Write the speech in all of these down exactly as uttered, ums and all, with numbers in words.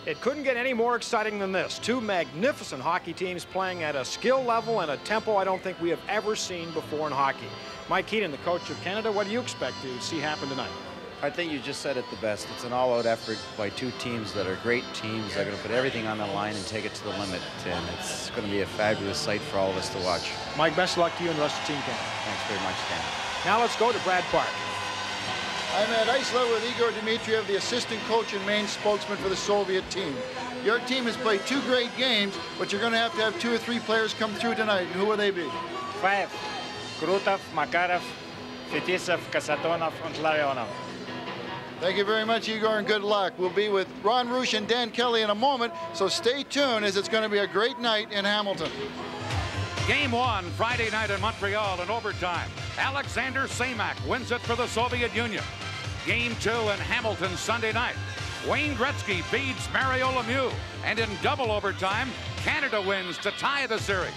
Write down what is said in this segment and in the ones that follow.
It couldn't get any more exciting than this. Two magnificent hockey teams playing at a skill level and a tempo I don't think we have ever seen before in hockey. Mike Keenan, the coach of Canada, what do you expect to see happen tonight? I think you just said it the best. It's an all-out effort by two teams that are great teams. They're going to put everything on the line and take it to the limit, and it's going to be a fabulous sight for all of us to watch. Mike, best of luck to you and the rest of Team Canada. Thanks very much, Ken. Now let's go to Brad Park. I'm at ice level with Igor Dmitriev, the assistant coach and main spokesman for the Soviet team. Your team has played two great games, but you're going to have to have two or three players come through tonight. Who will they be? Five. Krutov, Makarov, Fetisov, Kasatonov, and Larionov. Thank you very much, Igor, and good luck. We'll be with Ron Rusch and Dan Kelly in a moment, so stay tuned as it's going to be a great night in Hamilton. Game one, Friday night in Montreal in overtime. Alexander Semak wins it for the Soviet Union. Game two in Hamilton Sunday night. Wayne Gretzky beats Mario Lemieux. And in double overtime, Canada wins to tie the series.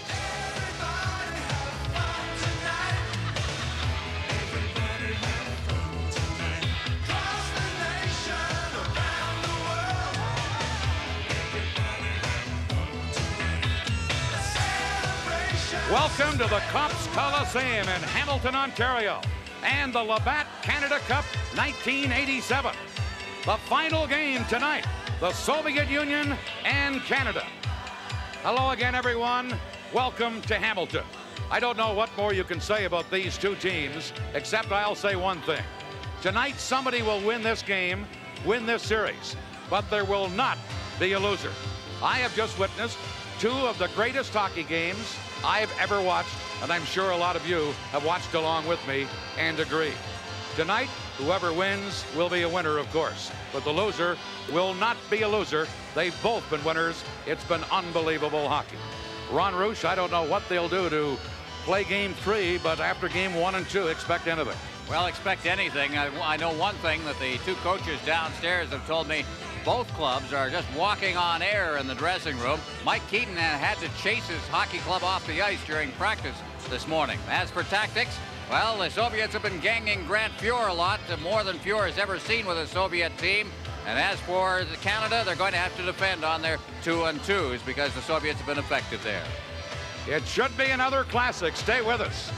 Welcome to the Copps Coliseum in Hamilton, Ontario, and the Labatt Canada Cup nineteen eighty-seven. The final game tonight, the Soviet Union and Canada. Hello again, everyone. Welcome to Hamilton. I don't know what more you can say about these two teams, except I'll say one thing. Tonight, somebody will win this game, win this series, but there will not be a loser. I have just witnessed two of the greatest hockey games I've ever watched, and I'm sure a lot of you have watched along with me and agree. Tonight, whoever wins will be a winner, of course, but the loser will not be a loser. They've both been winners. It's been unbelievable hockey. Ron Rusch, I don't know what they'll do to play game three, but after game one and two, expect anything. Well, expect anything. I, I know one thing that the two coaches downstairs have told me. Both clubs are just walking on air in the dressing room. Mike Keaton had to chase his hockey club off the ice during practice this morning. As for tactics, well, the Soviets have been ganging Grant Fuhr a lot, more than Fuhr has ever seen with a Soviet team. And as for Canada, they're going to have to defend on their two and twos because the Soviets have been effective there. It should be another classic. Stay with us.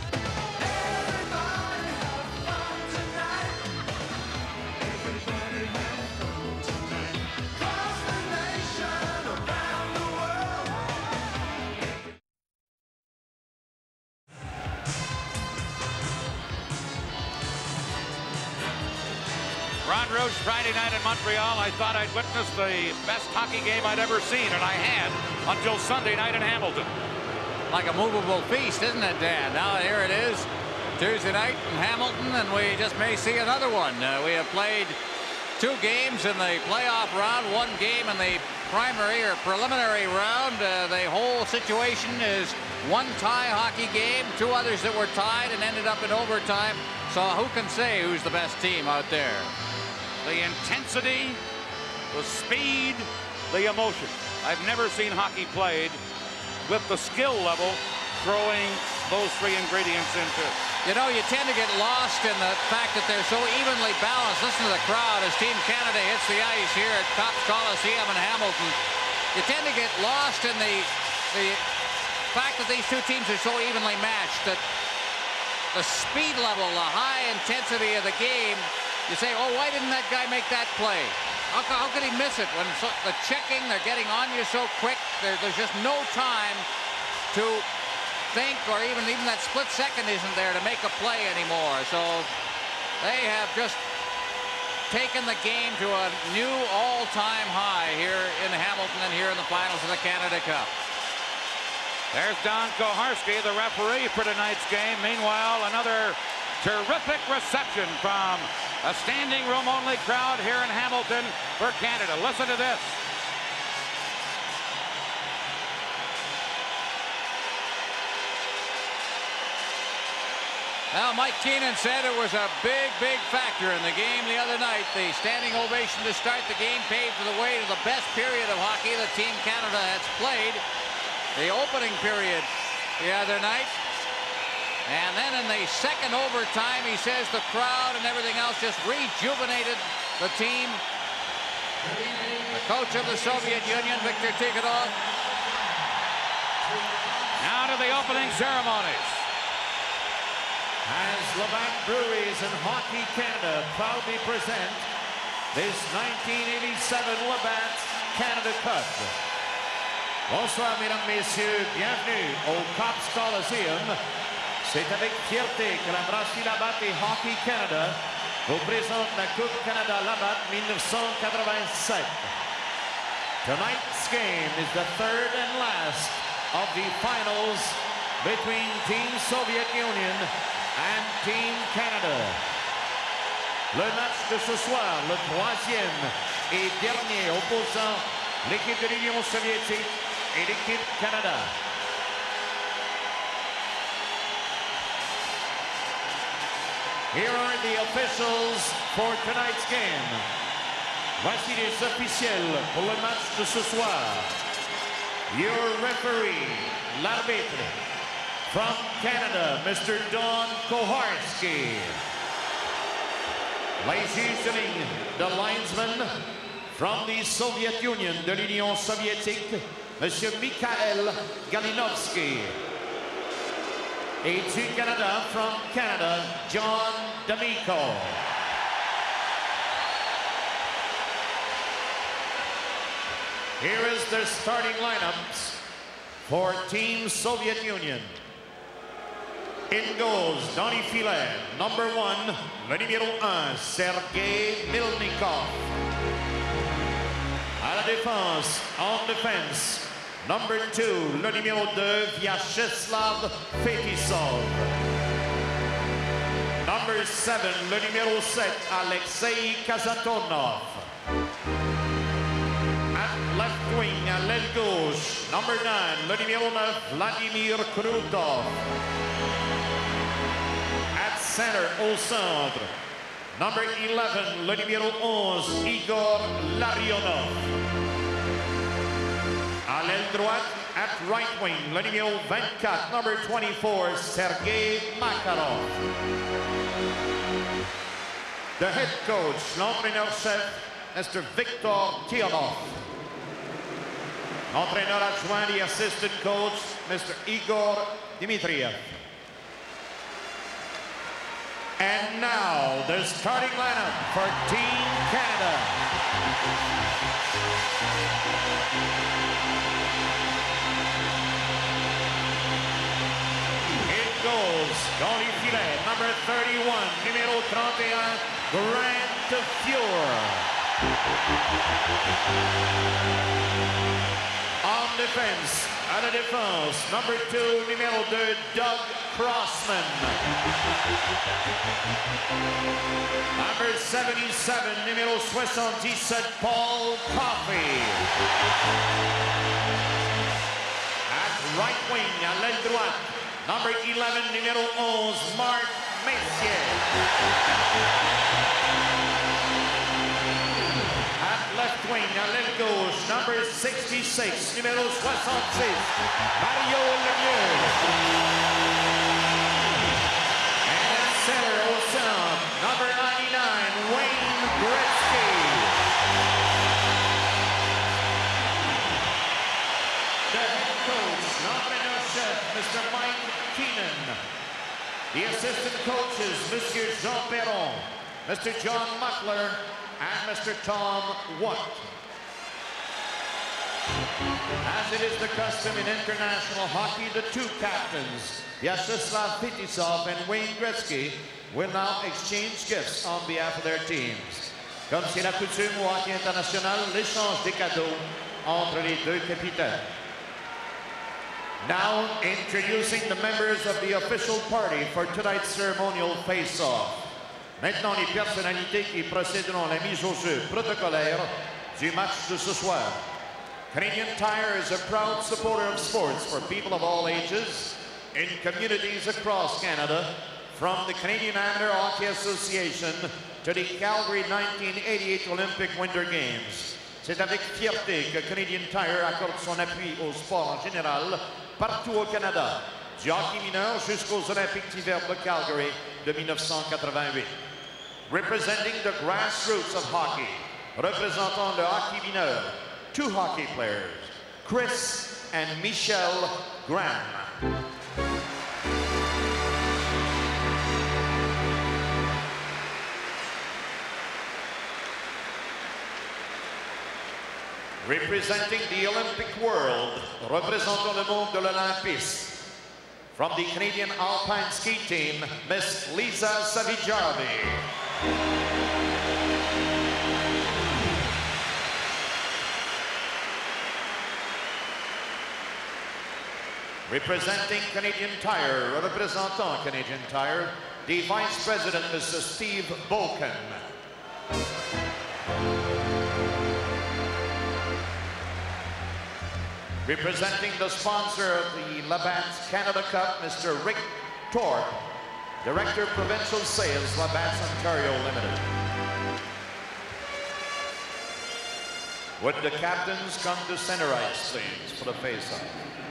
Ron Rusch, Friday night in Montreal. I thought I'd witness the best hockey game I'd ever seen, and I had until Sunday night in Hamilton. Like a movable feast, isn't it, Dan? Now here it is, Tuesday night in Hamilton, and we just may see another one. Uh, we have played two games in the playoff round, one game in the primary or preliminary round. Uh, the whole situation is one tie hockey game, two others that were tied and ended up in overtime. So who can say who's the best team out there? The intensity, the speed, the emotion. I've never seen hockey played with the skill level throwing those three ingredients into. You know, you tend to get lost in the fact that they're so evenly balanced. Listen to the crowd as Team Canada hits the ice here at Copps Coliseum in Hamilton. You tend to get lost in the, the fact that these two teams are so evenly matched, that the speed level, the high intensity of the game, you say, oh, why didn't that guy make that play? How, how could he miss it? When so, the checking, they're getting on you so quick, there, there's just no time to think, or even, even that split second isn't there to make a play anymore. So they have just taken the game to a new all-time high here in Hamilton and here in the finals of the Canada Cup. There's Don Koharski, the referee for tonight's game. Meanwhile, another terrific reception from a standing room only crowd here in Hamilton for Canada. Listen to this. Now, Mike Keenan said it was a big, big factor in the game the other night. The standing ovation to start the game paved the way to the best period of hockey that Team Canada has played. The opening period the other night. And then in the second overtime, he says the crowd and everything else just rejuvenated the team. The coach of the Soviet Union, Viktor Tikhonov. Now to the opening ceremonies. As Labatt Breweries and Hockey Canada proudly present this nineteen eighty-seven Labatt Canada Cup. Bonsoir, mesdames, messieurs. Bienvenue au Copps Coliseum. C'est avec fierté que la brasserie Labatt et Hockey Canada vous présente la Coupe Canada Labatt mille neuf cent quatre-vingt-sept. Tonight's game is the third and last of the finals between Team Soviet Union and Team Canada. Le match de ce soir, le troisième et dernier opposant l'équipe de l'Union soviétique et l'équipe Canada. Here are the officials for tonight's game. Voici les officiels pour le match de ce soir. Your referee, l'arbitre, from Canada, Mister Don Koharski. Les juges de ligne, the linesman, from the Soviet Union, de l'Union soviétique, Monsieur Mikhail Galinovsky. Et du Canada, from Canada, John D'Amico. Here is their starting lineups for Team Soviet Union. In goals, dans les filets, number one, le numéro un, Sergei Milnikov. À la défense, en défense, number two, le numéro deux, Vyacheslav Fetisov. Number seven, le numéro sept, Alexei Kazatonov. At left wing, à l'aile gauche, number nine, le numéro neuf, Vladimir Krutov. At center, au centre, number eleven, le numéro onze, Igor Larionov. À l'aile droite, at right wing, le numéro vingt-quatre, number twenty-four, Sergei Makarov. The head coach, l'entraîneur-chef, Mister Viktor Tikhonov. Entraîneur adjoint, the assistant coach, Mister Igor Dmitriev. And now, the starting lineup for Team Canada. It goes, dans les filets, number thirty-one, numéro trente et un, Grant Fuhr. En défense, à la défense, number two, numéro deux, Doug Crossman. Number seventy-seven, numéro soixante-dix-sept, Paul Coffey. At right wing, à l'aile droite, number eleven, numéro onze, Marc Messier. At left wing, à l'aile gauche, number sixty-six, numéro soixante-six, Mario Lemieux. And at center, au centre, number ninety-nine, Wayne Gretzky. The head coach, l'entraîneur-chef, Mister Mike Keenan. The assistant coaches, Monsieur Jean Perron, Mister John Muckler, and Mister Tom Watt. As it is the custom in international hockey, the two captains, Vyacheslav Fetisov and Wayne Gretzky, will now exchange gifts on behalf of their teams. Comme c'est la coutume au hockey international, l'échange des cadeaux entre les deux capitaines. Now introducing the members of the official party for tonight's ceremonial face-off. Maintenant, les personnalités qui procéderont à la mise au jeu protocolaire du match de ce soir. Canadian Tire is a proud supporter of sports for people of all ages in communities across Canada, from the Canadian Amateur Hockey Association to the Calgary nineteen eighty-eight Olympic Winter Games. C'est avec fierté que Canadian Tire accorde son appui au sport en général partout au Canada, du hockey mineur jusqu'aux Olympiques d'hiver de Calgary de mille neuf cent quatre-vingt-huit. Representing the grassroots of hockey, représentant le hockey mineur, two hockey players, Chris and Michelle Graham. Representing the Olympic world, représentant le monde de l'Olympisme, from the Canadian Alpine Ski Team, Miss Lisa Savijarvi. Representing Canadian Tire, représentant Canadian Tire, the Vice President, Mister Steve Bolkin. Representing the sponsor of the Labatt's Canada Cup, Mister Rick Torp, Director Provincial Sales, Labatt's Ontario Limited. Would the captains come to center ice, please, for the face-off?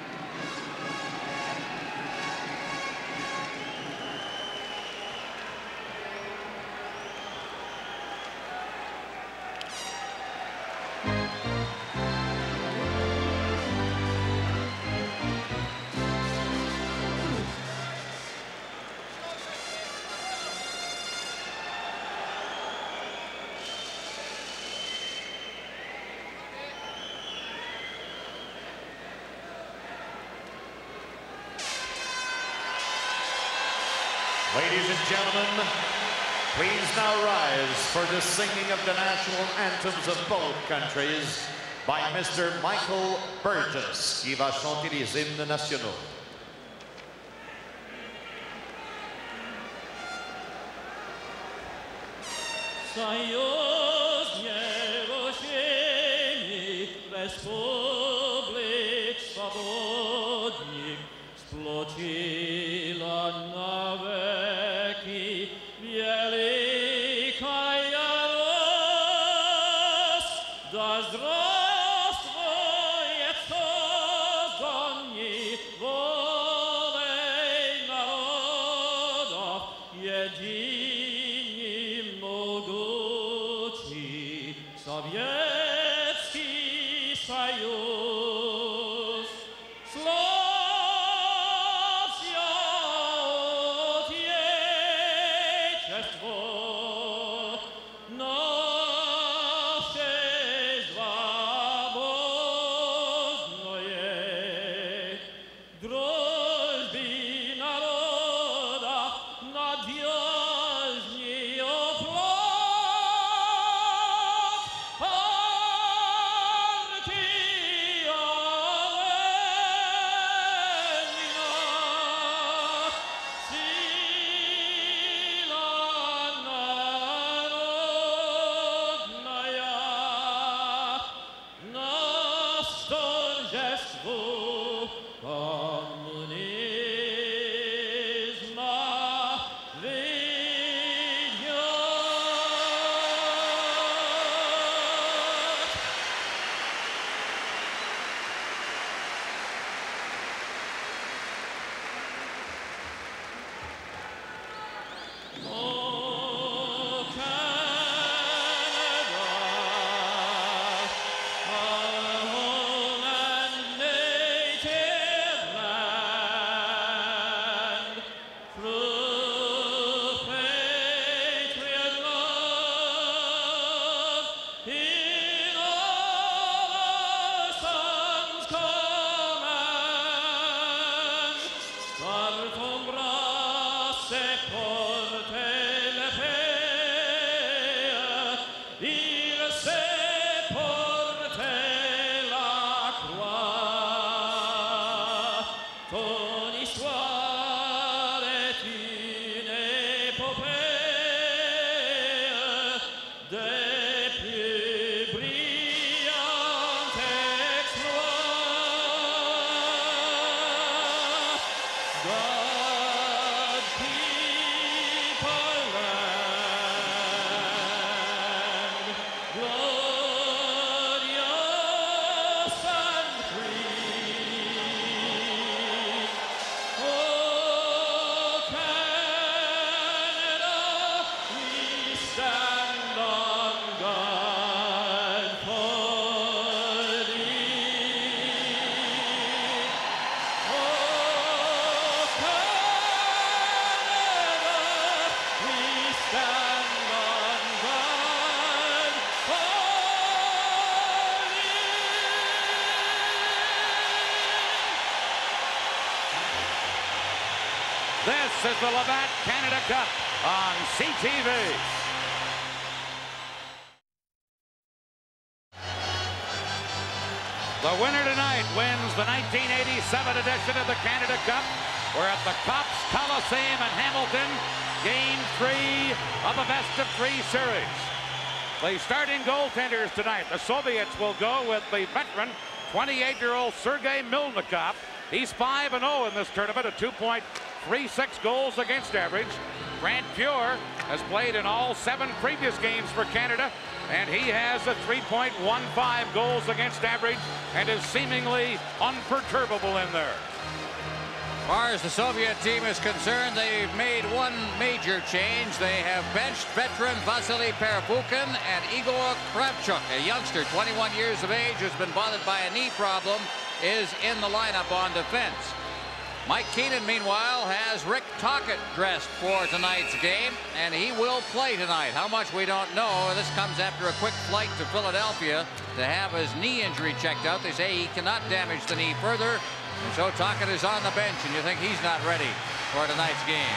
Ladies and gentlemen, please now rise for the singing of the national anthems of both countries by Mister Michael Burgess, qui va chanter les hymnes nationaux. is the Labatt Canada Cup on C T V. The winner tonight wins the nineteen eighty-seven edition of the Canada Cup. We're at the Copps Coliseum in Hamilton, game three of a best of three series. The starting goaltenders tonight, the Soviets will go with the veteran twenty-eight-year-old Sergei Milnikov. He's five and oh in this tournament, a two point three six goals against average. Grant Fuhr has played in all seven previous games for Canada, and he has a three point one five goals against average and is seemingly unperturbable in there. As far as the Soviet team is concerned, they've made one major change. They have benched veteran Vasily Perepukhin and Igor Kravchuk, a youngster, twenty-one years of age, who's been bothered by a knee problem, is in the lineup on defense. Mike Keenan, meanwhile, has Rick Tocchet dressed for tonight's game, and he will play tonight. How much we don't know. This comes after a quick flight to Philadelphia to have his knee injury checked out. They say he cannot damage the knee further, and so Tocchet is on the bench, and you think he's not ready for tonight's game.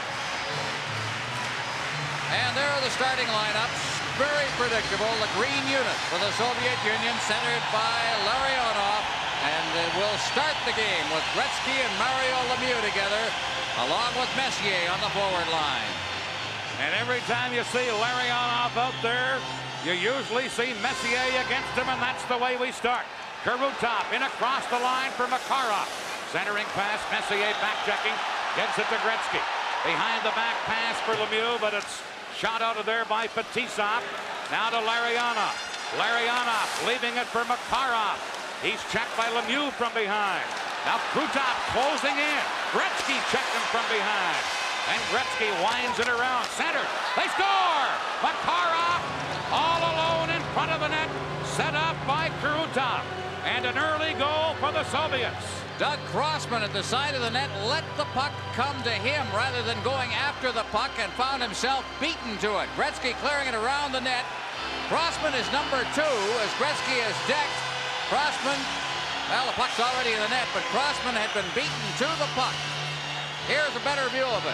And there are the starting lineups. Very predictable. The green unit for the Soviet Union, centered by Larionov. And uh, we'll start the game with Gretzky and Mario Lemieux together, along with Messier on the forward line. And every time you see Larionov out there, you usually see Messier against him, and that's the way we start. Kurutov in across the line for Makarov. Centering pass, Messier back-checking, gets it to Gretzky. Behind the back pass for Lemieux, but it's shot out of there by Fetisov. Now to Larionov. Larionov leaving it for Makarov. He's checked by Lemieux from behind. Now Krutov closing in. Gretzky checked him from behind. And Gretzky winds it around. Center. They score! Makarov all alone in front of the net. Set up by Krutov. And an early goal for the Soviets. Doug Crossman at the side of the net let the puck come to him rather than going after the puck, and found himself beaten to it. Gretzky clearing it around the net. Crossman is number two as Gretzky is decked. Crossman, well, the puck's already in the net, but Crossman had been beaten to the puck. Here's a better view of it.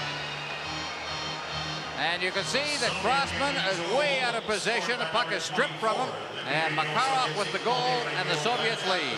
And you can see that Crossman is way out of position. The puck is stripped from him. And Makarov with the goal, and the Soviets lead.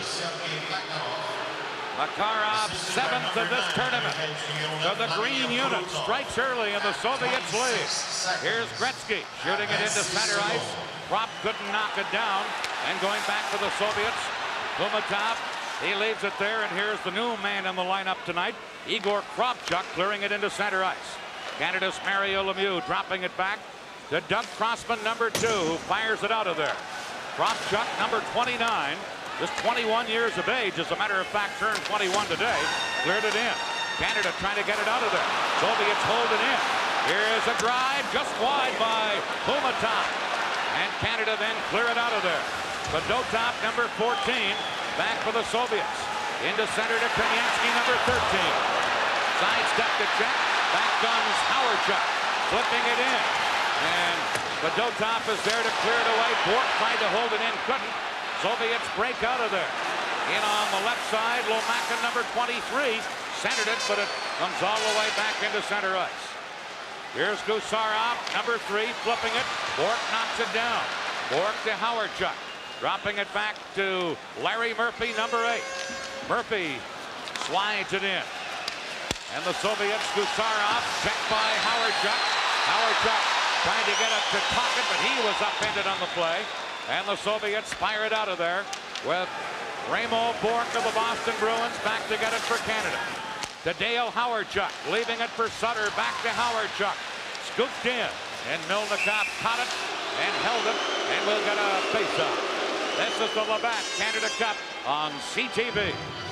Makarov, seventh of this tournament. So the green unit strikes early, and the Soviets lead. Here's Gretzky shooting it into center ice. Kropp couldn't knock it down. And going back for the Soviets, Kumatov, he leaves it there, and here's the new man in the lineup tonight, Igor Kravchuk, clearing it into center ice. Canada's Mario Lemieux dropping it back to Doug Crossman, number two, who fires it out of there. Kravchuk, number twenty-nine, just twenty-one years of age, as a matter of fact, turned twenty-one today, cleared it in. Canada trying to get it out of there. Soviets hold it in. Here's a drive just wide by Kumatov. And Canada then clear it out of there. Fedotov, number fourteen, back for the Soviets. Into center to Kamensky, number thirteen. Side step to check. Back comes Hawerchuk, flipping it in. And Fedotov is there to clear it away. Bourque tried to hold it in, couldn't. Soviets break out of there. In on the left side, Lomacka, number twenty-three, centered it, but it comes all the way back into center ice. Here's Gusarov, number three, flipping it. Bourque knocks it down. Bourque to Hawerchuk. Dropping it back to Larry Murphy, number eight. Murphy slides it in. And the Soviets, Gusarov, checked by Hawerchuk. Hawerchuk trying to get it to Tocchet, but he was upended on the play. And the Soviets fire it out of there with Remo Bourque of the Boston Bruins back to get it for Canada. To Dale Hawerchuk, leaving it for Sutter, back to Hawerchuk. Scooped in, and Milnikov caught it and held it, and we'll get a face-off. This is the Labatt Canada Cup on C T V.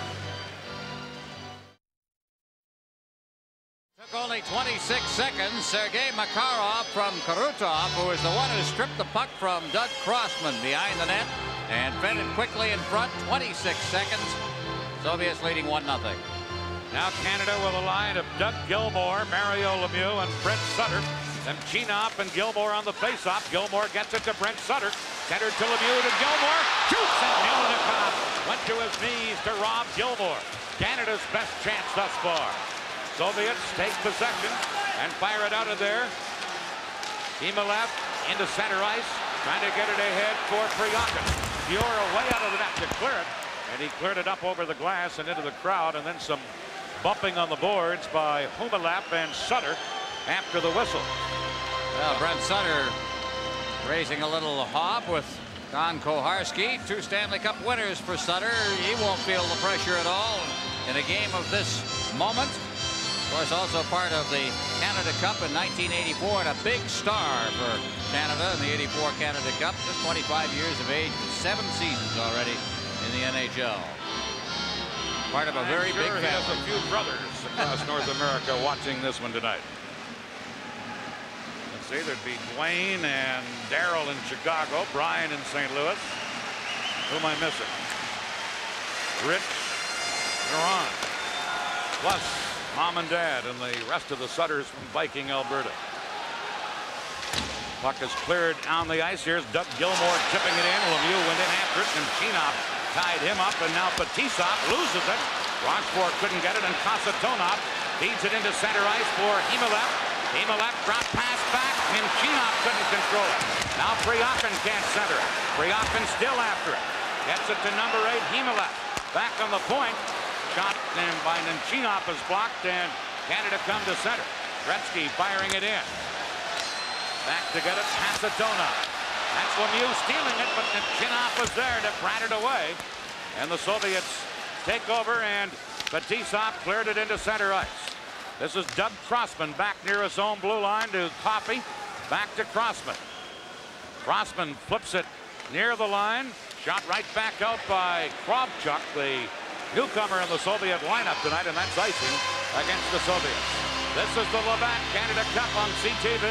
Took only twenty-six seconds. Sergei Makarov from Kurutov, who is the one who stripped the puck from Doug Crossman behind the net and fed it quickly in front. twenty-six seconds. Soviets leading one nothing. Now Canada with a line of Doug Gilmour, Mario Lemieux, and Brent Sutter. Then Chinoff and Gilmour on the faceoff. Gilmour gets it to Brent Sutter. Centered to Lemieux to Gilmour. Shoots, and Milnikov went to his knees to Rob Gilmour. Canada's best chance thus far. Soviets take possession and fire it out of there. Himalev into center ice, trying to get it ahead for Priakin. Fiora way out of the net to clear it, and he cleared it up over the glass and into the crowd, and then some bumping on the boards by Humalap and Sutter after the whistle. Well, Brent Sutter raising a little hop with Don Koharski, two Stanley Cup winners for Sutter. He won't feel the pressure at all in a game of this moment. Of course, also part of the Canada Cup in nineteen eighty-four, and a big star for Canada in the eighty-four Canada Cup. Just twenty-five years of age, seven seasons already in the N H L. Part of a very I'm sure big he has family. a few brothers across North America watching this one tonight. Let's see, there'd be Dwayne and Daryl in Chicago, Brian in Saint Louis. Who am I missing? Rich, Ron, plus Mom and Dad and the rest of the Sutters from Viking, Alberta. Puck is cleared on the ice. Here's Doug Gilmour chipping it in. Lemieux went in after it, and Chinoff tied him up, and now Fetisov loses it. Rochefort couldn't get it, and Kasatonov feeds it into center ice for Himalev. Himalev dropped pass back, and Chinoff couldn't control it. Now Priakin can't center it. Priakin still after it. Gets it to number eight, Himalev. Back on the point. Shot and by Nemchinov is blocked, and Canada come to center. Gretzky firing it in. Back to get it, Kasatonov. That's Lemieux stealing it, but Nemchinov was there to bat it away. And the Soviets take over, and Fetisov cleared it into center ice. This is Doug Crossman back near his own blue line to Coffey. Back to Crossman. Crossman flips it near the line. Shot right back out by Kravchuk, the newcomer in the Soviet lineup tonight, and that's icing against the Soviets. This is the Labatt Canada Cup on C T V.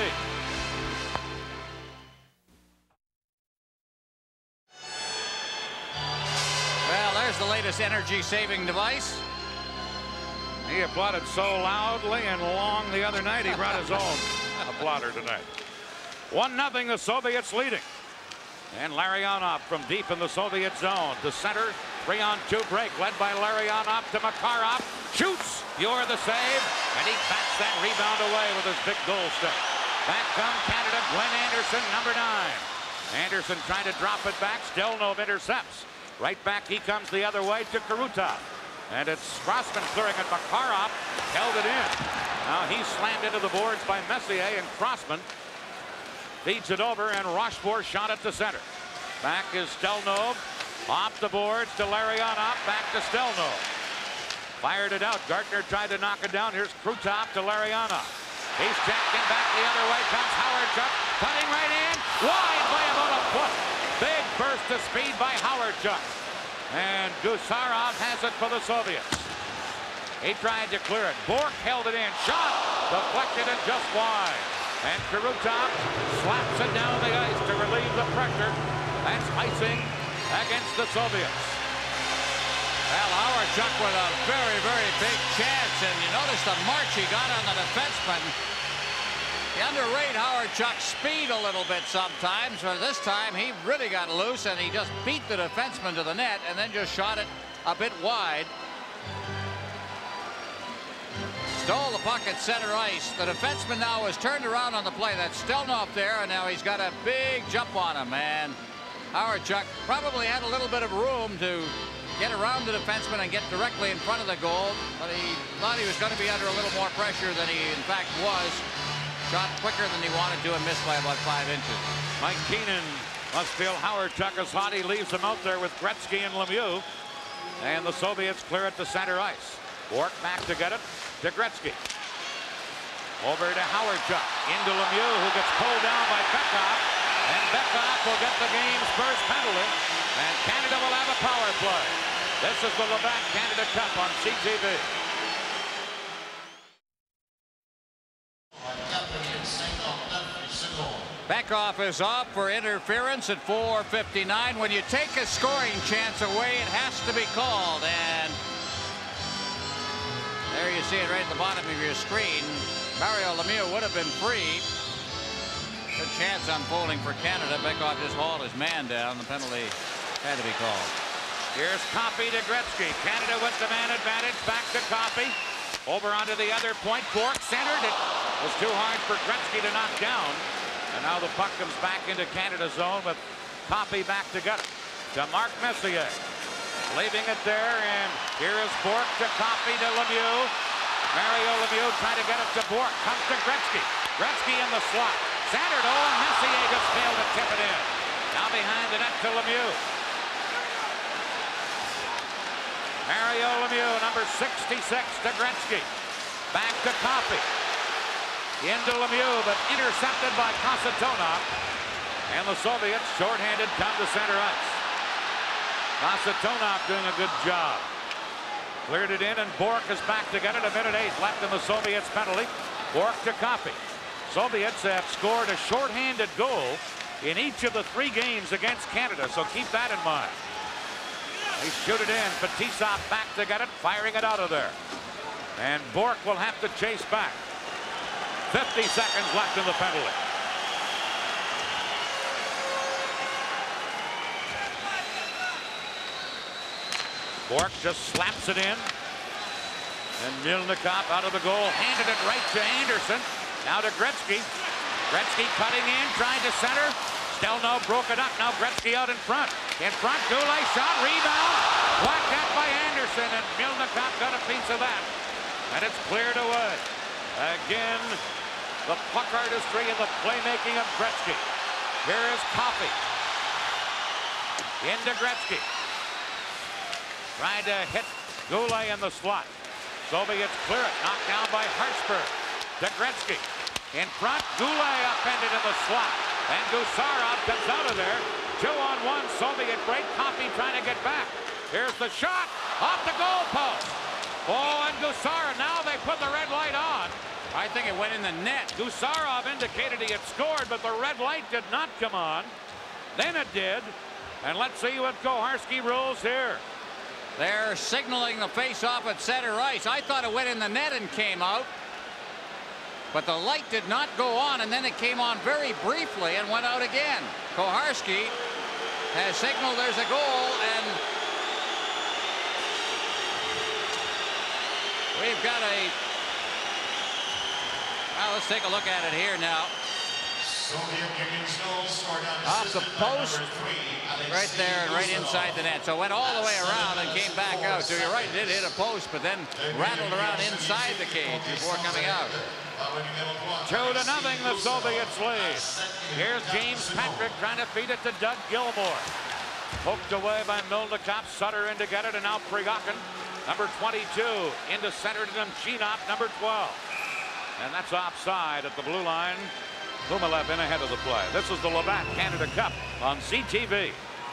Well, there's the latest energy-saving device. He applauded so loudly and long the other night, he brought his own applauder tonight. One nothing, the Soviets leading. And Larionov from deep in the Soviet zone to center. Three on two break, led by Larionov to Makarov. Shoots, you're the save, and he bats that rebound away with his big goal stick. Back come Canada, Glenn Anderson, number nine. Anderson trying to drop it back. Stelnov intercepts. Right back he comes the other way to Karutov. And it's Crossman clearing it. Makarov held it in. Now he's slammed into the boards by Messier, and Crossman feeds it over, and Rochefort shot it to center. Back is Stelnov. Off the boards to Larionov. Back to Stelnov. Fired it out. Gartner tried to knock it down. Here's Krutov to Larionov. He's checked in back the other way. Comes Howardchuk. Cutting right in. Wide by about a foot. Big burst of speed by Howardchuk. And Gusarov has it for the Soviets. He tried to clear it. Bork held it in. Shot. Deflected it just wide. And Karutov slaps it down the ice to relieve the pressure. That's icing against the Soviets. Well, Howardchuk with a very, very big chance, and you notice the march he got on the defenseman. You underrate Howardchuk's speed a little bit sometimes, but this time he really got loose, and he just beat the defenseman to the net and then just shot it a bit wide. Stole the puck at center ice. The defenseman now is turned around on the play. That's Stelnov there, and now he's got a big jump on him, and Howardchuk probably had a little bit of room to get around the defenseman and get directly in front of the goal, but he thought he was going to be under a little more pressure than he in fact was. Shot quicker than he wanted to and missed by about five inches. Mike Keenan must feel Howardchuk is hot. He leaves him out there with Gretzky and Lemieux. And the Soviets clear it to center ice. Bork back to get it to Gretzky. Over to Howardchuk. Into Lemieux, who gets pulled down by Bekhoff. And Bekhoff will get the game's first penalty. And Canada will have a power play. This is the Labatt Canada Cup on C T V. Bekhoff is off for interference at four fifty-nine. When you take a scoring chance away, it has to be called. And there you see it right at the bottom of your screen. Mario Lemieux would have been free. Good chance unfolding for Canada. Bekhoff just hauled his man down. The penalty had to be called. Here's Coffey to Gretzky. Canada with the man advantage. Back to Coffey. Over onto the other point. Bourque centered. It was too hard for Gretzky to knock down. And now the puck comes back into Canada zone with Coffey back to gut it. To Mark Messier. Leaving it there, and here is Bourque to Coffey to Lemieux. Mario Lemieux trying to get it to Bourque. Comes to Gretzky. Gretzky in the slot. Centered. Oh, and Messier just failed to tip it in. Now behind the net to Lemieux. Mario Lemieux, number sixty-six, to Gretzky. Back to Coffey. Into Lemieux, but intercepted by Kasatonov. And the Soviets, shorthanded, come to center ice. Kasatonov doing a good job. Cleared it in, and Bourque is back to get it. A minute eight left in the Soviets' penalty. Bourque to Coffey. Soviets have scored a shorthanded goal in each of the three games against Canada, so keep that in mind. They shoot it in. Fetisov back to get it, firing it out of there. And Bourque will have to chase back. fifty seconds left in the penalty. Bourque just slaps it in. And Milnikov out of the goal, handed it right to Anderson. Now to Gretzky. Gretzky cutting in, trying to center. Still no broken up. Now Gretzky out in front. In front, Goulet shot, rebound. Whacked at by Anderson, and Milnikov got a piece of that. And it's cleared away. Again, the puck artistry and the playmaking of Gretzky. Here is Coffey. Into Gretzky. Trying to hit Goulet in the slot. Soviets clear it. Knocked down by Hartsburg. To Gretzky. In front, Goulet upended in the slot. And Gusarov comes out of there. Two on one, Soviet break. Coffey trying to get back. Here's the shot. Off the goal post. Oh, and Gusarov, now they put the red light on. I think it went in the net. Gusarov indicated he had scored, but the red light did not come on. Then it did. And let's see what Koharski rules here. They're signaling the face-off at center ice. I thought it went in the net and came out. But the light did not go on, and then it came on very briefly and went out again. Koharski has signaled there's a goal, and we've got a... Well, let's take a look at it here now. Off the post, right there and right inside the net. So it went all the way around and came back out. So you're right, it did hit a post, but then rattled around inside the cage before coming out. Two to nothing, the Soviets lead. Here's James Patrick trying to feed it to Doug Gilmour. Poked away by Milnikov. Sutter in to get it, and now Prigokin, number twenty-two, into center to Nemchinov, number twelve. And that's offside at the blue line. Kumalev in ahead of the play. This is the Labatt Canada Cup on C T V.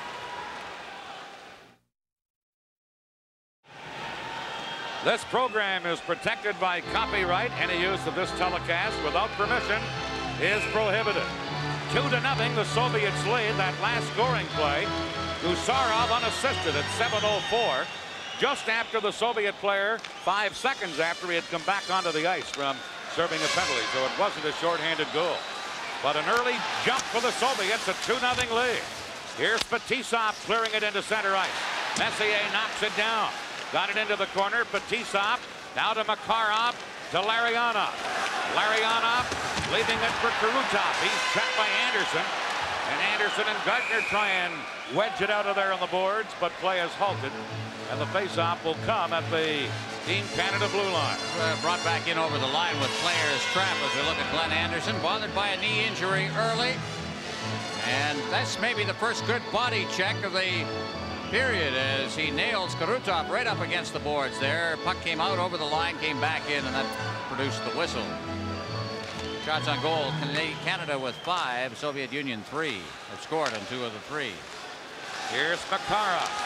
This program is protected by copyright. Any use of this telecast without permission is prohibited. Two to nothing, the Soviets lead that last scoring play. Gusarov unassisted at seven oh four. Just after the Soviet player, five seconds after he had come back onto the ice from serving a penalty, so it wasn't a shorthanded goal. But an early jump for the Soviets, a two nothing lead. Here's Fetisov clearing it into center ice. Messier knocks it down. Got it into the corner. Fetisov now to Makarov to Larionov. Larionov leaving it for Kurutov. He's checked by Anderson. And Anderson and Gardner try and wedge it out of there on the boards, but play is halted. And the faceoff will come at the Team Canada blue line. Uh, brought back in over the line with players trap as we look at Glenn Anderson, bothered by a knee injury early. And that's maybe the first good body check of the period as he nails Kurutov right up against the boards there. Puck came out over the line, came back in, and that produced the whistle. Shots on goal, Canada with five, Soviet Union three. Have scored on two of the three. Here's Makarov.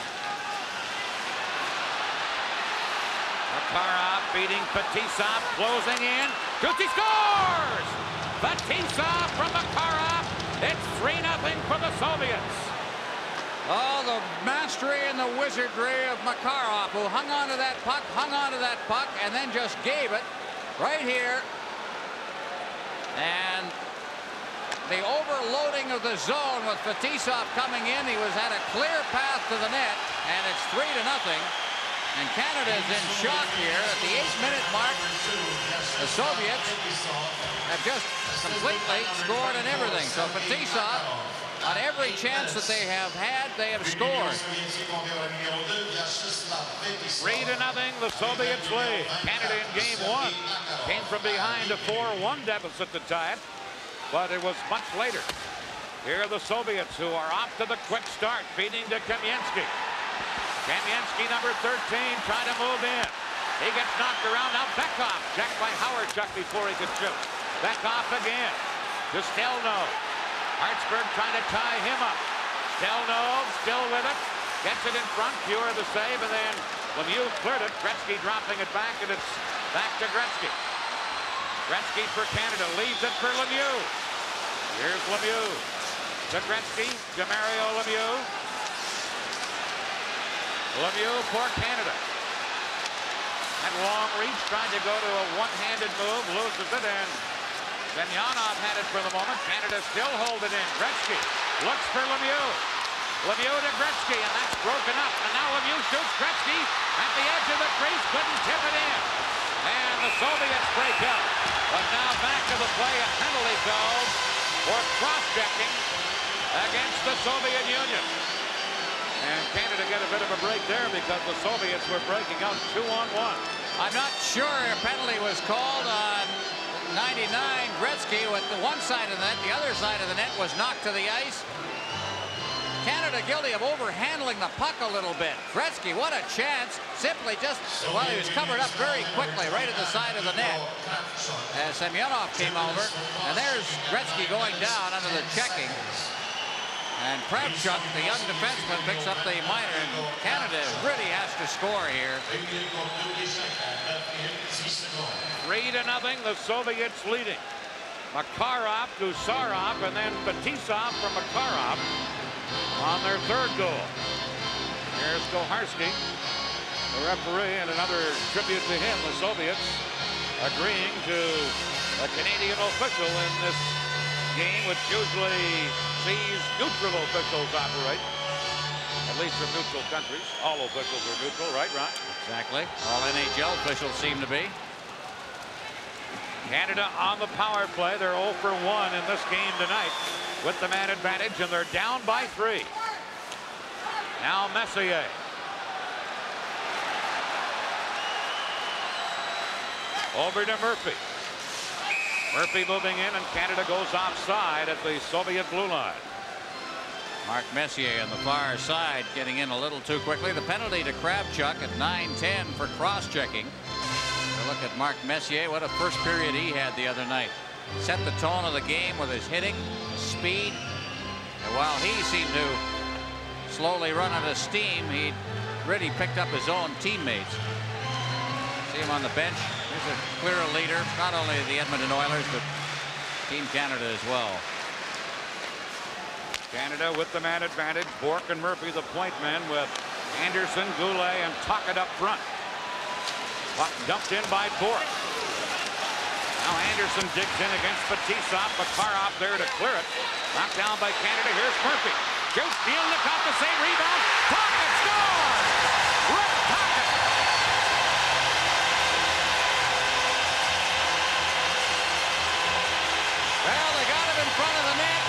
Makarov beating Fetisov, closing in. Gucci scores! Fetisov from Makarov. It's three nothing for the Soviets. Oh, the mastery and the wizardry of Makarov, who hung on to that puck, hung on to that puck, and then just gave it right here. And the overloading of the zone with Fetisov coming in, he was at a clear path to the net, and it's three to nothing. And Canada's in shock here at the eight-minute mark. The Soviets have just completely scored and everything. So Fetisov, on every chance that they have had, they have scored. Three to nothing, the Soviets lead. Canada in game one came from behind a four one deficit to tie it, but it was much later. Here are the Soviets, who are off to the quick start, feeding to Kamensky. Kamensky, number thirteen, trying to move in. He gets knocked around. Now Bekhoff, checked by Howardchuk before he could shoot. Bekhoff again to Stelno. Hartsburg trying to tie him up. Stelno still with it. Gets it in front. Pure the save, and then Lemieux cleared it. Gretzky dropping it back, and it's back to Gretzky. Gretzky for Canada. Leaves it for Lemieux. Here's Lemieux. To Gretzky. To Mario Lemieux. Lemieux for Canada. That long reach, trying to go to a one-handed move. Loses it, and Semyonov had it for the moment. Canada still hold it in. Gretzky looks for Lemieux. Lemieux to Gretzky, and that's broken up. And now Lemieux shoots. Gretzky at the edge of the crease, couldn't tip it in. And the Soviets break up. But now back to the play, a penalty called for cross-checking against the Soviet Union. And Canada get a bit of a break there because the Soviets were breaking out two on one. I'm not sure a penalty was called on ninety-nine Gretzky with the one side of the net. The other side of the net was knocked to the ice. Canada guilty of overhandling the puck a little bit. Gretzky, what a chance. Simply just, well, he was covered up very quickly right at the side of the net as Semyonov came over. And there's Gretzky going down under the checking. And Kravchuk, the young defenseman, picks up the minor, and Canada really has to score here. Three to nothing, the Soviets leading. Makarov to Sarov, and then Fetisov from Makarov on their third goal. Here's Koharski, the referee, and another tribute to him. The Soviets agreeing to a Canadian official in this game, which usually sees neutral officials operate, at least from neutral countries. All officials are neutral, right, Ron? Exactly. All N H L officials seem to be. Canada on the power play. They're oh for one in this game tonight with the man advantage, and they're down by three. Now Messier. Over to Murphy. Murphy moving in, and Canada goes offside at the Soviet blue line. Mark Messier on the far side getting in a little too quickly. The penalty to Kravchuk at nine ten for cross-checking. Look at Mark Messier. What a first period he had the other night. Set the tone of the game with his hitting, his speed. And while he seemed to slowly run out of steam, he really picked up his own teammates. See him on the bench. He's a clear leader, not only the Edmonton Oilers, but Team Canada as well. Canada with the man advantage. Bourque and Murphy the point men, with Anderson, Goulet, and Tocchet up front. Puck dumped in by Bourque. Now Anderson digs in against Fetisov. Makarov there to clear it. Knocked down by Canada. Here's Murphy. Shoots, Bielnikov the same rebound. Tocchet scores! Rick Tocchet! Well, they got him in front of the net.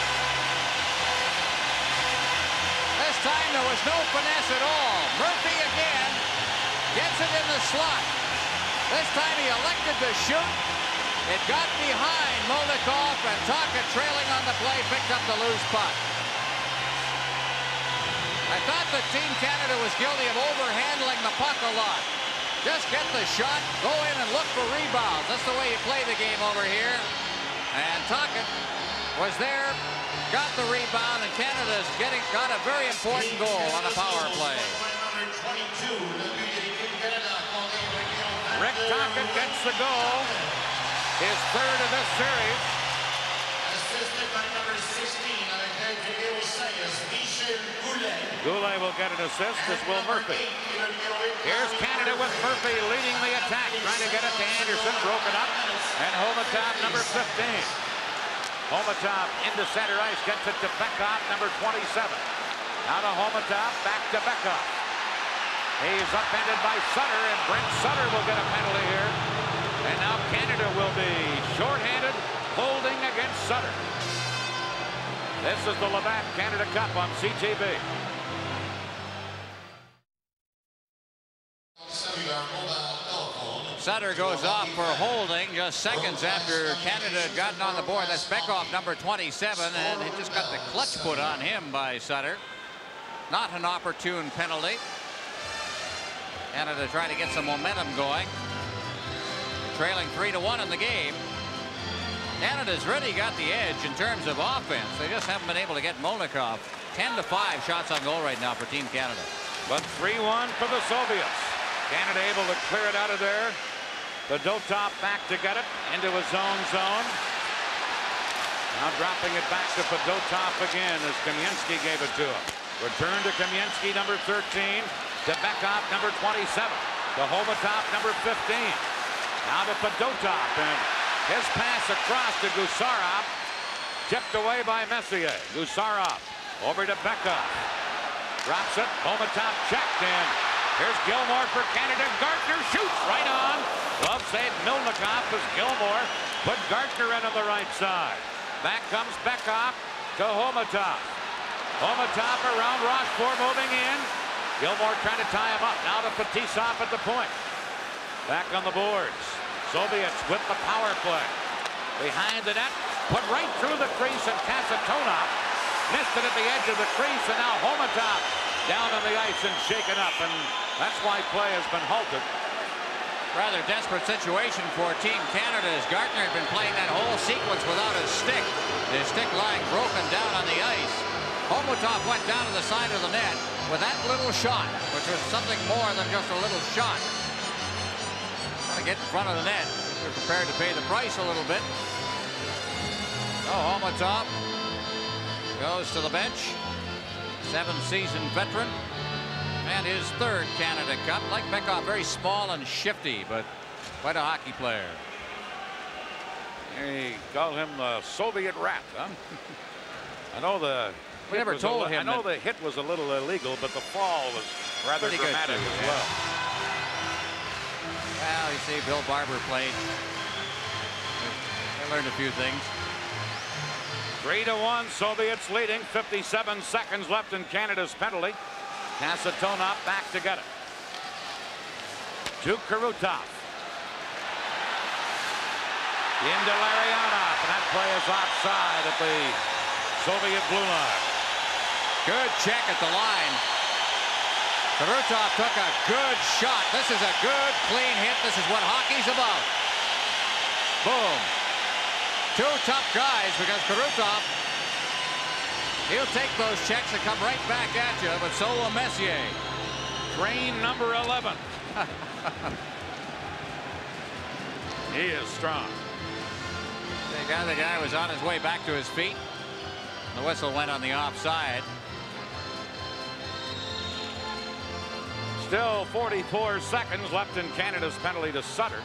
This time there was no finesse at all. Murphy again gets it in the slot. This time he elected to shoot. It got behind Moldikov, and Tocchet, trailing on the play, picked up the loose puck. I thought that Team Canada was guilty of overhandling the puck a lot. Just get the shot, go in and look for rebounds. That's the way you play the game over here. And Tocchet was there, got the rebound, and Canada's getting got a very important goal on a power play. Rick Tocchet gets the goal, his third of this series. Assisted by number sixteen, Goulet will get an assist, as will Murphy. Here's Canada with Murphy leading the attack, trying to get it to Anderson, broken up, and Homatov, number fifteen. Homatov into center ice, gets it to Bekhoff, number twenty-seven. Now to Homatov, back to Bekhoff. He's upended by Sutter, and Brent Sutter will get a penalty here. And now Canada will be shorthanded, holding against Sutter. This is the Labatt Canada Cup on C T V. Sutter goes off for holding just seconds after Canada had gotten on the board. That's Bekoff, number twenty-seven, and he just got the clutch put on him by Sutter. Not an opportune penalty. Canada trying to get some momentum going. Trailing three to one in the game. Canada's really got the edge in terms of offense. They just haven't been able to get Molnikov. ten to five shots on goal right now for Team Canada. But three one for the Soviets. Canada able to clear it out of there. Fedotov back to get it into his own zone. Now dropping it back to Fedotov again as Kamensky gave it to him. Return to Kamensky, number thirteen. To Bekoff, number twenty-seven. To Homatov, number fifteen. Now to Fedotov, and his pass across to Gusarov. Tipped away by Messier. Gusarov over to Bekoff. Drops it. Homatov checked in. Here's Gilmore for Canada. Gartner shoots right on. Glove save Milnikov as Gilmore put Gartner in on the right side. Back comes Bekoff to Homatov. Homatov around Rochefort moving in. Gilmore trying to tie him up. Now to Fetisov at the point. Back on the boards. Soviets with the power play. Behind the net. Put right through the crease, and Kasatonov missed it at the edge of the crease, and now Homatov down on the ice and shaken up, and that's why play has been halted. Rather desperate situation for Team Canada as Gartner had been playing that whole sequence without his stick. His stick lying broken down on the ice. Homotov went down to the side of the net with that little shot, which was something more than just a little shot. To get in front of the net. They're prepared to pay the price a little bit. Oh, Homotov goes to the bench. Seven-season veteran. And his third Canada Cup. Like Bekoff, very small and shifty, but quite a hockey player. They call him the Soviet rat, huh? I know the we never told a, him. I know that the hit was a little illegal, but the fall was rather pretty dramatic good too, as yeah. well. Well, you see, Bill Barber played. They learned a few things. Three to one, Soviets leading. fifty-seven seconds left in Canada's penalty. Kasatonov back to get it. To Kurutov. Into Larionov, and that play is offside at the Soviet blue line. Good check at the line. Kurutov took a good shot. This is a good, clean hit. This is what hockey's about. Boom. Two tough guys because Kurutov, he'll take those checks and come right back at you, but so will Messier. Train number eleven. He is strong. The guy, the guy was on his way back to his feet. The whistle went on the offside. Still forty-four seconds left in Canada's penalty to Sutter.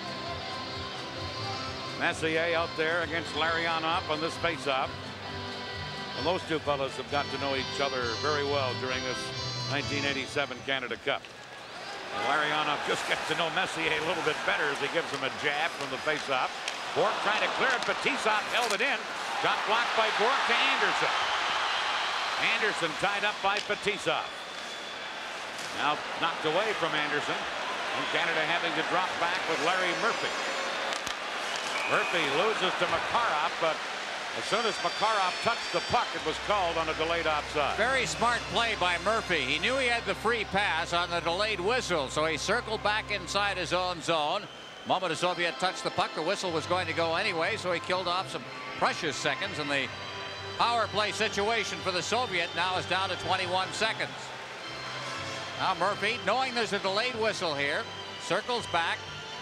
Messier out there against Larionov on this face-off. And those two fellas have got to know each other very well during this nineteen eighty-seven Canada Cup. And Larionov just gets to know Messier a little bit better as he gives him a jab from the face-off. Bourque trying to clear it, but Fetisov held it in. Got blocked by Bourque to Anderson. Anderson tied up by Fetisov. Now knocked away from Anderson. And Canada having to drop back with Larry Murphy. Murphy loses to Makarov, but as soon as Makarov touched the puck, it was called on a delayed offside. Very smart play by Murphy. He knew he had the free pass on the delayed whistle, so he circled back inside his own zone. Moment the Soviet touched the puck, the whistle was going to go anyway, so he killed off some precious seconds, and the power play situation for the Soviet now is down to twenty-one seconds. Now Murphy, knowing there's a delayed whistle here, circles back.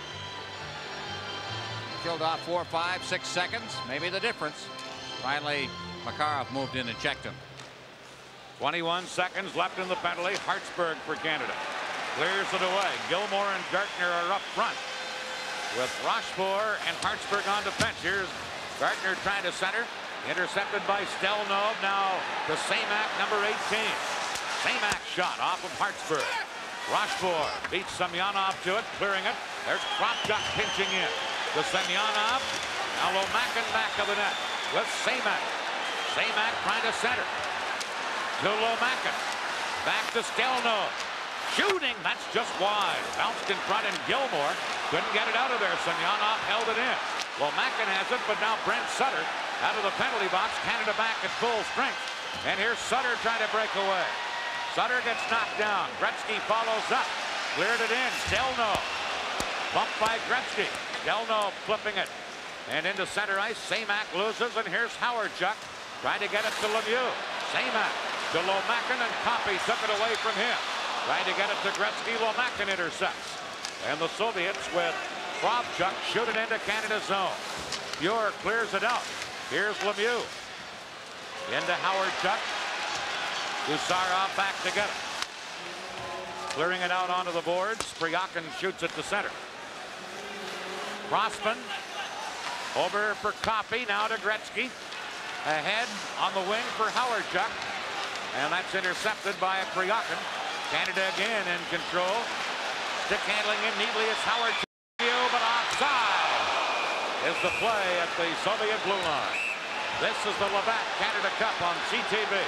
Killed off four, five, six seconds. Maybe the difference. Finally, Makarov moved in and checked him. twenty-one seconds left in the penalty. Hartsburg for Canada. Clears it away. Gilmore and Gartner are up front. With Rochefort and Hartsburg on defense. Here's Gartner trying to center. Intercepted by Stelnov. Now to Samak, number eighteen. Samak shot off of Hartsburg. Rochefort beats Semyonov to it, clearing it. There's Kropchuk pinching in to Semyonov. Now Lomakin back of the net with Semak. Semak trying to center to Lomakin. Back to Stelno. Shooting, that's just wide. Bounced in front, and Gilmore couldn't get it out of there. Semyonov held it in. Lomakin has it, but now Brent Sutter out of the penalty box. Canada back at full strength. And here's Sutter trying to break away. Sutter gets knocked down. Gretzky follows up. Cleared it in. Stelno. Bumped by Gretzky. Stelno flipping it. And into center ice. Semak loses, and here's Hawerchuk trying to get it to Lemieux. Semak to Lomakin, and Coffey took it away from him. Trying to get it to Gretzky. Lomakin intercepts. And the Soviets with Kropchuk shoot it into Canada's zone. Pure clears it out. Here's Lemieux. Into Hawerchuk. Gusarov back to get it. Clearing it out onto the boards. Priakin shoots it to center. Crossman over for Coffey. Now to Gretzky. Ahead on the wing for Hawerchuk. And that's intercepted by Priakin. Canada again in control. Stick handling in neatly as Hawerchuk. But offside is the play at the Soviet blue line. This is the Labatt Canada Cup on C T V.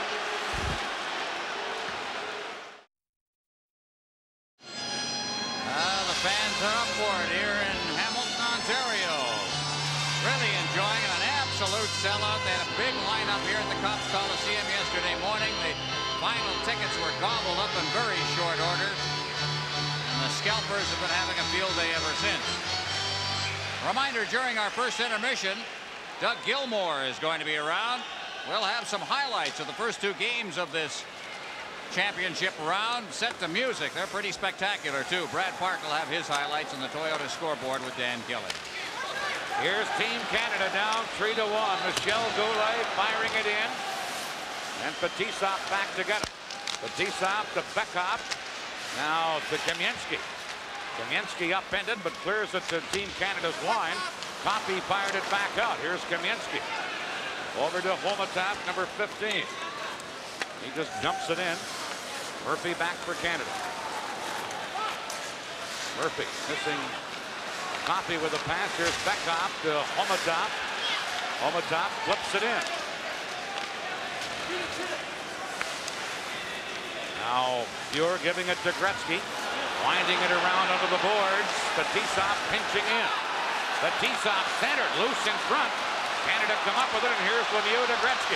Uh, the fans are up for it here in Hamilton, Ontario. Really enjoying an absolute sellout. They had a big lineup here at the Copps Coliseum yesterday morning. The final tickets were gobbled up in very short order. And the scalpers have been having a field day ever since. Reminder, during our first intermission, Doug Gilmore is going to be around. We'll have some highlights of the first two games of this championship round set to music. They're pretty spectacular, too. Brad Park will have his highlights on the Toyota scoreboard with Dan Kelly. Here's Team Canada down three to one. Michel Goulet firing it in. And Fetisov back to get it. Fetisov to Bekov. Now to Kamensky. Kamensky upended, but clears it to Team Canada's line. Coffey fired it back out. Here's Kamensky. Over to Homatap, number fifteen. He just dumps it in. Murphy back for Canada. Murphy missing Coffey with a pass. Here's Bekov to Homatap. Homatap flips it in. Now Pure giving it to Gretzky. Winding it around under the boards. Fetisov pinching in. Fetisov centered, loose in front. Canada come up with it, and here's Lemieux to Gretzky.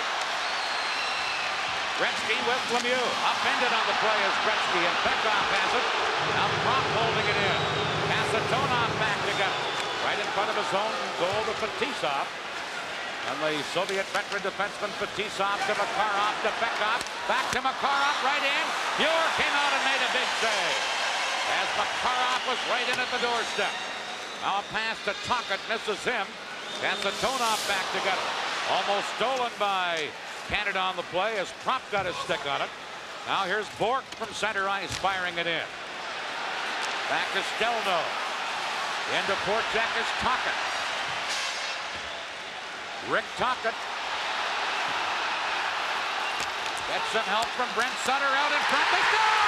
Gretzky with Lemieux. Upended on the play as Gretzky, and Bekov has it. Now Propp holding it in. Kasatonov back to get it. Right in front of his own goal to Fetisov. And the Soviet veteran defenseman Fetisov to Makarov to Bekov. Back to Makarov, right in. Pure came out and made a big save. As Makarov was right in at the doorstep. Now a pass to Tocchet, misses him. Kasatonov back to get it. Almost stolen by Canada on the play as Propp got his stick on it. Now here's Bourque from center ice firing it in. Back to Stelno. Into Portek is Tocchet. Rick Tocchet. Gets some help from Brent Sutter out in front. They score!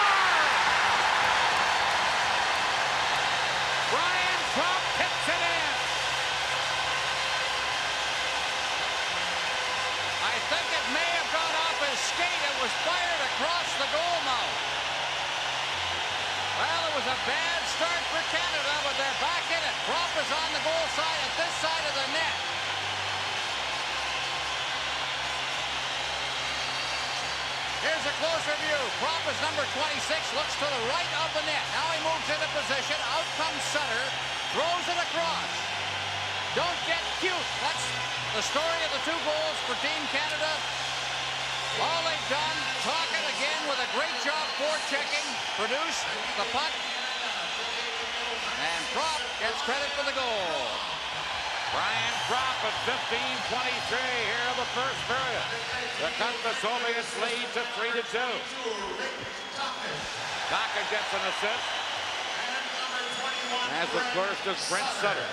Brian Propp hits it in. I think it may have gone off his skate. It was fired across the goal mouth. Well, it was a bad start for Canada, but they're back in it. Propp is on the goal side at this side of the net. Here's a closer view. Propp is number twenty-six, looks to the right of the net. Now he moves into position. Out comes Sutter, throws it across. Don't get cute. That's the story of the two goals for Team Canada. All they've done, Tocchet again with a great job forechecking, produced the puck. And Propp gets credit for the goal. Brian Propp at fifteen twenty-three here in the first period. The cut the Soviets lead to three to two. Tocchet gets an assist. As of course does Brent Sutter.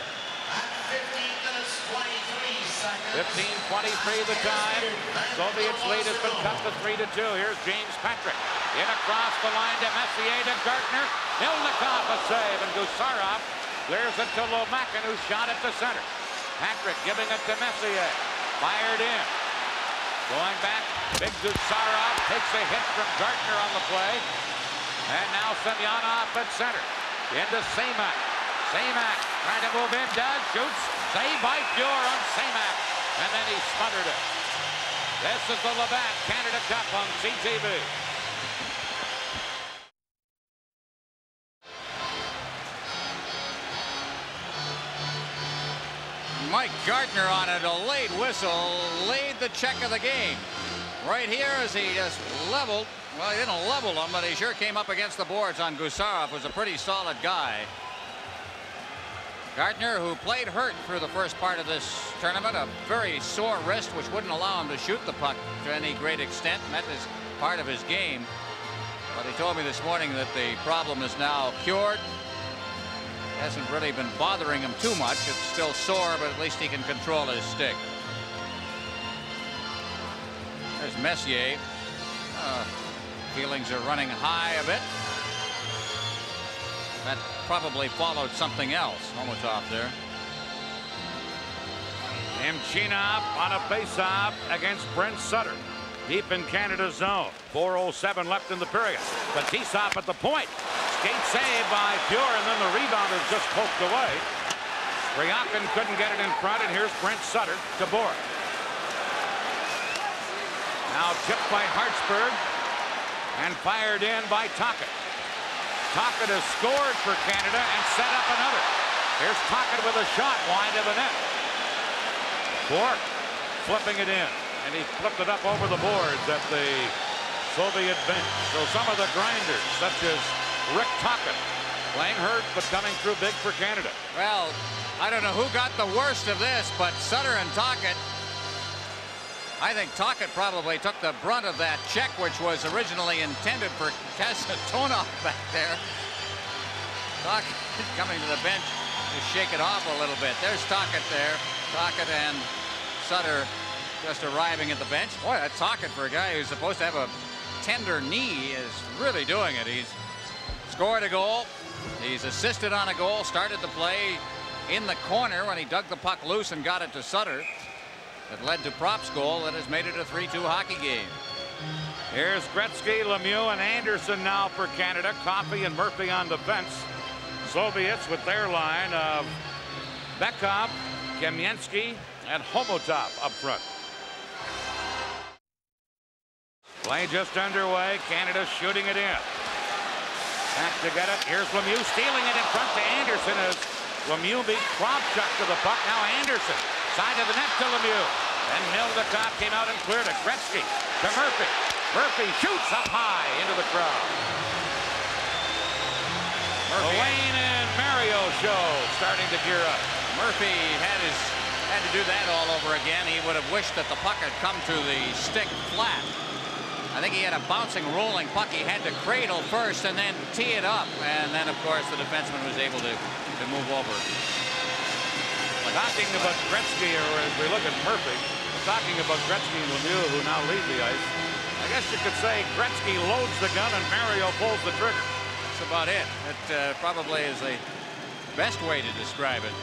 fifteen twenty-three the time. Soviets lead has been cut to three to two. Here's James Patrick. In across the line to Messier to Gartner. Hildekopf a save, and Gusarov clears it to Lomakin, who shot it to center. Patrick giving it to Messier. Fired in. Going back, big Gusarov takes a hit from Gartner on the play. And now Semyonov at center. Into Semak. Semak trying to move in, does, shoots. Save by Fuhr on Semak. And then he smothered it. This is the Labatt Canada Cup on C T V. Mike Gartner on a delayed whistle laid the check of the game. Right here as he just leveled. Well, he didn't level him, but he sure came up against the boards on Gusarov, who's a pretty solid guy. Gartner, who played hurt through the first part of this tournament, a very sore wrist, which wouldn't allow him to shoot the puck to any great extent, and that is part of his game. But he told me this morning that the problem is now cured. Hasn't really been bothering him too much. It's still sore, but at least he can control his stick. There's Messier. Uh, feelings are running high a bit. That probably followed something else. Homotov there. Imchinov on a face-off against Brent Sutter. Deep in Canada's zone. four oh seven left in the period. Fetisov at the point. Skate save by Fuhr, and then the rebound is just poked away. Ryakin couldn't get it in front, and here's Brent Sutter to Bourque. Now tipped by Hartsburg and fired in by Tocchet. Tocchet has scored for Canada and set up another. Here's Tocchet with a shot wide of the net. Bourque flipping it in, and he flipped it up over the boards at the Soviet bench. So some of the grinders, such as Rick Tocchet, playing hurt but coming through big for Canada. Well, I don't know who got the worst of this, but Sutter and Tocchet. I think Tocchet probably took the brunt of that check, which was originally intended for Kasatonov back there. Tocchet coming to the bench to shake it off a little bit. There's Tocchet there. Tocchet and Sutter just arriving at the bench. Boy, that Tocchet, for a guy who's supposed to have a tender knee, is really doing it. He's scored a goal. He's assisted on a goal, started the play in the corner when he dug the puck loose and got it to Sutter. That led to Propp's goal that has made it a three two hockey game. Here's Gretzky, Lemieux, and Anderson now for Canada. Coffey and Murphy on defense. Soviets with their line of Bekov, Kamensky, and Homotov up front. Play just underway. Canada shooting it in. Back to get it. Here's Lemieux stealing it in front to Anderson as Lemieux beat Kravchuk to the puck. Now Anderson. Side of the net to Lemieux. And Hildekopf came out and cleared it. Gretzky to Murphy. Murphy shoots up high into the crowd. Murphy. The Wayne and Mario show starting to gear up. Murphy had his had to do that all over again. He would have wished that the puck had come to the stick flat. I think he had a bouncing, rolling puck. He had to cradle first and then tee it up. And then, of course, the defenseman was able to, to move over. Talking about Gretzky, or as we look at Murphy, talking about Gretzky and Lemieux, who now leave the ice. I guess you could say Gretzky loads the gun and Mario pulls the trigger. That's about it. It uh, probably is the best way to describe it.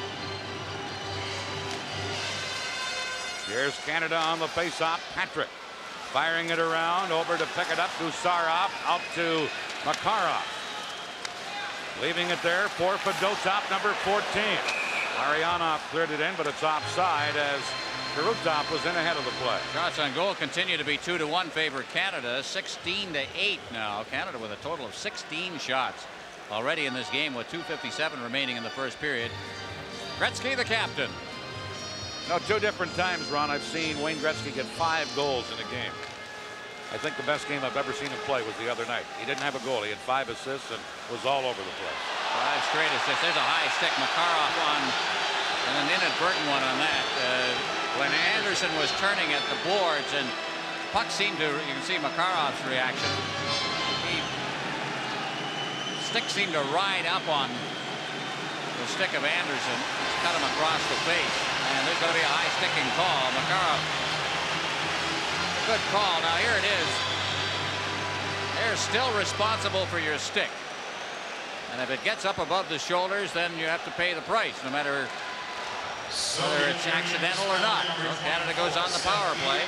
Here's Canada on the face-off. Patrick firing it around, over to pick it up. Gusarov out to Makarov. Leaving it there for Fedotov, number fourteen. Marianov cleared it in, but it's offside as Kurutov was in ahead of the play. Shots on goal continue to be two to one favor Canada. sixteen to eight now. Canada with a total of sixteen shots already in this game with two fifty-seven remaining in the first period. Gretzky, the captain. No, two different times, Ron, I've seen Wayne Gretzky get five goals in a game. I think the best game I've ever seen him play was the other night. He didn't have a goal. He had five assists and was all over the place. Five straight assists. There's a high stick. Makarov on, and an inadvertent one on that. Uh, when Anderson was turning at the boards, and puck seemed to, you can see Makarov's reaction. He, stick seemed to ride up on the stick of Anderson. Cut him across the face. And there's going to be a high sticking call. Makarov. Good call. Now here it is. They're still responsible for your stick. And if it gets up above the shoulders, then you have to pay the price, no matter whether it's accidental or not. Well, Canada goes on the power play.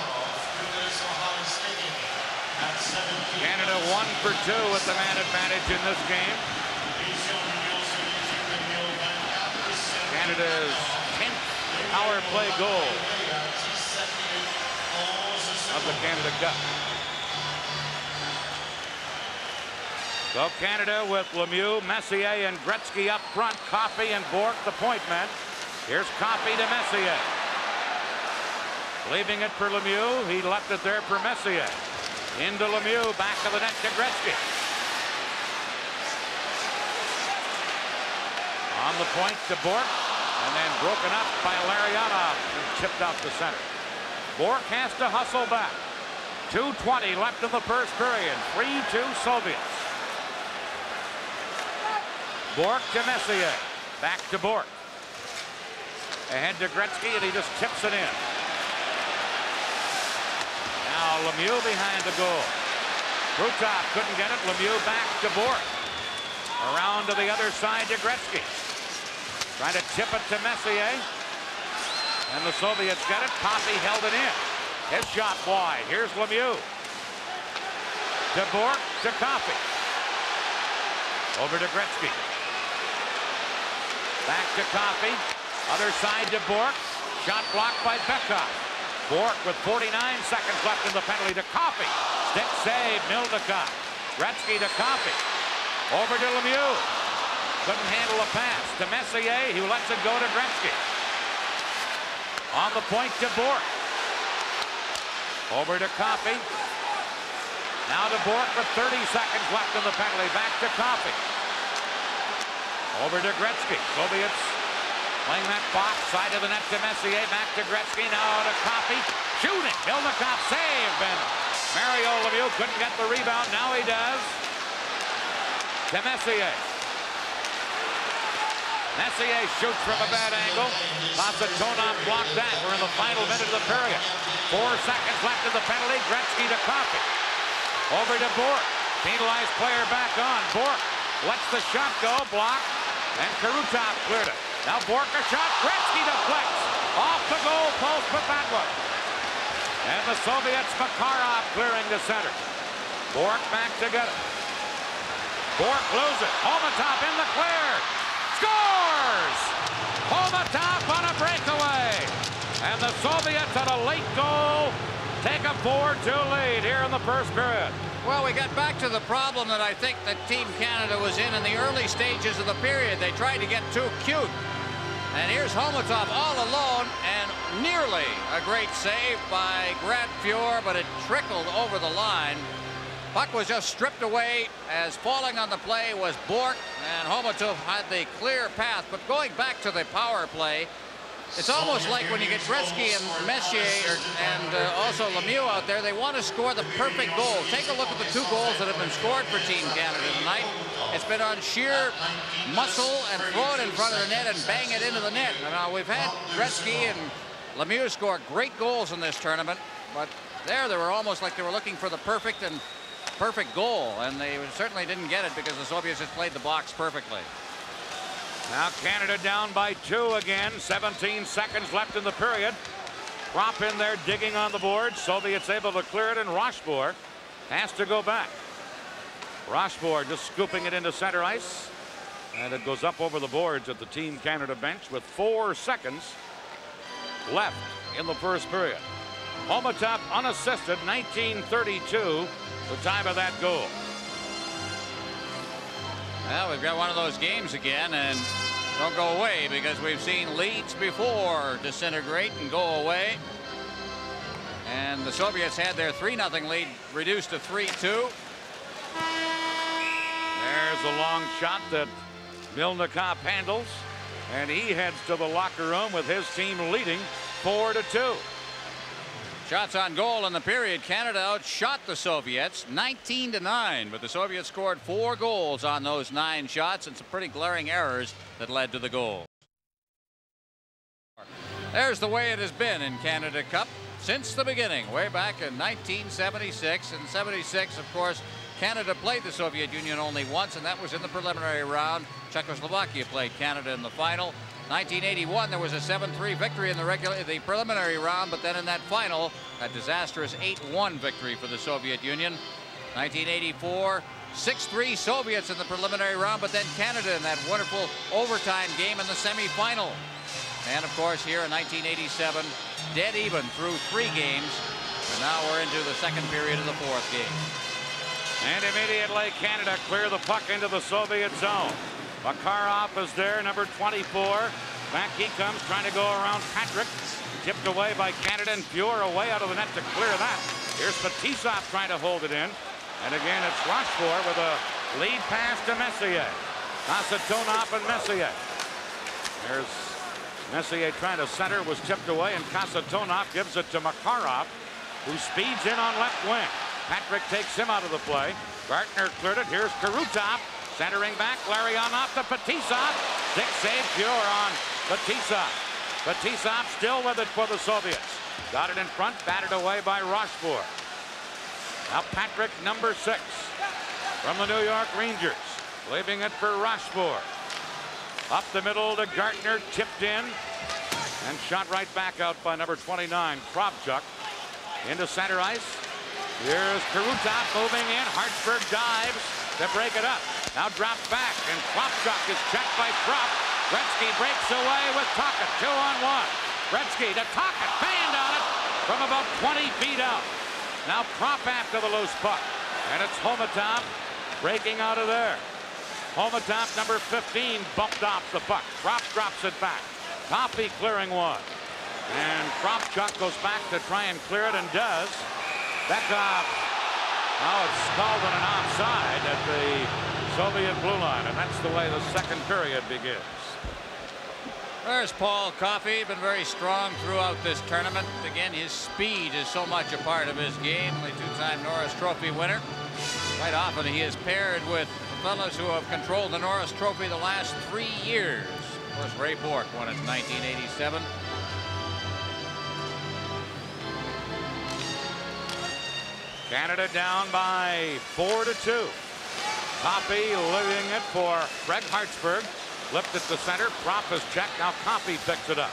Canada one for two with the man advantage in this game. Canada's tenth power play goal of the Canada Cup. So Canada with Lemieux, Messier, and Gretzky up front. Coffey and Bourque, the point men. Here's Coffey to Messier. Leaving it for Lemieux. He left it there for Messier. Into Lemieux, back of the net to Gretzky. On the point to Bourque, and then broken up by Larionov and tipped out to center. Bourque has to hustle back. two twenty left in the first period. three two Soviets. Bourque to Messier. Back to Bourque. Ahead to Gretzky, and he just tips it in. Now Lemieux behind the goal. Krutov couldn't get it. Lemieux back to Bourque. Around to the other side to Gretzky. Trying to tip it to Messier. And the Soviets get it. Coffey held it in. His shot wide. Here's Lemieux. To Bourque, to Coffey. Over to Gretzky. Back to Coffey. Other side to Bourque. Shot blocked by Bekov. Bourque with forty-nine seconds left in the penalty to Coffey. Stick save, Mildekov. Gretzky to Coffey. Over to Lemieux. Couldn't handle a pass to Messier, who lets it go to Gretzky. On the point to Bourque. Over to Coffey. Now to Bourque with thirty seconds left in the penalty. Back to Coffey. Over to Gretzky. Soviets playing that box. Side of the net to Messier. Back to Gretzky. Now to Coffey. Shooting. Mildekov save. And Mario Lemieux couldn't get the rebound. Now he does. To Messier. Messier shoots from a bad angle. Kasatonov blocked that. We're in the final minute of the period. Four seconds left in the penalty. Gretzky to Coffey. Over to Bourque. Penalized player back on. Bourque lets the shot go. Blocked. And Krutov cleared it. Now Bourque a shot. Gretzky deflects. Off the goal post with that one. And the Soviets, Makarov clearing the center. Bourque back to get it. Bourque loses it. Homatov in the clear. Scores! Homatov on a breakaway. And the Soviets on a late goal take a four two lead here in the first period. Well, we got back to the problem that I think that Team Canada was in in the early stages of the period. They tried to get too cute. And here's Homatov all alone, and nearly a great save by Grant Fuhr, but it trickled over the line. Puck was just stripped away, as falling on the play was Bourque, and Homatov had the clear path. But going back to the power play, it's almost like when you get Gretzky and Messier or, and uh, also Lemieux out there, they want to score the perfect goal. Take a look at the two goals that have been scored for Team Canada tonight. It's been on sheer muscle and throw it in front of the net and bang it into the net. Now, we've had Gretzky and Lemieux score great goals in this tournament, but there they were almost like they were looking for the perfect and perfect goal, and they certainly didn't get it because the Soviets just played the box perfectly. Now Canada down by two again. seventeen seconds left in the period. Krop in there digging on the board. Soviets able to clear it, and Rochefort has to go back. Rochefort just scooping it into center ice. And it goes up over the boards at the Team Canada bench with four seconds left in the first period. Homatov unassisted, nineteen thirty-two, the time of that goal. Well, we've got one of those games again, and don't go away because we've seen leads before disintegrate and go away. And the Soviets had their three nothing lead reduced to three two. There's a long shot that Mildekov handles, and he heads to the locker room with his team leading four to two. Shots on goal in the period. Canada outshot the Soviets nineteen to nine, but the Soviets scored four goals on those nine shots and some pretty glaring errors that led to the goal. There's the way it has been in Canada Cup since the beginning, way back in nineteen seventy-six. And seventy-six, of course, Canada played the Soviet Union only once, and that was in the preliminary round. Czechoslovakia played Canada in the final. nineteen eighty-one, there was a seven three victory in the regular, the preliminary round, but then in that final, a disastrous eight one victory for the Soviet Union. nineteen eighty-four, six three Soviets in the preliminary round, but then Canada in that wonderful overtime game in the semifinal. And of course, here in nineteen eighty-seven, dead even through three games, and now we're into the second period of the fourth game. And immediately Canada clear the puck into the Soviet zone. Makarov is there, number twenty-four. Back he comes, trying to go around Patrick. Tipped away by Canada, and Fuhr away out of the net to clear that. Here's Fetisov trying to hold it in. And again, it's Rochefort with a lead pass to Messier. Kasatonov and Messier. There's Messier trying to center, was tipped away, and Kasatonov gives it to Makarov, who speeds in on left wing. Patrick takes him out of the play. Gartner cleared it. Here's Karutov. Centering back, Larionov to Fetisov. Six save Fuhr on Fetisov. Fetisov still with it for the Soviets. Got it in front, batted away by Rochefort. Now Patrick, number six, from the New York Rangers. Leaving it for Rochefort. Up the middle to Gartner, tipped in. And shot right back out by number twenty-nine, Kravchuk. Into center ice. Here's Karutov moving in. Hartsburg dives to break it up. Now drops back, and Kravchuk is checked by Krupp. Gretzky breaks away with Tocchet. Two on one. Gretzky to Tocchet. Band on it from about twenty feet out. Now Krupp after the loose puck. And it's Homatov breaking out of there. Homatov, number fifteen, bumped off the puck. Krupp drops it back. Toppy clearing one. And Kravchuk goes back to try and clear it, and does. Bekov. Now it's called on an offside at the Soviet blue line, and that's the way the second period begins. There's Paul Coffey, been very strong throughout this tournament. Again, his speed is so much a part of his game. The two-time Norris Trophy winner. Quite often he is paired with fellas who have controlled the Norris Trophy the last three years. Of course, Ray Bourque won it in nineteen eighty-seven. Canada down by four to two. Coffey leaving it for Greg Hartsburg. Flipped it to center. Propp is checked. Now Coffey picks it up.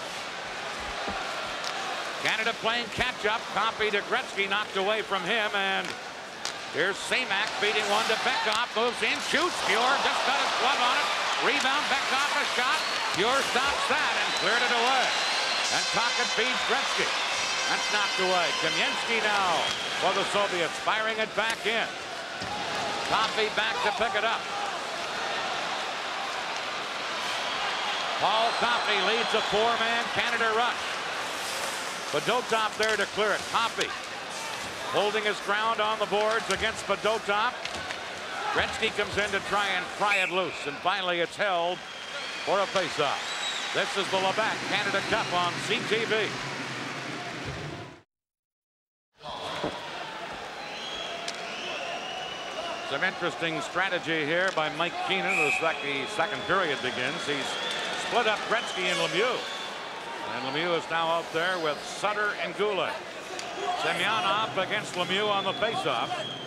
Canada playing catch-up. Coffey to Gretzky, knocked away from him, and here's Semak feeding one to Bekov. Moves in, shoots. Fuhr just got his glove on it. Rebound. Bekov a shot. Fuhr stops that and cleared it away. And Tocchet feeds Gretzky. That's knocked away. Kamensky now for the Soviets, firing it back in. Coffey back to pick it up. Paul Coffey leads a four-man Canada rush. Fedotov there to clear it. Coffey holding his ground on the boards against Fedotov. Gretzky comes in to try and pry it loose, and finally it's held for a faceoff. This is the Labatt Canada Cup on C T V. Some interesting strategy here by Mike Keenan as the second period begins. He's split up Gretzky and Lemieux. And Lemieux is now out there with Sutter and Goulet. Semyonov against Lemieux on the faceoff.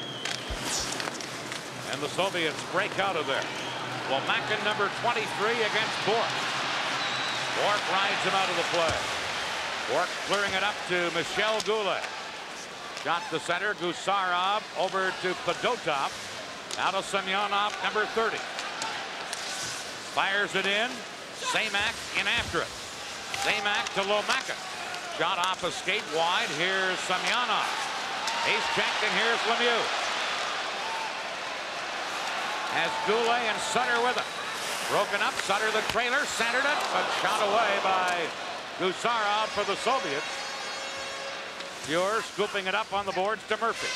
And the Soviets break out of there. Lomakin, number twenty-three, against Bourque. Bourque rides him out of the play. Bourque clearing it up to Michel Goulet. Shot to center. Gusarov over to Fedotov. Now to Semyonov, number thirty. Fires it in. Semak in after it. Semak to Lomakin. Shot off a skate wide. Here's Semyonov. He's checked, and here's Lemieux. Has Goulet and Sutter with it. Broken up. Sutter the trailer. Centered it, but shot away by Gusarov for the Soviets. Fuhr scooping it up on the boards to Murphy.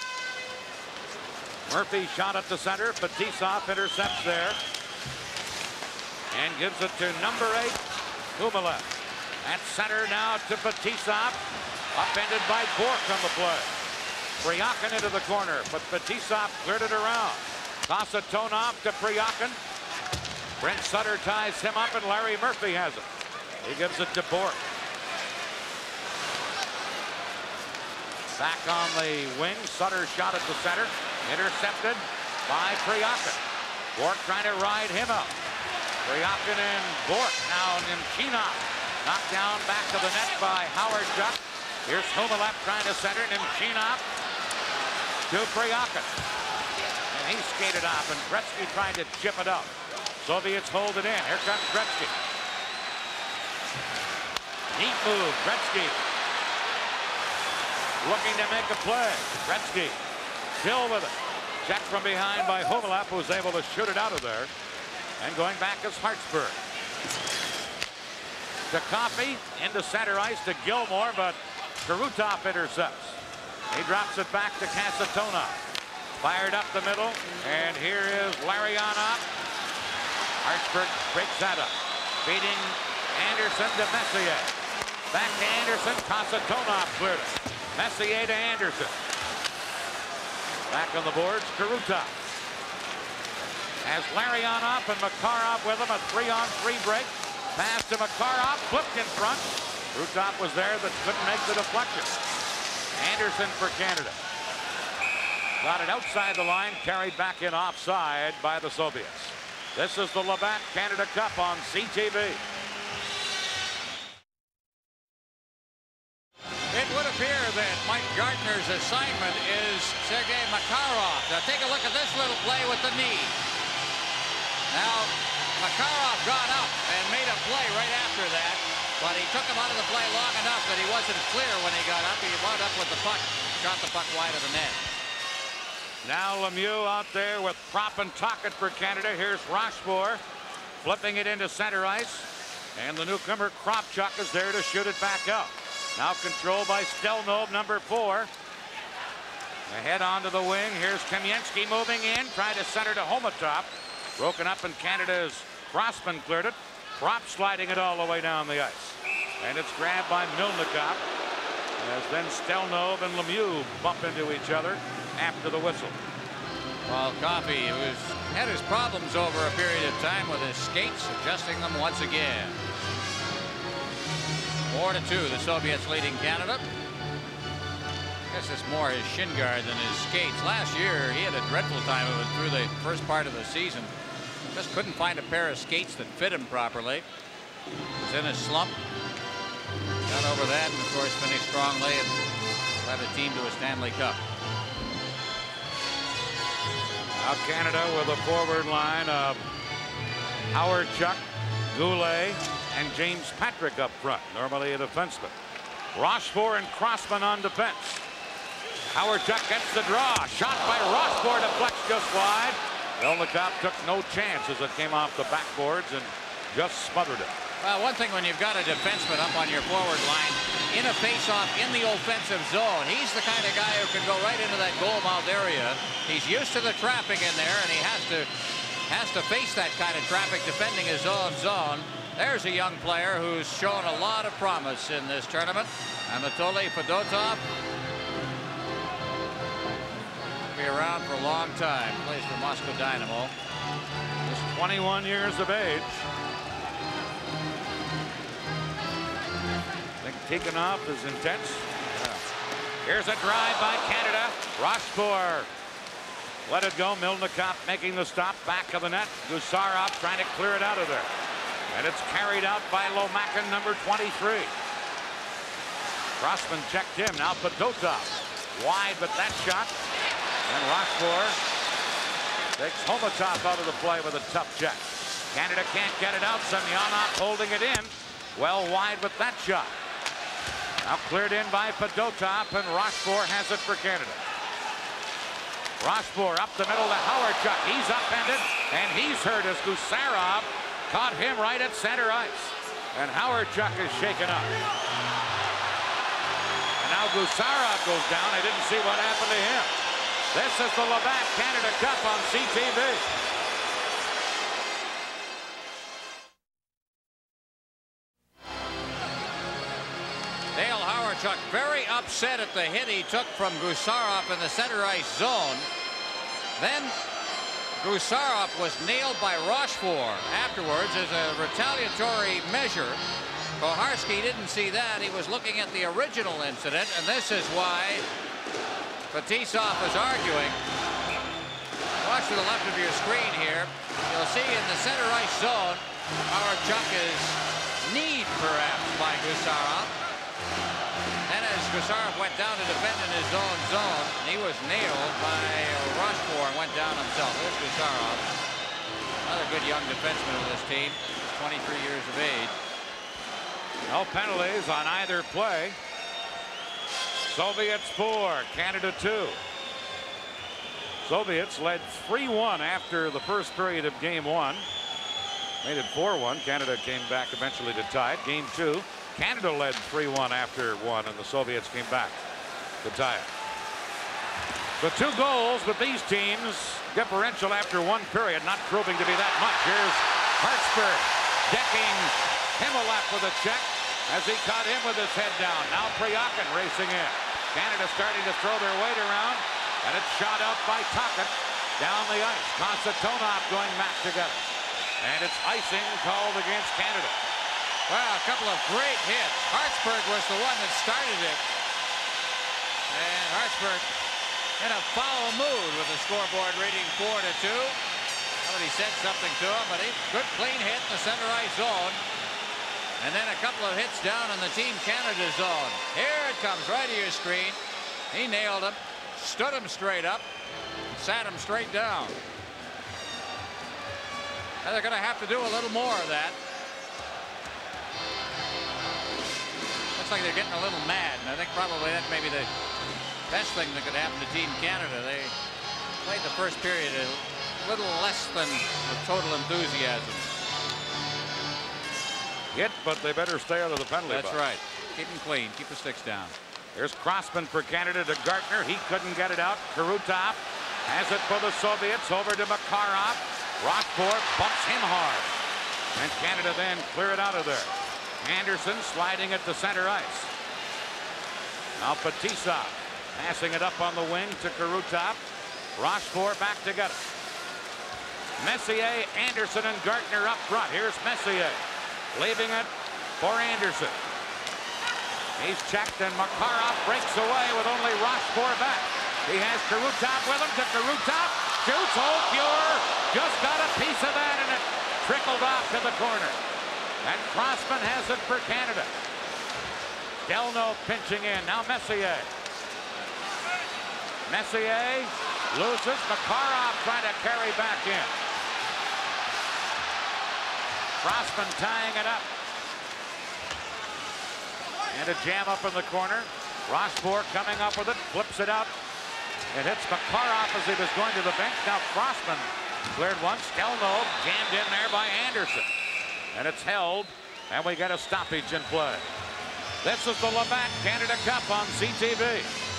Murphy shot at the center. Fetisov intercepts there. And gives it to number eight, Kumalev. At center now to Fetisov. Upended by Bourque on the play. Priakin into the corner, but Fetisov cleared it around. Kasatonov to Priakin. Brent Sutter ties him up, and Larry Murphy has it. He gives it to Bourque. Back on the wing. Sutter shot at the center. Intercepted by Priakin. Bork trying to ride him up. Priakin and Bork. Now Nimchinov knocked down back of the net by Howard Chuck. Here's Humelap trying to center. Nimchinov to Priakin. And he skated off, and Gretzky tried to chip it up. Soviets hold it in. Here comes Gretzky. Neat move. Gretzky looking to make a play. Gretzky still with it. Check from behind by Humelap, who was able to shoot it out of there. And going back is Hartsburg. To Coffey, into center ice to Gilmore, but Karutov intercepts. He drops it back to Kasatonov. Fired up the middle, and here is Larionov. Hartsburg breaks that up. Feeding Anderson to Messier. Back to Anderson. Kasatonov cleared it. Messier to Anderson. Back on the boards, Karutov. As Larionov and Makarov with him, a three-on-three break. Pass to Makarov, flipped in front. Karutov was there, but couldn't make the deflection. Anderson for Canada. Got it outside the line, carried back in offside by the Soviets. This is the Labatt Canada Cup on C T V. It would appear that Mike Gartner's assignment is Sergei Makarov. Now take a look at this little play with the knee. Now Makarov got up and made a play right after that, but he took him out of the play long enough that he wasn't clear when he got up. He wound up with the puck, shot the puck wide of the net. Now Lemieux out there with Prop and Tocchet for Canada. Here's Rochefort flipping it into center ice, and the newcomer Kravchuk is there to shoot it back out. Now controlled by Stelnov, number four. Ahead onto the wing. Here's Kamensky moving in, trying to center to Homatop. Broken up, and Canada's Crossman cleared it. Prop sliding it all the way down the ice. And it's grabbed by Milnikov. As then Stelnov and Lemieux bump into each other after the whistle. Well, Coffey was had his problems over a period of time with his skates, adjusting them once again. Four to two, the Soviets leading Canada. I guess it's more his shin guard than his skates. Last year, he had a dreadful time of it through the first part of the season. Just couldn't find a pair of skates that fit him properly. Was in a slump. Got over that, and of course finished strongly and led a team to a Stanley Cup. Now Canada with a forward line of Howard Chuck, Goulet, and James Patrick up front, normally a defenseman. Rochefort and Crossman on defense. Howard Chuck gets the draw. Shot by Rochefort, deflects just wide. Milnikov took no chance as it came off the backboards and just smothered it. Well, one thing when you've got a defenseman up on your forward line in a face-off in the offensive zone, he's the kind of guy who can go right into that goal mouth area. He's used to the traffic in there, and he has to has to face that kind of traffic defending his own zone. There's a young player who's shown a lot of promise in this tournament. Anatoly Fedotov. Be around for a long time. Plays for Moscow Dynamo. Just twenty-one years of age. I think Tikhonov is intense. Yeah. Here's a drive by Canada. Rochefort let it go. Milnikov making the stop. Back of the net. Gusarov trying to clear it out of there. And it's carried out by Lomakin, number twenty-three. Crossman checked him. Now Fedotov wide with that shot. And Rochefort takes Homatov out of the play with a tough check. Canada can't get it out. Semyonov holding it in. Well wide with that shot. Now cleared in by Fedotov, and Rochefort has it for Canada. Rochefort up the middle to Howard Chuck. He's upended, and he's hurt as Gusarov caught him right at center ice. And Howard Chuck is shaken up. And now Gusarov goes down. I didn't see what happened to him. This is the Labatt Canada Cup on C T V. Dale Hawerchuk very upset at the hit he took from Gusarov in the center ice zone. Then Gusarov was nailed by Rochefort afterwards as a retaliatory measure. Koharski didn't see that. He was looking at the original incident, and this is why Fetisov is arguing watch to the left of your screen here, you'll see in the center ice zone, our chuck is kneed perhaps by Gusarov. Then as Gusarov went down to defend in his own zone, he was nailed by Rochefort and went down himself. There's Gusarov. Another good young defenseman of this team, twenty-three years of age. No penalties on either play. Soviets four, Canada two. Soviets led three one after the first period of game one. Made it four one. Canada came back eventually to tie it. Game two, Canada led three one after one, and the Soviets came back to tie it. The two goals with these teams, differential after one period, not proving to be that much. Here's Hartsburg decking Himmelap with a check as he caught him with his head down. Now Priakin racing in. Canada starting to throw their weight around, and it's shot out by Tocchet down the ice. Konstantinov going back together. And it's icing called against Canada. Well, a couple of great hits. Hartsburg was the one that started it. And Hartsburg in a foul mood with the scoreboard reading four to two. Somebody said something to him, but he good clean hit in the center ice zone. And then a couple of hits down in the Team Canada zone. Here it comes right to your screen. He nailed him, stood him straight up, sat him straight down. Now they're going to have to do a little more of that. Looks like they're getting a little mad, and I think probably that may be the best thing that could happen to Team Canada. They played the first period a little less than with total enthusiasm. Hit, but they better stay out of the penalty box. That's right. Keep them clean. Keep the sticks down. Here's Crossman for Canada to Gartner. He couldn't get it out. Karutov has it for the Soviets. Over to Makarov. Rochefort bumps him hard. And Canada then clear it out of there. Anderson sliding it to center ice. Now Fetisov passing it up on the wing to Karutov. Rochefort back together. Messier, Anderson, and Gartner up front. Here's Messier leaving it for Anderson. He's checked, and Makarov breaks away with only Rochefort back. He has Karutov with him to Karutov. Shoots, oh, pure. Just got a piece of that, and it trickled off to the corner. And Crossman has it for Canada. Delno pinching in. Now Messier. Messier loses. Makarov trying to carry back in. Crossman tying it up. And a jam up in the corner. Rochefort coming up with it. Flips it out. It hits Makarov as he was going to the bench. Now Crossman cleared one. Stelno jammed in there by Anderson. And it's held. And we get a stoppage in play. This is the Labatt Canada Cup on C T V.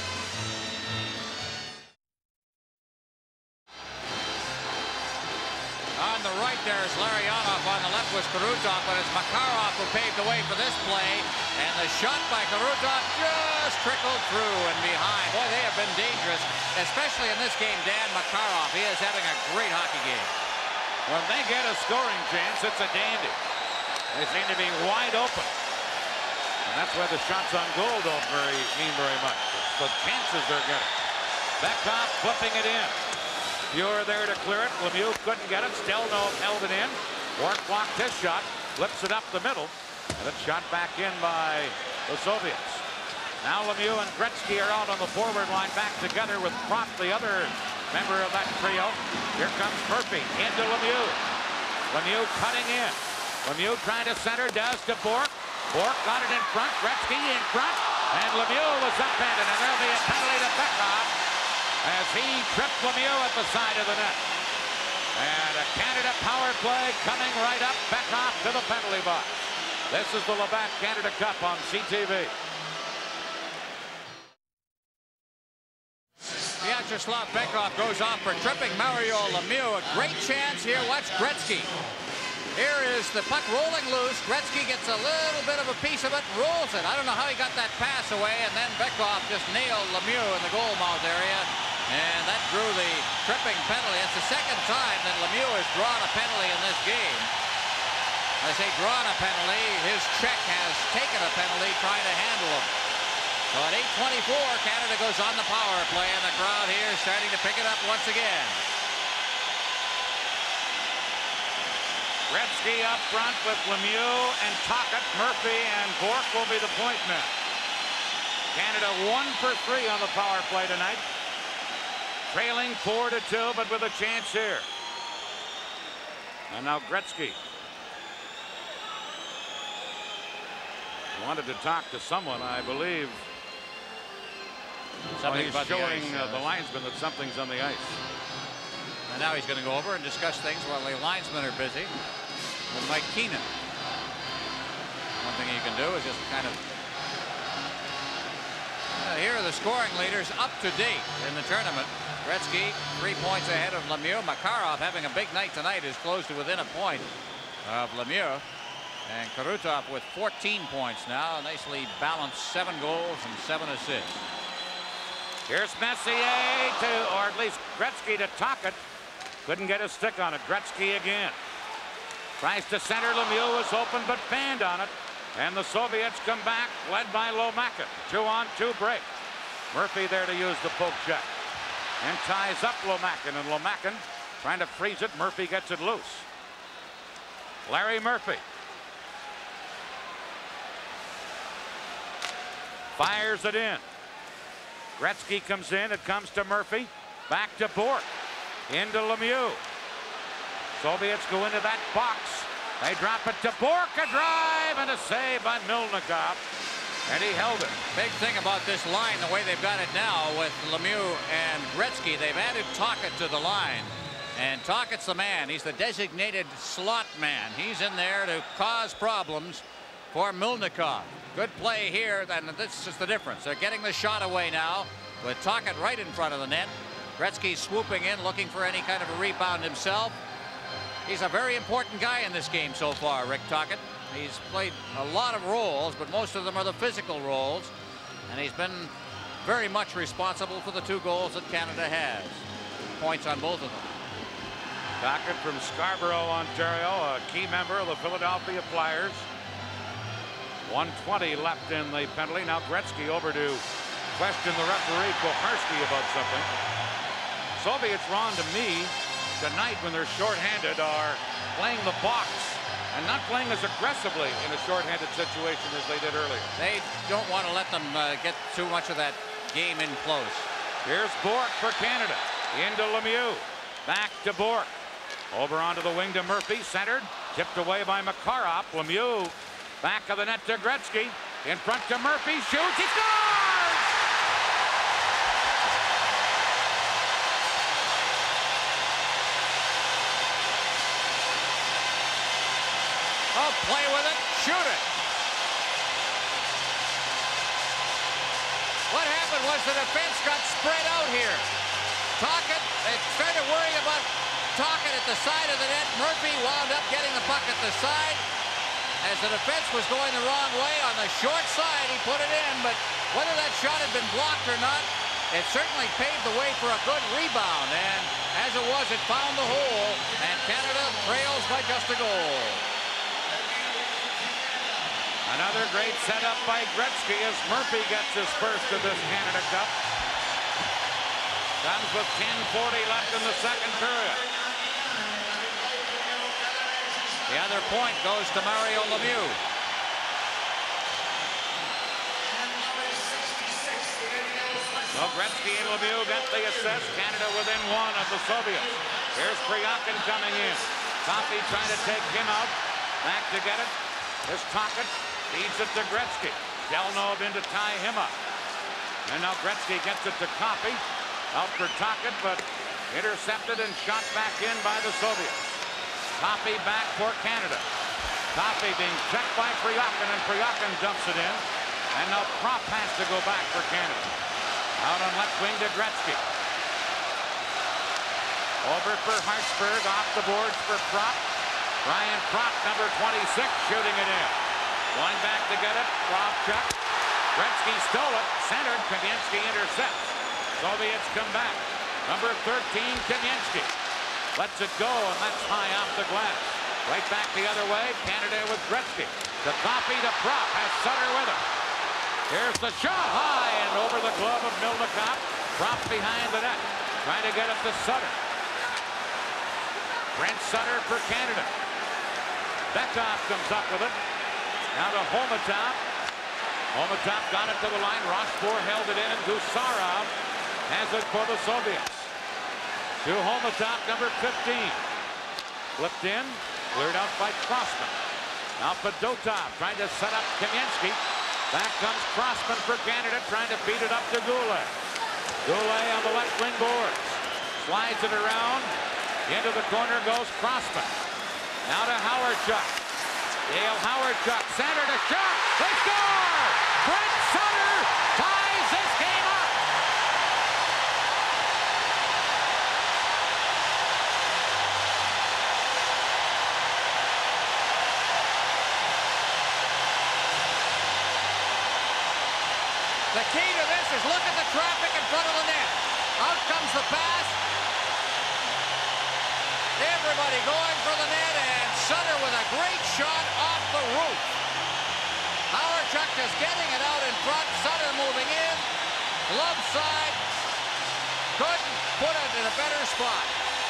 On the right there is Larionov. On the left was Karutov, but it's Makarov who paved the way for this play. And the shot by Karutov just trickled through and behind. Boy, they have been dangerous, especially in this game. Dan Makarov, he is having a great hockey game. When they get a scoring chance, it's a dandy. They seem to be wide open. And that's why the shots on goal don't very mean very much. It's the chances they're getting. Beckhoff flipping it in. Pure there to clear it. Lemieux couldn't get it. Stelno held it in. Bourque blocked his shot. Flips it up the middle. And it's shot back in by the Soviets. Now Lemieux and Gretzky are out on the forward line back together with Propp, the other member of that trio. Here comes Murphy into Lemieux. Lemieux cutting in. Lemieux trying to center, does to Bourque. Bourque got it in front. Gretzky in front. And Lemieux was upended. And there'll be a penalty to Beckhoff as he tripped Lemieux at the side of the net. And a Canada power play coming right up. Beckhoff to the penalty box. This is the Labatt Canada Cup on C T V. Vyacheslav Beckhoff goes off for tripping Mario Lemieux. A great chance here. Watch Gretzky. Here is the puck rolling loose. Gretzky gets a little bit of a piece of it, rolls it. I don't know how he got that pass away, and then Beckhoff just nailed Lemieux in the goal mouth area. And that drew the tripping penalty. It's the second time that Lemieux has drawn a penalty in this game. I say drawn a penalty. His check has taken a penalty trying to handle him. So at eight twenty-four, Canada goes on the power play, and the crowd here is starting to pick it up once again. Gretzky up front with Lemieux and Tocchet. Murphy and Bourque will be the point men. Canada one for three on the power play tonight. Trailing four to two, but with a chance here. And now Gretzky. Wanted to talk to someone, I believe. Something well, he's about showing the, ice, uh, uh, the linesman that something's on the ice. And now he's going to go over and discuss things while the linesmen are busy with Mike Keenan. One thing you can do is just kind of. Uh, here are the scoring leaders up to date in the tournament. Gretzky three points ahead of Lemieux. Makarov having a big night tonight is close to within a point of Lemieux. And Krutov with fourteen points now. Nicely balanced, seven goals and seven assists. Here's Messier to, or at least Gretzky to Tocchet. Couldn't get a stick on it. Gretzky again. Tries to center. Lemieux was open but fanned on it. And the Soviets come back, led by Lomakin. Two on two break. Murphy there to use the poke check. And ties up Lomakin. And Lomakin trying to freeze it. Murphy gets it loose. Larry Murphy. Fires it in. Gretzky comes in. It comes to Murphy. Back to Bourque. Into Lemieux. Soviets go into that box. They drop it to Bourque. A drive and a save by Milnikov. And he held it. Big thing about this line, the way they've got it now with Lemieux and Gretzky, they've added Tocchet to the line. And Tocchet's the man. He's the designated slot man. He's in there to cause problems for Milnikov. Good play here, and this is the difference. They're getting the shot away now with Tocchet right in front of the net. Gretzky swooping in, looking for any kind of a rebound himself. He's a very important guy in this game so far, Rick Tocchet. He's played a lot of roles, but most of them are the physical roles. And he's been very much responsible for the two goals that Canada has. Points on both of them. Tocchet from Scarborough, Ontario, a key member of the Philadelphia Flyers. one twenty left in the penalty. Now Gretzky over to question the referee, Koharski, about something. Soviets, Ron, to me, tonight when they're shorthanded, are playing the box and not playing as aggressively in a shorthanded situation as they did earlier. They don't want to let them uh, get too much of that game in close. Here's Bourque for Canada. Into Lemieux. Back to Bourque. Over onto the wing to Murphy. Centered. Tipped away by Makarov. Lemieux. Back of the net to Gretzky. In front to Murphy. Shoots. He scores! Oh, play with it, shoot it. What happened was the defense got spread out here. Tocchet, they started worrying about Tocchet at the side of the net. Murphy wound up getting the puck at the side. As the defense was going the wrong way, on the short side, he put it in, but whether that shot had been blocked or not, it certainly paved the way for a good rebound. And as it was, it found the hole, and Canada trails by just a goal. Another great setup by Gretzky as Murphy gets his first of this Canada Cup. Comes with ten forty left in the second period. The other point goes to Mario Lemieux. Well, Gretzky and Lemieux got the assist. Canada within one of the Soviets. Here's Priakin coming in. Coffey trying to take him out. Back to get it. Here's Tocchet. Feeds it to Gretzky. Delnov in to tie him up. And now Gretzky gets it to Coffey. Out for Tocchet, but intercepted and shot back in by the Soviets. Coffey back for Canada. Coffey being checked by Priakin, and Priakin dumps it in. And now Propp has to go back for Canada. Out on left wing to Gretzky. Over for Hartsburg, off the boards for Propp. Brian Propp, number twenty-six, shooting it in. Going back to get it, Kravchuk. Gretzky stole it, centered, Kamensky intercepts. Soviets come back. Number thirteen, Kamensky. Lets it go, and that's high off the glass. Right back the other way, Canada with Gretzky. To Coffey to Propp, has Sutter with him. Here's the shot, high and over the glove of Milnikov. Propp behind the net, trying to get it to Sutter. Brent Sutter for Canada. Bekov comes up with it. Now to Holmatov. Holmatov got it to the line. Rochefort held it in, and Gusarov has it for the Soviets. To Holmatov, number fifteen. Flipped in, cleared out by Crossman. Now Fedotov trying to set up Kamensky. Back comes Crossman for Canada, trying to beat it up to Goulet. Goulet on the left wing boards. Slides it around. Into the corner goes Crossman. Now to Howardchuk. Dale Howardchuk, center to shot. They score! Brent Sutter ties this game up. The key to this is look at the traffic in front of the net. Out comes the pass. Everybody going for the net, and Sutter with a great shot off the roof. Howardchuk just getting it out in front. Sutter moving in. Glove side. Couldn't put it in a better spot.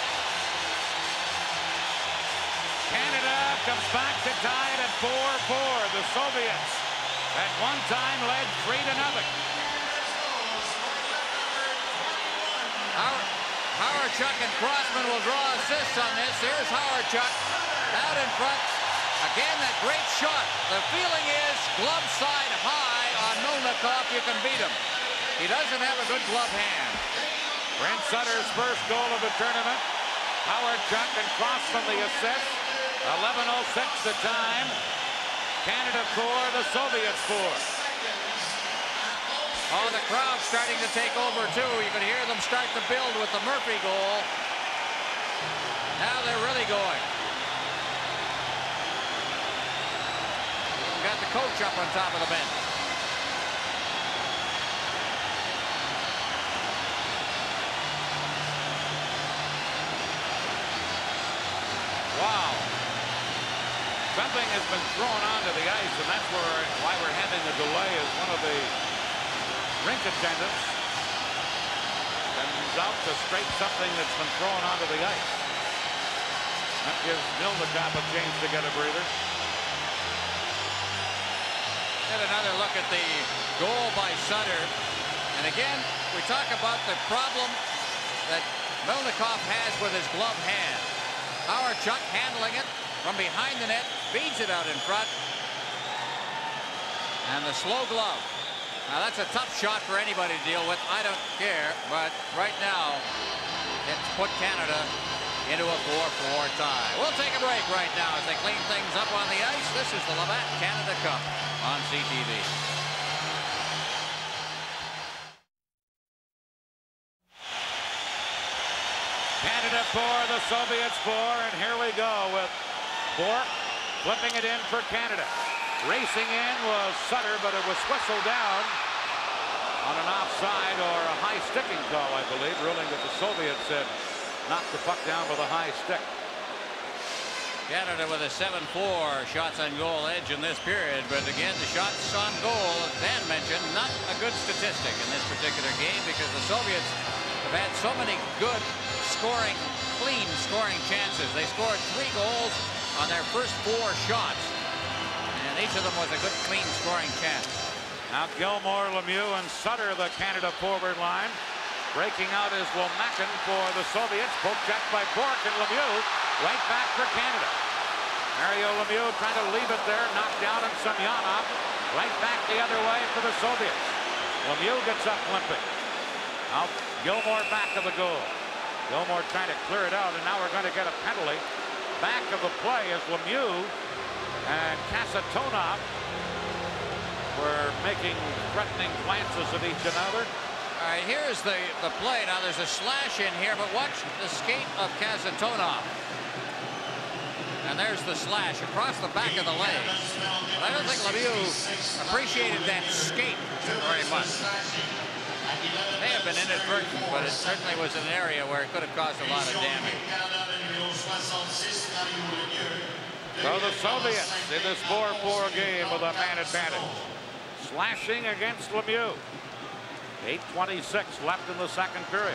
Canada comes back to tie it at four four. The Soviets at one time led three to nothing. Howard, Howardchuk and Crossman will draw assists on this. Here's Howardchuk out in front. Again, that great shot. The feeling is glove side high on Melnikov. You can beat him. He doesn't have a good glove hand. Brent Sutter's first goal of the tournament. Howardchuk and Crossman the assist. eleven oh six the time. Canada four, the Soviets four. Oh, the crowd's starting to take over, too. You can hear them start to build with the Murphy goal. Now they're really going. We've got the coach up on top of the bench. Wow. Something has been thrown onto the ice, and that's where, why we're having the delay as one of the rink attendants comes out to straight something that's been thrown onto the ice. That gives Melnikov a chance to get a breather. Get another look at the goal by Sutter. And again, we talk about the problem that Melnikov has with his glove hand. Howardchuk handling it from behind the net, feeds it out in front. And the slow glove. Now that's a tough shot for anybody to deal with. I don't care, but right now it's put Canada into a four four tie. We'll take a break right now as they clean things up on the ice. This is the Labatt Canada Cup on C T V. Canada four, the Soviets four, and here we go with Bourque flipping it in for Canada. Racing in was Sutter, but it was whistled down on an offside or a high sticking call, I believe, ruling that the Soviets had knocked the puck down with a high stick. Canada with a seven four shots on goal edge in this period, but again, the shots on goal, as Dan mentioned, not a good statistic in this particular game because the Soviets have had so many good scoring, clean scoring chances. They scored three goals on their first four shots. And each of them was a good, clean scoring chance. Now Gilmore, Lemieux, and Sutter, the Canada forward line. Breaking out is Womakin for the Soviets. Poke check by Bourque, and Lemieux right back for Canada. Mario Lemieux trying to leave it there, knocked down, and Semyonov right back the other way for the Soviets. Lemieux gets up limping. Now Gilmore back of the goal. Gilmore trying to clear it out, and now we're going to get a penalty. Back of the play is Lemieux and Kasatonov were making threatening glances at each other. All right, here's the, the play. Now there's a slash in here, but watch the skate of Kasatonov. And there's the slash across the back of the leg. But I don't think Lemieux appreciated that skate very much. It may have been inadvertent, but it certainly was an area where it could have caused a lot of damage. So the Soviets in this four four game with a man advantage. Slashing against Lemieux. eight twenty-six left in the second period.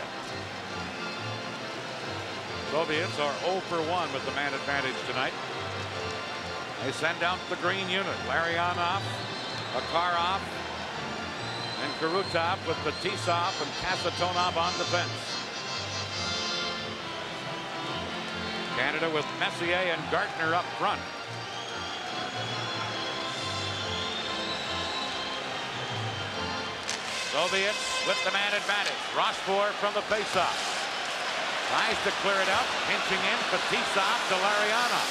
Soviets are oh for one with the man advantage tonight. They send out the green unit. Larionov, Makarov, and Krutov with Fetisov and Kasatonov on defense. Canada with Messier and Gartner up front. Soviets with the man advantage. Rochefort from the faceoff. Tries to clear it out. Pinching in. Fetisov to Larionov.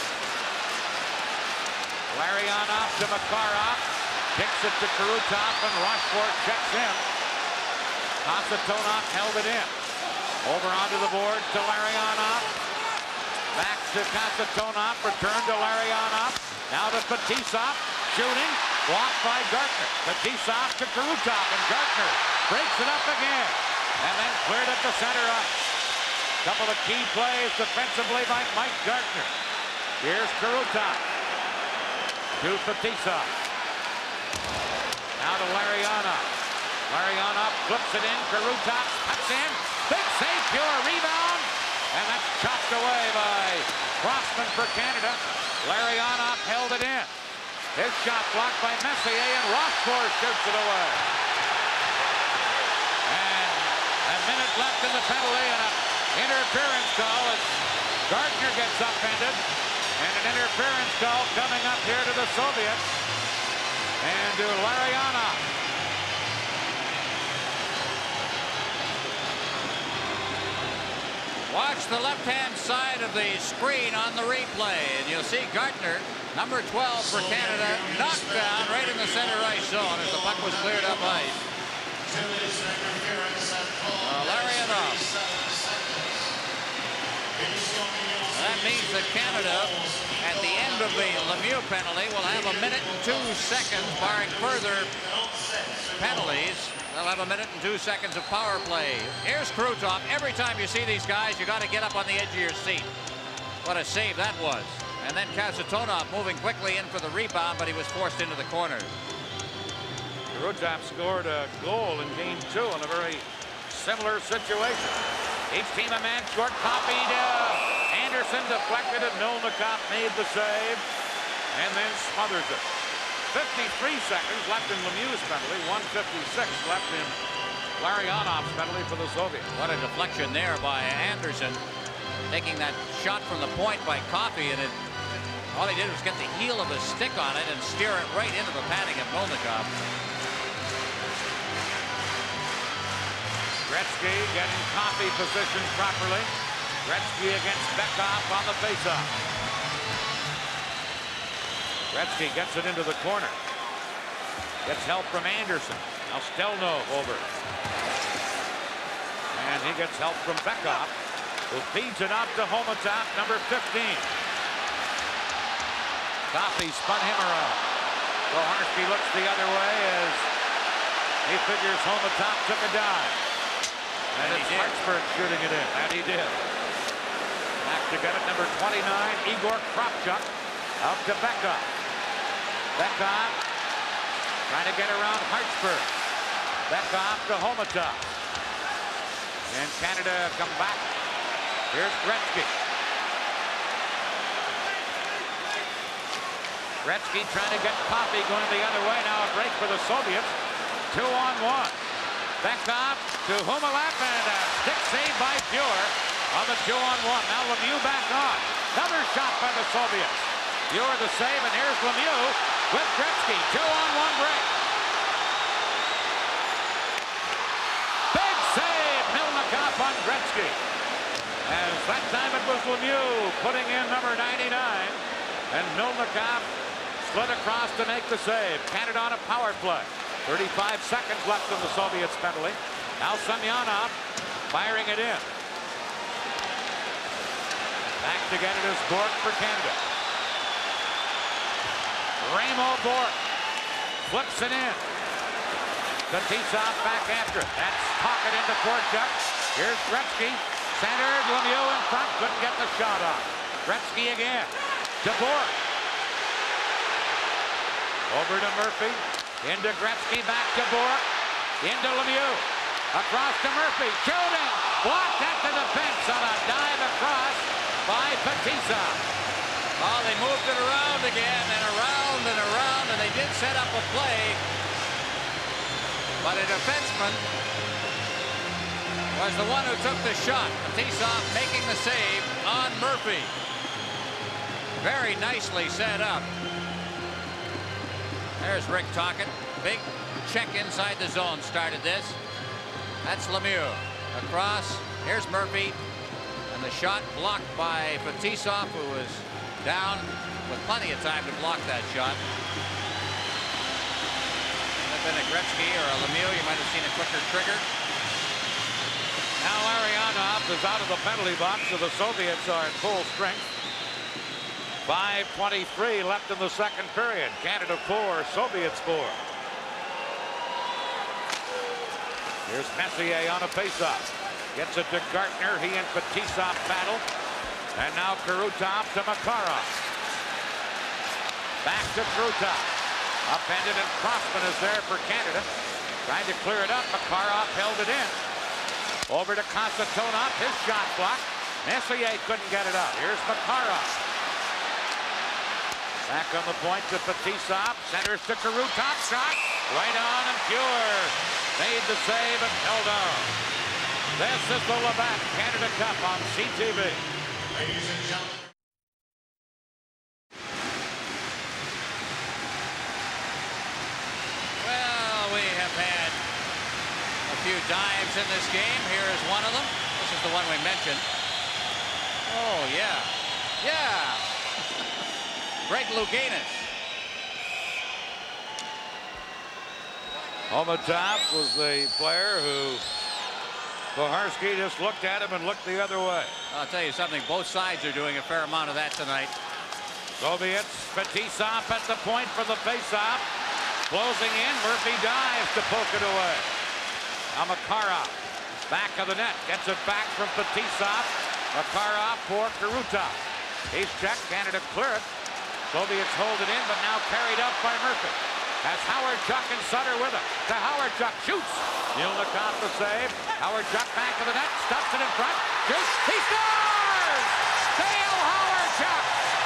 Larionov to Makarov. Kicks it to Krutov and Rochefort checks in. Kasatonov held it in. Over onto the board to Larionov. Back to Kasatonov. Return to Larionov. Now to Fetisov. Shooting. Blocked by Gartner. Fetisov to Krutov, and Gartner breaks it up again. And then cleared at the center ice. Couple of key plays defensively by Mike Gartner. Here's Krutov. To Fetisov. Now to Larionov. Larionov flips it in. Krutov cuts in. Big save, pure rebound. And that's chopped away by Crossman for Canada. Larionov held it in. His shot blocked by Messier, and Rochefort shoots it away. And a minute left in the penalty, and an interference call as Gartner gets upended. And an interference call coming up here to the Soviets. And to Larionov. Watch the left-hand side of the screen on the replay, and you'll see Gartner, number twelve for Canada, knocked down right in the center ice zone as the puck was cleared up ice. Uh, Larionov. That means that Canada, at the end of the Lemieux penalty, will have a minute and two seconds, barring further penalties. They'll have a minute and two seconds of power play. Here's Krutov. Every time you see these guys, you got to get up on the edge of your seat. What a save that was. And then Kasatonov moving quickly in for the rebound, but he was forced into the corner. Krutov scored a goal in game two in a very similar situation. Each team a man short, copied. Uh, Anderson deflected it. Milnikov made the save and then smothers it. fifty-three seconds left in Lemieux's penalty. one fifty-six left in Larionov's penalty for the Soviets. What a deflection there by Anderson. Taking that shot from the point by Coffey, and it, all he did was get the heel of his stick on it and steer it right into the padding of Milnikov. Gretzky getting Coffey positioned properly. Gretzky against Bekhoff on the faceoff. Gretzky gets it into the corner. Gets help from Anderson. Now Stelno over. And he gets help from Bekhoff, who feeds it out to Homatop, number fifteen. Coffey spun him around. Koharski looks the other way as he figures Homatop took a dive. And, and it's Hartsburg shooting it in. And he did. Back to get it, number twenty-nine, Igor Kravchuk. Out to Bekhoff. Bekhoff trying to get around Hartsburg. Bekhoff to Homatop. And Canada come back. Here's Gretzky. Gretzky trying to get Coffey going the other way. Now a break for the Soviets. Two on one. Bekhoff to Humalap, and a stick save by Fuhr on the two on one. Now Lemieux back on. Another shot by the Soviets. Fuhr the save, and here's Lemieux with Gretzky. Two on one break. Big save, Milnikov on Gretzky. As that time it was Lemieux putting in number ninety-nine, and Milnikov slid across to make the save. Canada on a power play. thirty-five seconds left in the Soviets penalty. Now Semyonov firing it in. Back to get it is Bourque for Canada. Ramo Bourque flips it in. Fetisov back after it. That's pocket into Korchuk. Here's Gretzky. Centered, Lemieux in front. Couldn't get the shot off. Gretzky again. To Bourque. Over to Murphy. Into Gretzky, back to Bourque. Into Lemieux. Across to Murphy. Shooting. Blocked at the defense on a dive across by Fetisov. Oh, they moved it around again and around and around, and they did set up a play. But a defenseman was the one who took the shot. Fetisov making the save on Murphy. Very nicely set up. There's Rick Tocchet. Big check inside the zone started this. That's Lemieux. Across. Here's Murphy. And the shot blocked by Fetisov, who was down with plenty of time to block that shot. If it had been a Gretzky or a Lemieux, you might have seen a quicker trigger. Now Larionov is out of the penalty box, so the Soviets are at full strength. five twenty-three left in the second period. Canada four, Soviets four. Here's Messier on a faceoff. Gets it to Gartner. He and Fetisov battle. And now Krutov to Makarov. Back to Krutov. Upended, and Crossman is there for Canada. Trying to clear it up. Makarov held it in. Over to Konstantinov. His shot blocked. Messier couldn't get it out. Here's Makarov. Back on the point to Fetisov. Centers to Krutov. Shot. Right on and pure. Made the save and held on. This is the Labatt Canada Cup on C T V. Ladies and gentlemen. Well, we have had a few dives in this game. Here is one of them. This is the one we mentioned. Oh, yeah. Yeah. Greg Louganis. On the top was the player who Koharski just looked at him and looked the other way. I'll tell you something, both sides are doing a fair amount of that tonight. Soviets, Fetisov at the point for the faceoff. Closing in, Murphy dives to poke it away. Now Makarov, back of the net, gets it back from Fetisov. Makarov for Krutov. He's checked, Canada clear it. Soviets hold it in, but now carried up by Murphy. Has Howard Chuck and Sutter with him. To Howard Chuck, shoots. Milnikov the save. Howard Chuck back of the net, stuffs it in front. Shoots. He scores! Dale Howard Chuck.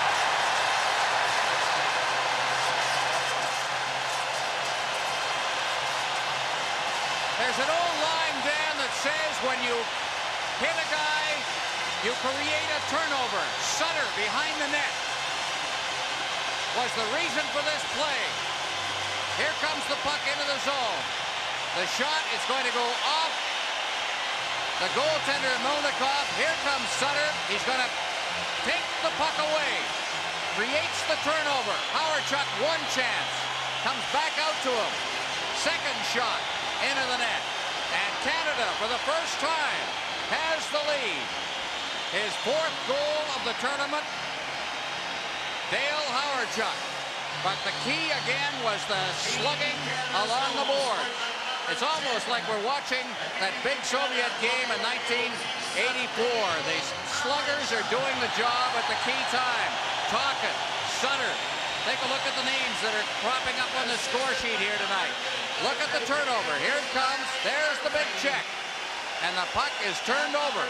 There's an old line, Dan, that says when you hit a guy, you create a turnover. Sutter behind the net was the reason for this play. Here comes the puck into the zone. The shot is going to go off the goaltender Milnikov. Here comes Sutter. He's going to take the puck away. Creates the turnover. Howard Chuck, one chance. Comes back out to him. Second shot into the net. And Canada, for the first time, has the lead. His fourth goal of the tournament. Dale Howard Chuck. But the key again was the slugging along the board. It's almost like we're watching that big Soviet game in nineteen eighty-four. The sluggers are doing the job at the key time. Tocchet, Sutter. Take a look at the names that are cropping up on the score sheet here tonight. Look at the turnover. Here it comes. There's the big check. And the puck is turned over.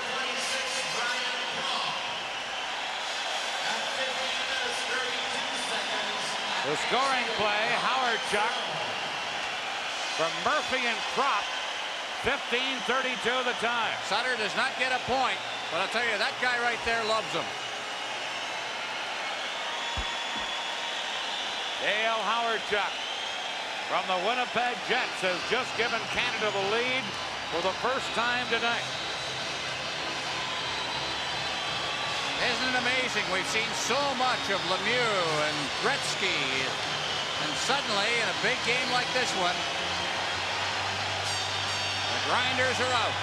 The scoring play, Howard Chuck from Murphy and Kropp, fifteen thirty-two the time. Sutter does not get a point, but I'll tell you, that guy right there loves him. Dale Howard Chuck from the Winnipeg Jets has just given Canada the lead for the first time tonight. Isn't it amazing? We've seen so much of Lemieux and Gretzky, and suddenly in a big game like this one, the grinders are out.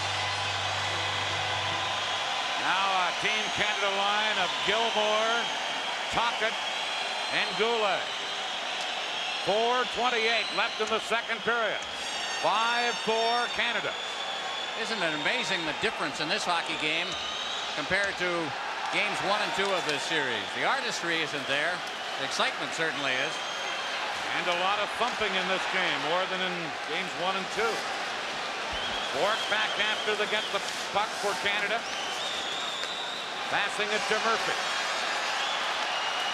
Now a Team Canada line of Gilmour, Tocchet, and Goulet. four twenty-eight left in the second period. five four Canada. Isn't it amazing the difference in this hockey game compared to games one and two of this series? The artistry isn't there. The excitement certainly is. And a lot of thumping in this game, more than in games one and two. Bourque back after they get the puck for Canada. Passing it to Murphy.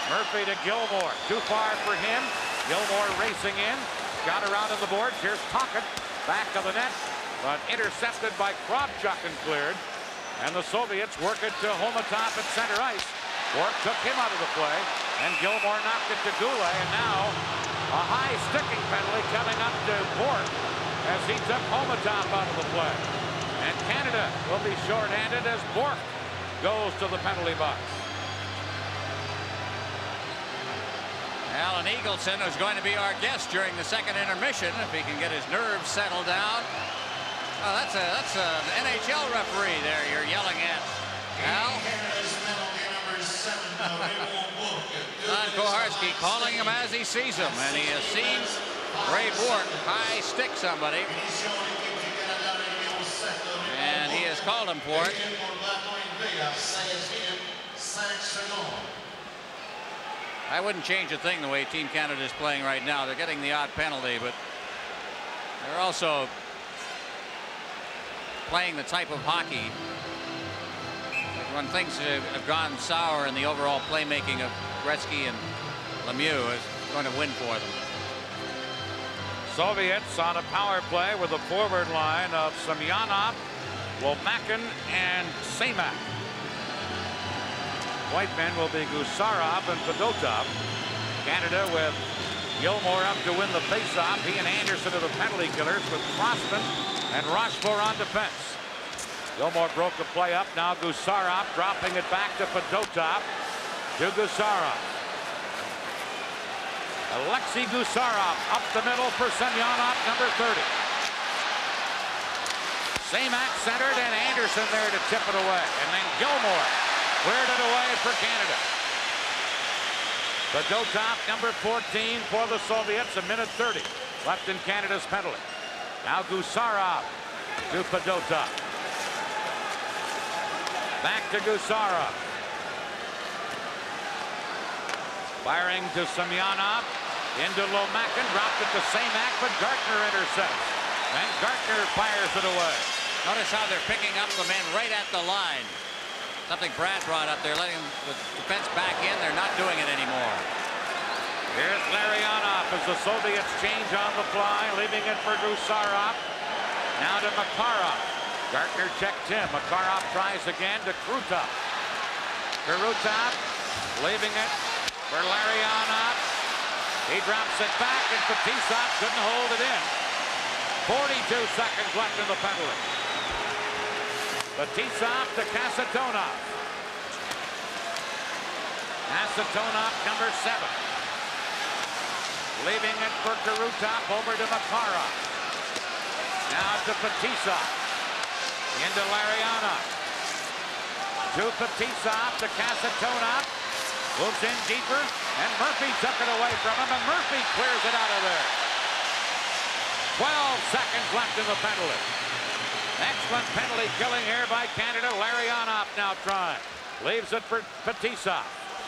Murphy to Gilmore. Too far for him. Gilmore racing in. Got around on the boards. Here's Tocchet. Back of the net. But intercepted by Kravchuk and cleared. And the Soviets work it to Homatop at center ice. Bourque took him out of the play. And Gilmore knocked it to Goulet. And now a high sticking penalty coming up to Bourque as he took Homatop out of the play. And Canada will be shorthanded as Bourque goes to the penalty box. Alan Eagleson is going to be our guest during the second intermission if he can get his nerves settled down. Oh, that's a that's an N H L referee there you're yelling at, Al. Don Koharski calling him as he sees him, and he has seen Ray Bourque high stick somebody, and he has called him for it. I wouldn't change a thing the way Team Canada is playing right now. They're getting the odd penalty, but they're also playing the type of hockey when things have gone sour in the overall playmaking of Gretzky and Lemieux is going to win for them. Soviets on a power play with a forward line of Semyonov, Lomakin, and Semak. White men will be Gusarov and Fedotov. Canada with Gilmore up to win the faceoff. He and Anderson are the penalty killers with Crossman and Rochefort on defense. Gilmore broke the play up. Now Gusarov dropping it back to Fedotov. To Gusarov. Alexei Gusarov up the middle for Semyonov, number thirty. Semak centered and Anderson there to tip it away. And then Gilmore cleared it away for Canada. Fedotov, number fourteen for the Soviets. A minute thirty left in Canada's penalty. Now Gusarov to Fedotov. Back to Gusarov. Firing to Semyonov. Into Lomakin. Dropped it to Semak, but Gartner intercepts. And Gartner fires it away. Notice how they're picking up the men right at the line. Something Brad brought up there, letting the defense back in. They're not doing it anymore. Here's Larionov as the Soviets change on the fly, leaving it for Gusarov. Now to Makarov. Gartner checked him. Makarov tries again to Krutov. Krutov leaving it for Larionov. He drops it back, and Fetisov couldn't hold it in. forty-two seconds left in the penalty. Fetisov to Kasatonov. Kasatonov, number seven. Leaving it for Krutov over to Makarov. Now to Fetisov. Into Larionov. To Fetisov to Kasatonov. Moves in deeper, and Murphy took it away from him, and Murphy clears it out of there. twelve seconds left in the penalty. Excellent penalty killing here by Canada. Larionov now trying. Leaves it for Fetisov.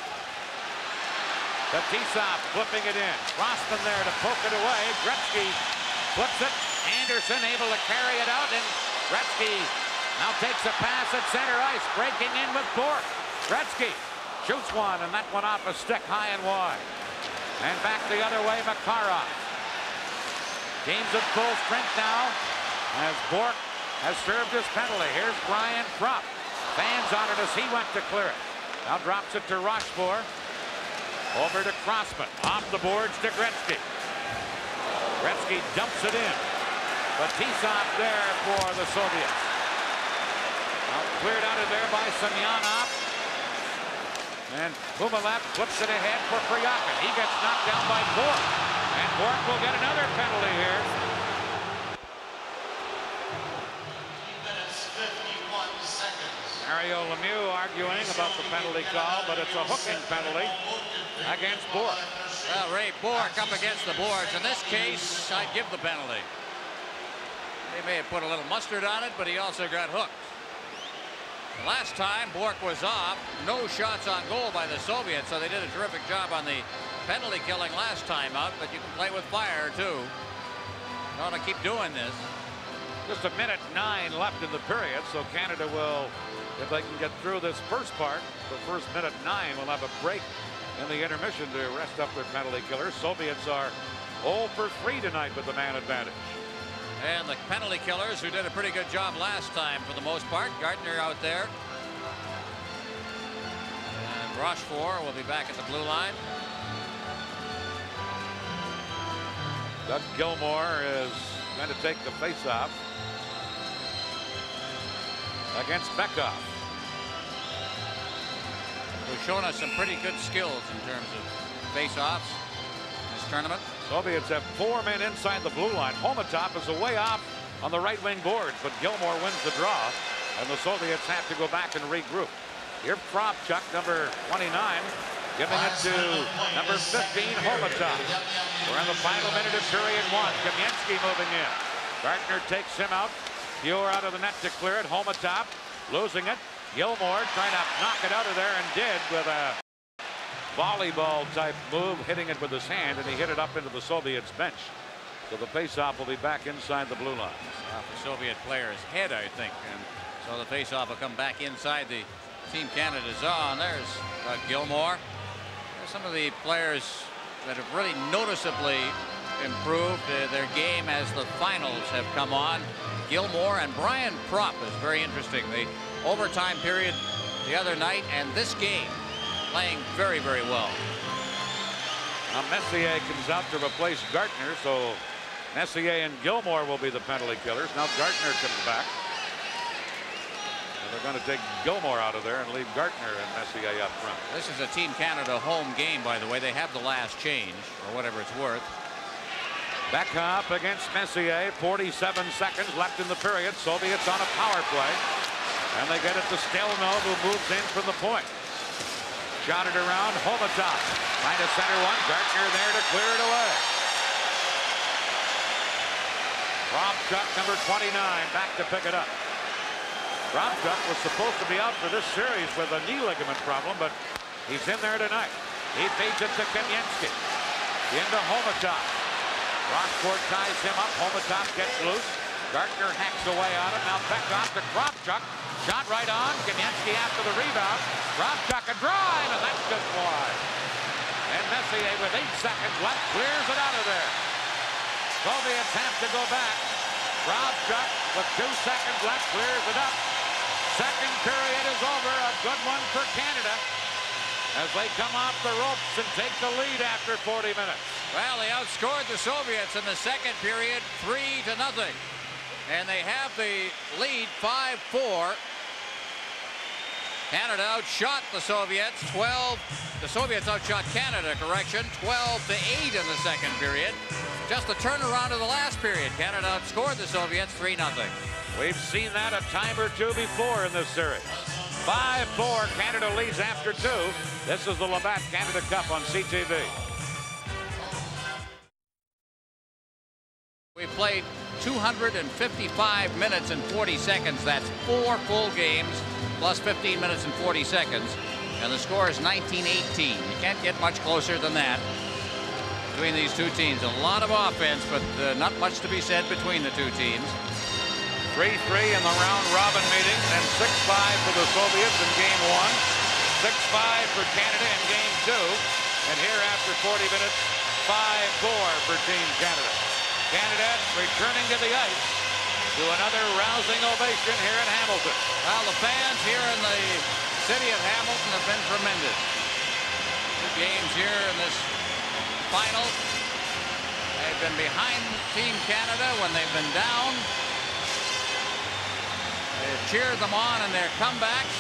Fetisov flipping it in. Crossman there to poke it away. Gretzky flips it. Anderson able to carry it out, and Gretzky now takes a pass at center ice, breaking in with Bourque. Gretzky shoots one, and that one off a stick high and wide. And back the other way, Makarov. Teams at full strength now as Bourque has served his penalty. Here's Brian Propp. Fans on it as he went to clear it. Now drops it to Rochefort. Over to Crossman. Off the boards to Gretzky. Gretzky dumps it in. Fetisov there for the Soviets. Now cleared out of there by Semyonov. And Humalev flips it ahead for Priyakin. He gets knocked down by Bourque. And Bourque will get another penalty here. Mario Lemieux arguing about the penalty call, but it's a hooking penalty against Bourque. Well, Ray Bourque up against the boards. In this case, I'd give the penalty. They may have put a little mustard on it, but he also got hooked. Last time, Bourque was off. No shots on goal by the Soviets, so they did a terrific job on the penalty killing last time out, but you can play with fire, too. You want to keep doing this. Just a minute nine left in the period, so Canada will, if they can get through this first part, the first minute nine will have a break in the intermission to rest up their penalty killers. Soviets are zero for three tonight with the man advantage. And the penalty killers, who did a pretty good job last time for the most part. Gardner out there. And Rochefort will be back at the blue line. Doug Gilmour is going to take the faceoff against Bekoff. Who's shown us some pretty good skills in terms of faceoffs in this tournament. Soviets have four men inside the blue line. Homatop is away off on the right wing boards, but Gilmour wins the draw, and the Soviets have to go back and regroup. Here, Kravchuk, number twenty-nine, giving it to number fifteen, Homatop. We're in the final minute of period one. Kamensky moving in. Gardner takes him out. Pure out of the net to clear it. Homatop losing it. Gilmour trying to knock it out of there, and did with a volleyball type move, hitting it with his hand, and he hit it up into the Soviets bench. So the faceoff will be back inside the blue line. Off the Soviet player's head, I think, and so the faceoff will come back inside the Team Canada zone. There's uh, Gilmour. There's some of the players that have really noticeably improved uh, their game as the finals have come on. Gilmour and Brian Propp is very interesting. The overtime period the other night and this game playing very, very well. Now Messier comes out to replace Gartner, so Messier and Gilmour will be the penalty killers. Now Gartner comes back. And they're going to take Gilmour out of there and leave Gartner and Messier up front. This is a Team Canada home game, by the way. They have the last change, or whatever it's worth. Bekoff against Messier. forty-seven seconds left in the period. Soviets on a power play. And they get it to Stelnov, who moves in from the point. Shot it around. Homatop trying to center one. Gartner there to clear it away. Kravchuk, number twenty-nine, back to pick it up. Kravchuk was supposed to be out for this series with a knee ligament problem, but he's in there tonight. He feeds it to Kamensky. Into Homatop. Rochefort ties him up. Homatop gets loose. Gartner hacks away on it. Now Bekoff to Kravchuk. Shot right on. Kamensky after the rebound. Kravchuk a drive, and that's just wide. And Messier with eight seconds left clears it out of there. Soviets have to go back. Kravchuk with two seconds left clears it up. Second period is over. A good one for Canada as they come off the ropes and take the lead after forty minutes. Well, they outscored the Soviets in the second period three to nothing. And they have the lead five four. Canada outshot the Soviets twelve. The Soviets outshot Canada, correction, twelve to eight in the second period. Just a turnaround of the last period. Canada outscored the Soviets three nothing. We've seen that a time or two before in this series. five four, Canada leads after two. This is the Labatt Canada Cup on C T V. We played two hundred fifty-five minutes and forty seconds. That's four full games plus fifteen minutes and forty seconds. And the score is nineteen eighteen. You can't get much closer than that between these two teams. A lot of offense, but uh, not much to be said between the two teams. three three in the round robin meeting, and six five for the Soviets in game one. six five for Canada in game two. And here after forty minutes, five four for Team Canada. Canada returning to the ice to another rousing ovation here in Hamilton. Well, the fans here in the city of Hamilton have been tremendous. Two games here in this final. They've been behind Team Canada when they've been down. They've cheered them on in their comebacks.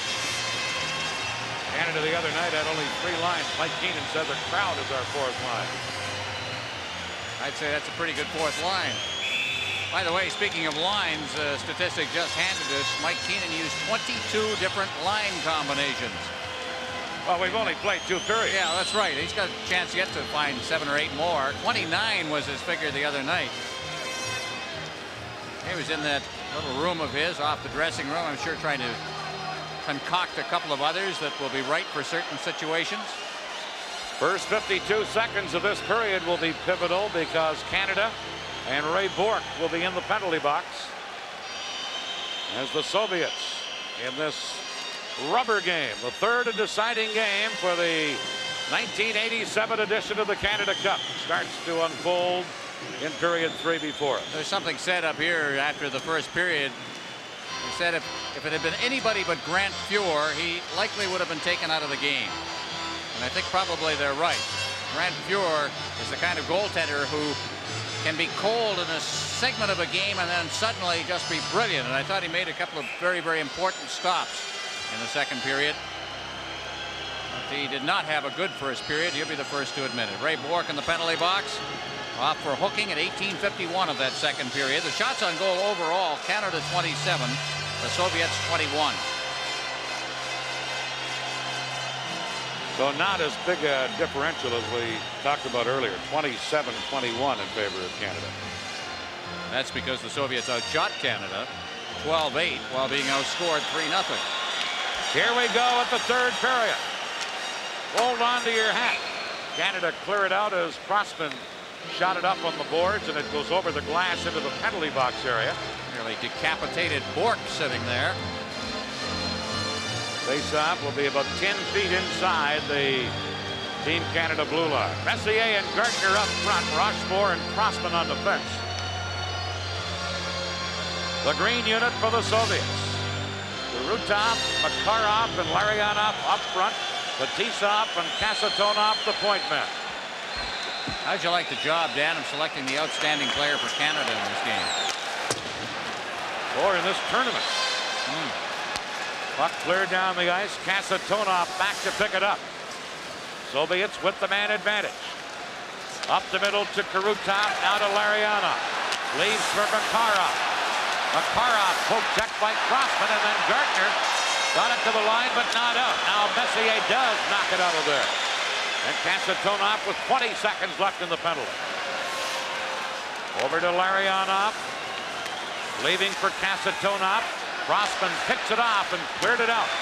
Canada the other night had only three lines. Mike Keenan said the crowd is our fourth line. I'd say that's a pretty good fourth line. By the way, speaking of lines, uh, statistic just handed us, Mike Keenan used twenty-two different line combinations. Well, we've only played two periods. Yeah, that's right. He's got a chance yet to find seven or eight more. twenty-nine was his figure the other night. He was in that little room of his off the dressing room, I'm sure, trying to concoct a couple of others that will be right for certain situations. First fifty-two seconds of this period will be pivotal because Canada and Ray Bourque will be in the penalty box as the Soviets in this rubber game, the third and deciding game for the nineteen eighty-seven edition of the Canada Cup starts to unfold in period three before us. There's something said up here after the first period. He said if, if it had been anybody but Grant Fuhr, he likely would have been taken out of the game. And I think probably they're right. Grant Fuhr is the kind of goaltender who can be cold in a segment of a game and then suddenly just be brilliant. And I thought he made a couple of very, very important stops in the second period. But he did not have a good first period. You'll be the first to admit it. Ray Bourque in the penalty box. Off for hooking at eighteen fifty-one of that second period. The shots on goal overall, Canada twenty-seven, the Soviets twenty-one. So not as big a differential as we talked about earlier. twenty-seven twenty-one in favor of Canada. That's because the Soviets outshot Canada twelve eight while being outscored three nothing. Here we go at the third period. Hold on to your hat. Canada clear it out as Crossman shot it up on the boards, and it goes over the glass into the penalty box area. Nearly decapitated Bourque sitting there. Face-off will be about ten feet inside the Team Canada blue line. Messier and Gartner up front. Rochefort and Crossman on defense. The green unit for the Soviets. Kurutov, Makarov, and Larionov up front. Fetisov and Kasatonov the point men. How'd you like the job, Dan, of selecting the outstanding player for Canada in this game? Or in this tournament. Mm. Puck cleared down the ice. Kasatonov back to pick it up. Soviets with the man advantage. Up the middle to Kurutov. Now to Larionov. Leaves for Makarov. Makarov poke check by Crossman, and then Gartner got it to the line, but not out. Now Messier does knock it out of there. And Kasatonov with twenty seconds left in the penalty. Over to Larionov. Leaving for Kasatonov. Crossman picks it off and cleared it out.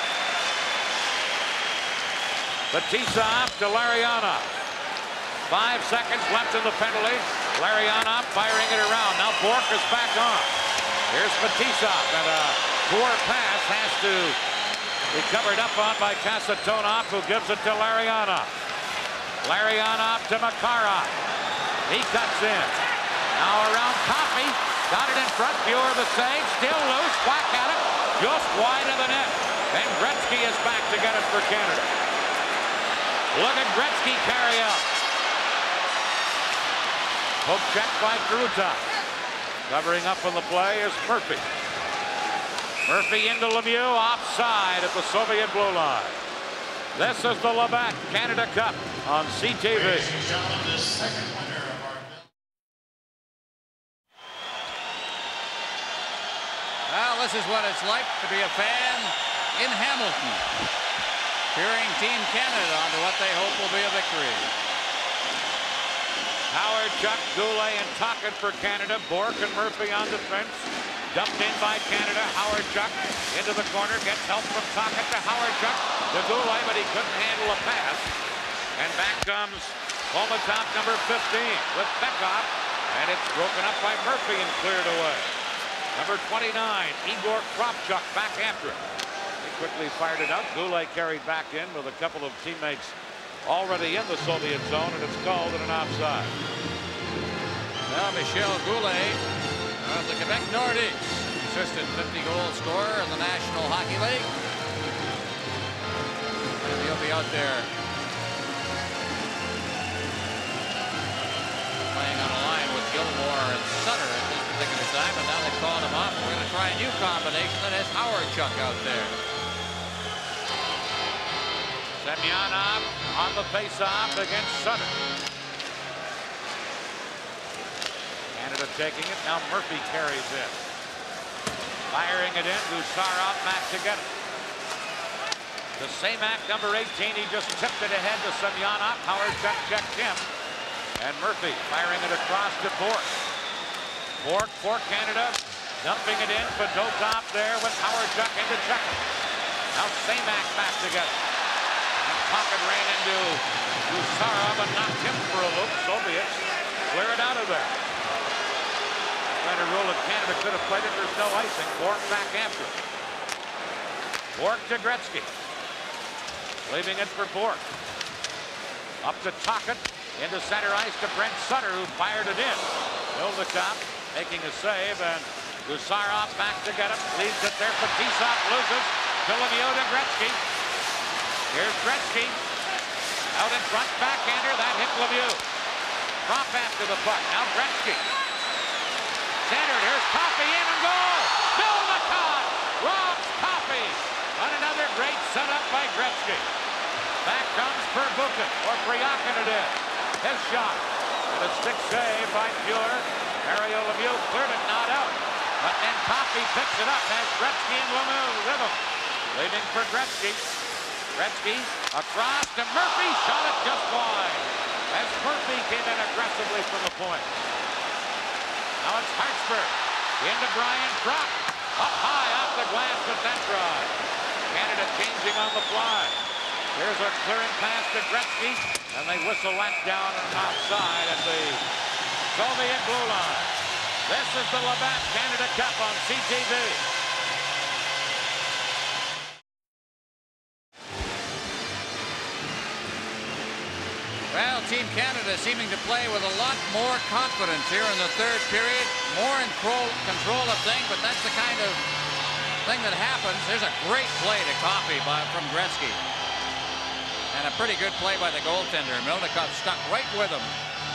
Fetisov to Larionov. Five seconds left in the penalty. Larionov firing it around. Now Bourque is back on. Here's Fetisov, and a poor pass has to be covered up on by Kasatonov, who gives it to Larionov. Larionov to Makarov. He cuts in. Now around Coffey. Got it in front. Fuhr the save. Still loose. Whack at it. Just wide of the net. And Gretzky is back to get it for Canada. Look at Gretzky carry out. Hook check by Kurutov. Covering up on the play is Murphy. Murphy into Lemieux. Offside at the Soviet blue line. This is the Labatt Canada Cup on C T V. Ladies and gentlemen, the second winner of our... Well, this is what it's like to be a fan in Hamilton, cheering Team Canada onto what they hope will be a victory. Howard, Chuck, Goulet, and Tocchet for Canada. Bourque and Murphy on defense. Dumped in by Canada. Howard Chuck into the corner. Gets help from Tocchet to Howard Chuck to Goulet, but he couldn't handle a pass. And back comes Komatov, number fifteen, with Bekov. And it's broken up by Murphy and cleared away. Number twenty-nine, Igor Kravchuk back after it. He quickly fired it out. Goulet carried back in with a couple of teammates already in the Soviet zone, and it's called an offside. Now Michel Goulet of the Quebec Nordiques, assistant fifty goal scorer in the National Hockey League. And he'll be out there playing on a line with Gilmore and Sutter at this particular time, and now they've called him off. We're going to try a new combination that has Howard Chuck out there. Semyonov on the face-off against Sutter. Canada taking it. Now Murphy carries in. Firing it in. Gusarov back to get it. The Samak, number eighteen, he just tipped it ahead to Semyonov. Howard Chuck checked him. And Murphy firing it across to Bourque. Bourque for Canada. Dumping it in. Fedotov there with Howard Chuck into checking. Now Samak back to get it. Pocket ran into Gusarov and knocked him for a loop. Soviets clear it out of there. Trying to rule that Canada could have played it. There's no icing. Bourque back after it. Bourque to Gretzky. Leaving it for Bourque. Up to Tocchet. Into center ice to Brent Sutter, who fired it in. Mildekov making a save, and Gusarov back to get him. Leaves it there. Fetisov loses. To Lemieux to Gretzky. Here's Gretzky. Out in front, backhander. That hit Lemieux. Drop after the puck. Now Gretzky. Centered. Here's Coffey in and goal. Mildekov robs Coffey. On another great setup by Gretzky. Back comes Perbukin, or Priakin it is. His shot. And a stick save by Fuhr. Mario Lemieux cleared it, not out. But then Coffey picks it up, has Gretzky and Lemieux with him. Leaving for Gretzky. Gretzky across to Murphy, shot it just wide. As Murphy came in aggressively from the point. Now it's Hartsburg. Into Brian Brock. Up high off the glass with that drive. Canada changing on the fly. Here's a clearing pass to Gretzky, and they whistle that down and outside at the Soviet blue line. This is the Labatt Canada Cup on C T V. Well, Team Canada seeming to play with a lot more confidence here in the third period. More in control of things, but that's the kind of thing that happens. There's a great play to Coffey by, from Gretzky. And a pretty good play by the goaltender. Mildekov stuck right with him.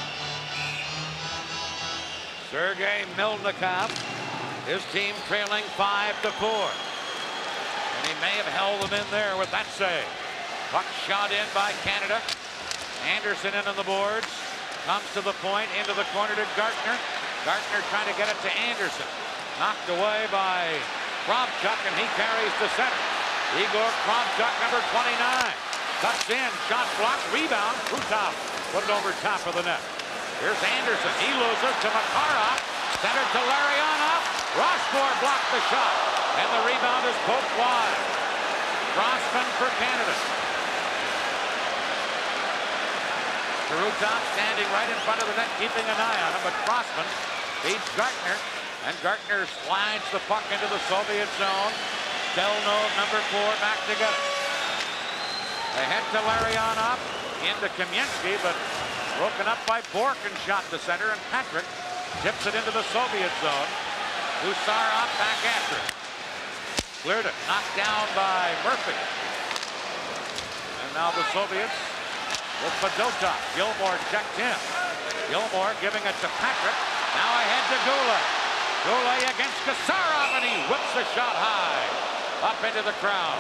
Sergei Mildekov, his team trailing five to four. And he may have held them in there with that save. Puck shot in by Canada. Anderson in on the boards. Comes to the point, into the corner to Gartner. Gartner trying to get it to Anderson. Knocked away by Kravchuk, and he carries to center. Igor Kravchuk, number twenty-nine. Cuts in, shot blocked, rebound. Krutov put it over top of the net. Here's Anderson. He loses to Makarov. Centered to Larionov. Rochefort blocked the shot. And the rebound is poked wide. Crossman for Canada. Krutov standing right in front of the net, keeping an eye on him, but Crossman beats Gartner. And Gartner slides the puck into the Soviet zone. Delno, number four, back together. They head to Larionov, into Kamensky, but broken up by Bork and shot to center, and Patrick tips it into the Soviet zone. Gusarov back after it. Cleared it, knocked down by Murphy. And now the Soviets with Fedotov. Gilmore checked in. Gilmore giving it to Patrick. Now ahead to Goulet. Goulet against Gusarov, and he whips the shot high up into the crowd.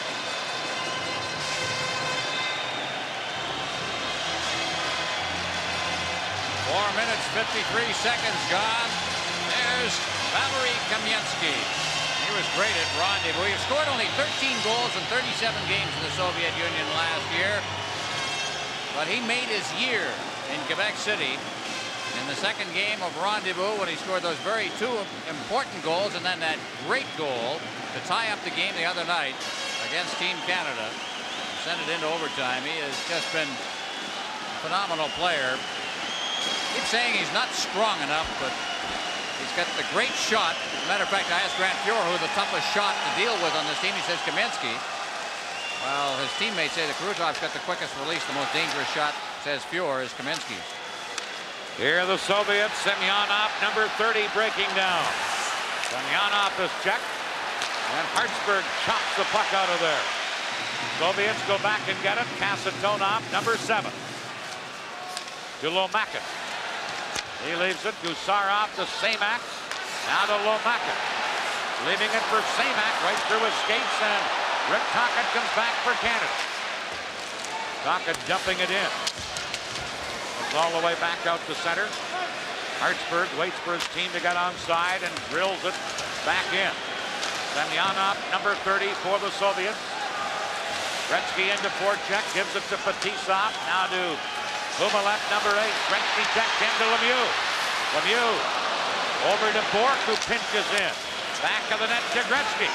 Four minutes, fifty-three seconds gone. There's Valery Kamensky. He was great at Rendezvous. He scored only thirteen goals in thirty-seven games in the Soviet Union last year. But he made his year in Quebec City in the second game of Rendezvous when he scored those very two important goals, and then that great goal to tie up the game the other night against Team Canada. Sent it into overtime. He has just been a phenomenal player. Keep saying he's not strong enough, but he's got the great shot. As a matter of fact, I asked Grant Fuhr who the toughest shot to deal with on this team. He says Kamensky. Well, his teammates say that Krutov's got the quickest release. The most dangerous shot, says Fuhr, is Kamensky's. Here are the Soviets. Semyonov, number thirty, breaking down. Semyonov is checked, and Hartsburg chops the puck out of there. Soviets go back and get it. Kasatonov, number seven. To Lomakin. He leaves it. Gusarov to Semak. Now to Lomakin. Leaving it for Semak right through his skates, and Rick Tocchet comes back for Canada. Tocchet dumping it in. It's all the way back out to center. Hartsburg waits for his team to get onside and drills it back in. Semyonov, number thirty for the Soviets. Gretzky into forecheck, gives it to Fetisov. Now to Kumalet, number eight. Gretzky checks in to Lemieux. Lemieux over to Bork, who pinches in. Back of the net to Gretzky.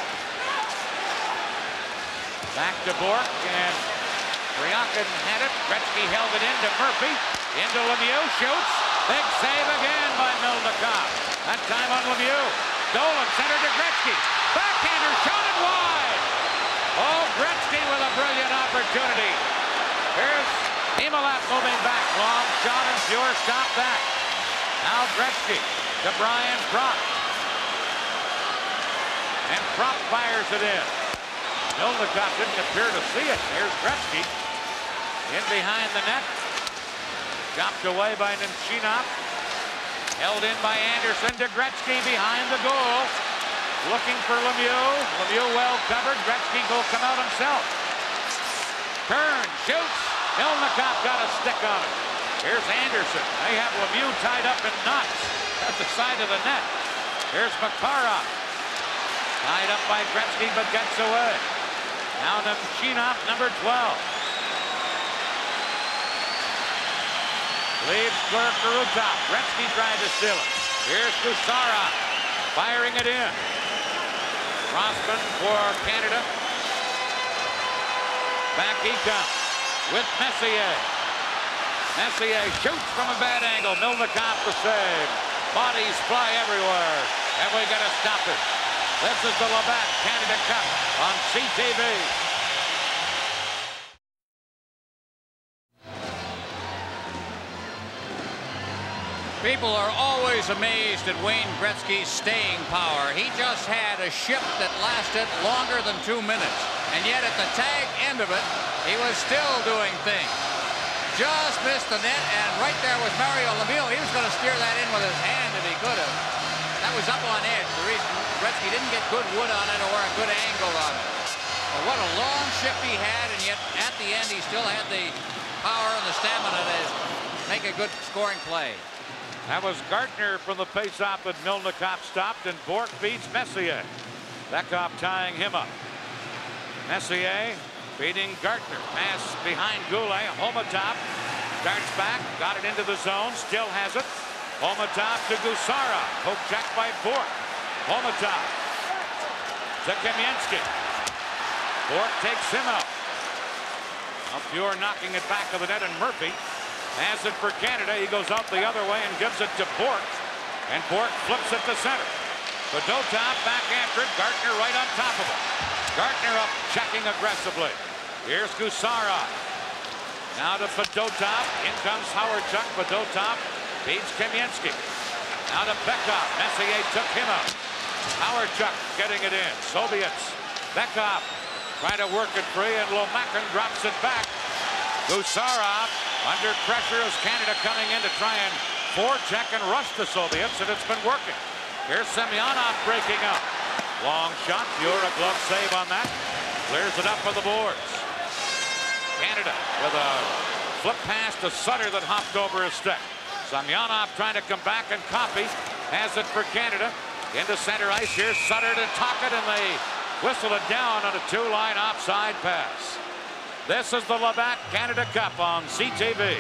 Back to Bork, and Priakin had it. Gretzky held it in to Murphy. Into Lemieux, shoots. Big save again by Mildekov. That time on Lemieux. Dolan center to Gretzky. Backhander shot it wide. Oh, Gretzky with a brilliant opportunity. Here's Hemelat moving back. Long shot and Pure stop that. Now Gretzky to Brian Propp. And Propp fires it in. Milnicott didn't appear to see it. Here's Gretzky in behind the net. Chopped away by Nemchinov. Held in by Anderson to Gretzky behind the goal. Looking for Lemieux. Lemieux well covered. Gretzky will come out himself. Turn, shoots. Milnicott got a stick on it. Here's Anderson. They have Lemieux tied up in knots at the side of the net. Here's Makarov. Tied up by Gretzky, but gets away. Now Nemchinov, number twelve. Leaves for Kurutov. Gretzky tried to steal it. Here's Gusarov firing it in. Crossman for Canada. Back he comes with Messier. Messier shoots from a bad angle. Milnicott the save. Bodies fly everywhere. And we got to stop it. This is the Labatt Canada Cup on C T V. People are always amazed at Wayne Gretzky's staying power. He just had a ship that lasted longer than two minutes. And yet at the tag end of it, he was still doing things. Just missed the net, and right there was Mario Lemieux. He was going to steer that in with his hand if he could have. That was up on edge. The reason Gretzky didn't get good wood on it or a good angle on it. But what a long ship he had, and yet at the end he still had the power and the stamina to make a good scoring play. That was Gartner from the faceoff that Milnicott stopped, and Bourque beats Messier. Beckhoff tying him up. Messier beating Gartner. Pass behind Goulet. Homatop starts back, got it into the zone, still has it. Homatop to Gusarov. Poke check by Bourque. Homatop to Kamensky. Bourque takes him out. Now Pure knocking it back of the net, and Murphy has it for Canada. He goes out the other way and gives it to Bourque. And Bourque flips it to center. Fedotov back after it. Gartner right on top of him. Gartner up, checking aggressively. Here's Gusarov. Now to Fedotov. In comes Howard-Chuck. Fedotov beats Kamensky. Now to Beckhoff. Messier took him out. Howard-Chuck getting it in. Soviets. Beckhoff trying to work it free, and Lomakin drops it back. Gusarov under pressure as Canada coming in to try and forecheck and rush the Soviets, and it's been working. Here's Semyonov breaking up. Long shot. Pure a glove save on that. Clears it up for the boards. Canada with a flip pass to Sutter that hopped over his stick. Semyonov trying to come back and copy. Has it for Canada. Into center ice. Here's Sutter to Tocchet, and they whistle it down on a two-line offside pass. This is the Labatt Canada Cup on C T V.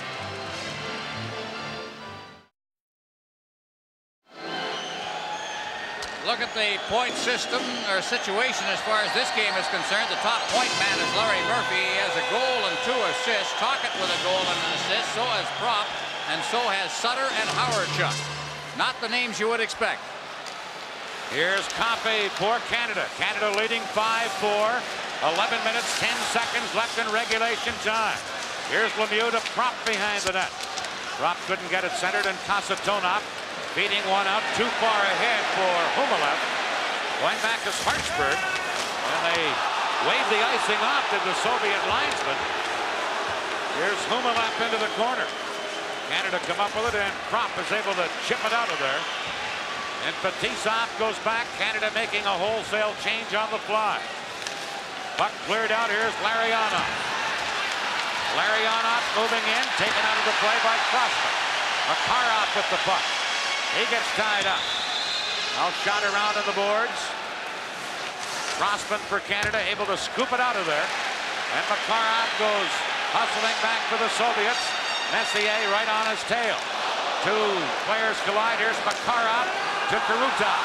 Look at the point system or situation as far as this game is concerned. The top point man is Larry Murphy. He has a goal and two assists. Tocchet with a goal and an assist. So has Propp, and so has Sutter and Howard-Chuck. Not the names you would expect. Here's Coffey for Canada. Canada leading five four. eleven minutes, ten seconds left in regulation time. Here's Lemieux to Propp behind the net. Propp couldn't get it centered, and Kasatonov beating one out too far ahead for Humalev. Going back to Sparksburg, and they wave the icing off to the Soviet linesman. Here's Humalev into the corner. Canada come up with it, and Propp is able to chip it out of there. And Fetisov goes back. Canada making a wholesale change on the fly. Puck cleared out. Here's Larionov. Larionov moving in, taken out of the play by Crossman. Makarov with the puck. He gets tied up. Now shot around on the boards. Crossman for Canada, able to scoop it out of there. And Makarov goes hustling back for the Soviets. Messier right on his tail. Two players collide. Here's Makarov to Kurutov.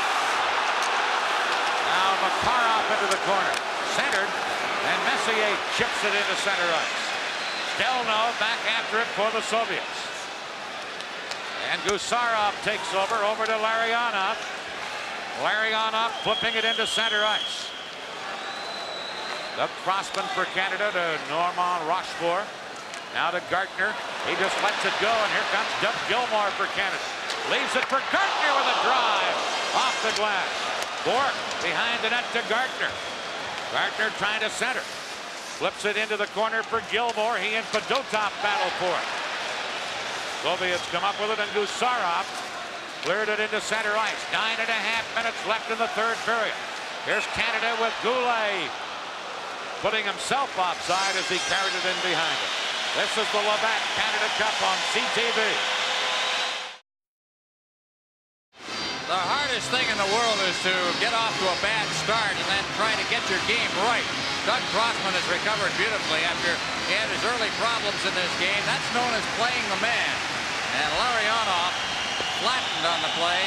Now Makarov into the corner. Centered, and Messier chips it into center ice. Stelno back after it for the Soviets. And Gusarov takes over, over to Larionov. Larionov flipping it into center ice. The Crossman for Canada to Normand Rochefort. Now to Gartner. He just lets it go, and here comes Doug Gilmour for Canada. Leaves it for Gartner with a drive off the glass. Bourque behind the net to Gartner. Gartner trying to center. Flips it into the corner for Gilmour. He and Fedotov battle for it. Soviets come up with it, and Gusarov cleared it into center ice. Nine and a half minutes left in the third period. Here's Canada with Goulet putting himself offside as he carried it in behind him. This is the Labatt Canada Cup on C T V. The hardest thing in the world is to get off to a bad start and then try to get your game right. Doug Crossman has recovered beautifully after he had his early problems in this game. That's known as playing the man. And Larionov flattened on the play.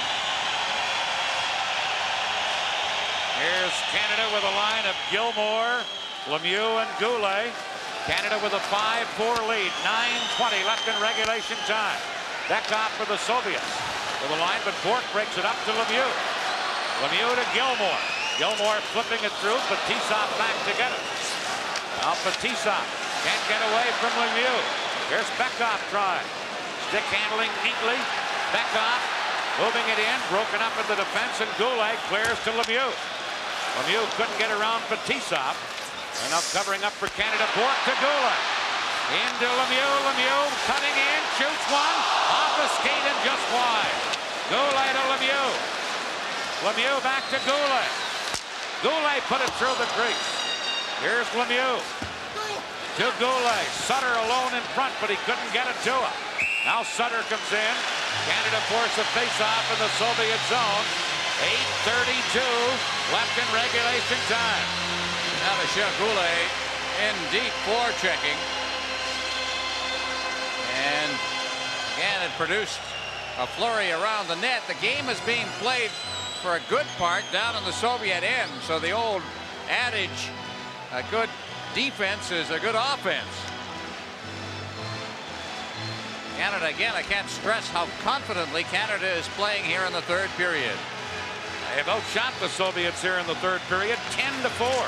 Here's Canada with a line of Gilmour, Lemieux, and Goulet. Canada with a five four lead. nine twenty left in regulation time. Bekov for the Soviets with a line, but Bourque breaks it up to Lemieux. Lemieux to Gilmour. Gilmour flipping it through. Fetisov back to get it. Now Fetisov can't get away from Lemieux. Here's Bekov trying. Stick handling neatly. Bekov moving it in. Broken up in the defense, and Goulet clears to Lemieux. Lemieux couldn't get around Fetisov. And now covering up for Canada. Bourque to Goulet. Into Lemieux. Lemieux cutting in. Shoots one. Off the skate and just wide. Goulet to Lemieux. Lemieux back to Goulet. Goulet put it through the crease. Here's Lemieux. To Goulet. Sutter alone in front, but he couldn't get it to him. Now Sutter comes in. Canada force a face-off in the Soviet zone. eight thirty-two left in regulation time. Now Michel Goulet in deep forechecking. And again, it produced a flurry around the net. The game is being played for a good part down in the Soviet end. So the old adage, a good defense is a good offense. Canada, again, I can't stress how confidently Canada is playing here in the third period. They have outshot the Soviets here in the third period, ten to four.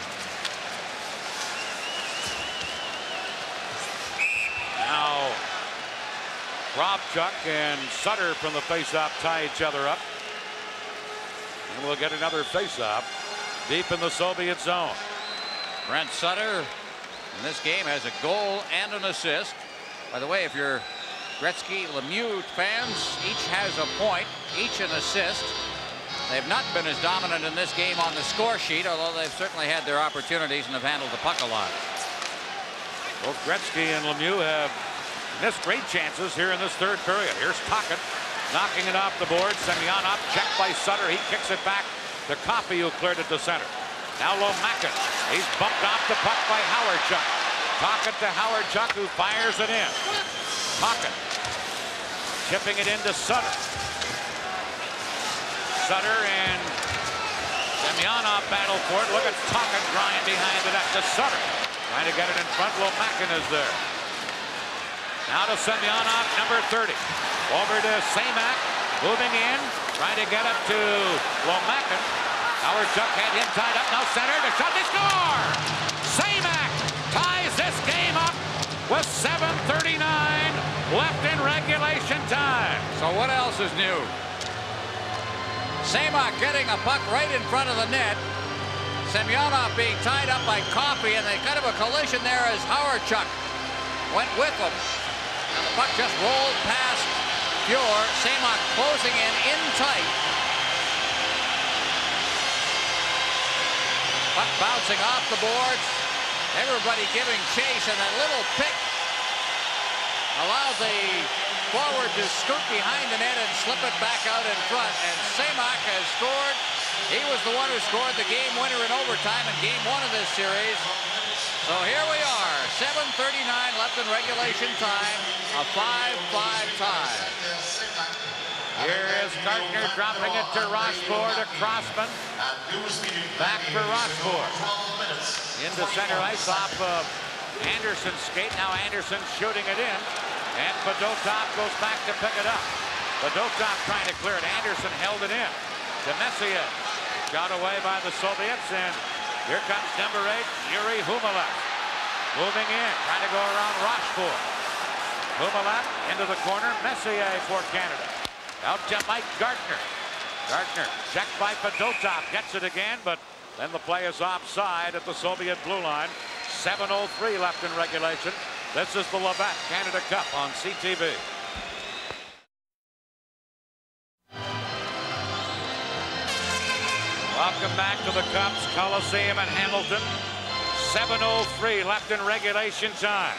Now, Kravchuk and Sutter from the faceoff tie each other up. And we'll get another faceoff deep in the Soviet zone. Brent Sutter in this game has a goal and an assist. By the way, if you're Gretzky Lemieux fans, each has a point, each an assist. They've not been as dominant in this game on the score sheet, although they've certainly had their opportunities and have handled the puck a lot. Both Gretzky and Lemieux have missed great chances here in this third period. Here's Tocchet knocking it off the board. Semyonov checked by Sutter. He kicks it back to Coffey, who cleared it to center. Now Lomakin. He's bumped off the puck by Howardchuk. Tocchet to Howardchuk, who fires it in. Tocchet chipping it into Sutter. Sutter and Semyonov battle for it. Look at Tocchet drawing behind the net to Sutter. Trying to get it in front. Lomakin is there. Now to Semyonov, number thirty. Over to Semak, moving in, trying to get up to Lomakin. Howardchuk had him tied up. Now center to shot. They score! Semak ties this game up with seven thirty-nine left in regulation time. So what else is new? Semak getting a puck right in front of the net. Semyonov being tied up by Coffey, and they kind of a collision there as Howardchuk went with him. And the puck just rolled past Fuhr. Semak closing in, in tight. Puck bouncing off the boards. Everybody giving chase, and that little pick allowed the forward to scoot behind the net and slip it back out in front. And Semak has scored. He was the one who scored the game winner in overtime in game one of this series. So here we are, seven thirty-nine left in regulation time, a five five tie. Here is Gartner dropping it to Rochefort, to Crossman. Back for Rochefort. Into center ice off of Anderson's skate. Now Anderson shooting it in. And Fedotov goes back to pick it up. Fedotov trying to clear it. Anderson held it in. To Messier. Shot away by the Soviets. And here comes number eight, Yuri Humalev. Moving in. Trying to go around Rochefort. Ouellette into the corner. Messier for Canada. Out to Mike Gartner. Gartner checked by Fedotov. Gets it again, but then the play is offside at the Soviet blue line. seven oh three left in regulation. This is the Labatt Canada Cup on C T V. Welcome back to the Cups Coliseum in Hamilton. seven oh three left in regulation time.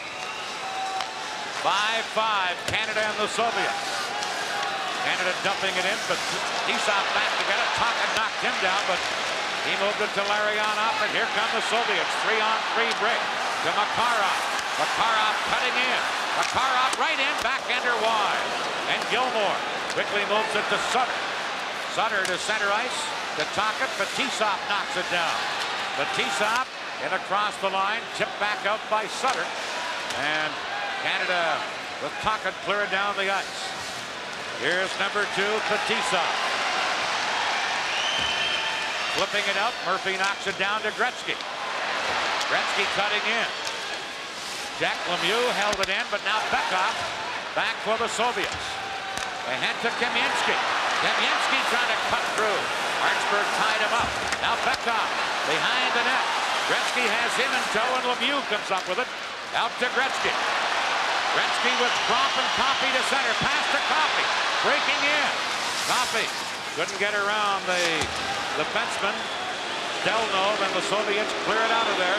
five five Canada and the Soviets. Canada dumping it in, but Tisov back to get it. Tocchet knocked him down, but he moved it to Larionov, and here come the Soviets. Three on three break to Makarov. Makarov cutting in. Makarov right in, backhander wide. And Gilmore quickly moves it to Sutter. Sutter to center ice to Tocchet, but Tisov knocks it down. But Tisov in across the line, tipped back out by Sutter. And Canada with Tocchet clearing down the ice. Here's number two, Fetisov. Flipping it out, Murphy knocks it down to Gretzky. Gretzky cutting in. Jack Lemieux held it in, but now Bekov back for the Soviets. Ahead to Kamensky. Kamensky trying to cut through. Hartsburg tied him up. Now Bekov behind the net. Gretzky has him in tow, and Lemieux comes up with it. Out to Gretzky. Gretzky with Crump and Coffey to center. Pass to Coffey. Breaking in. Coffey couldn't get around the defenseman. Delnov, and the Soviets clear it out of there.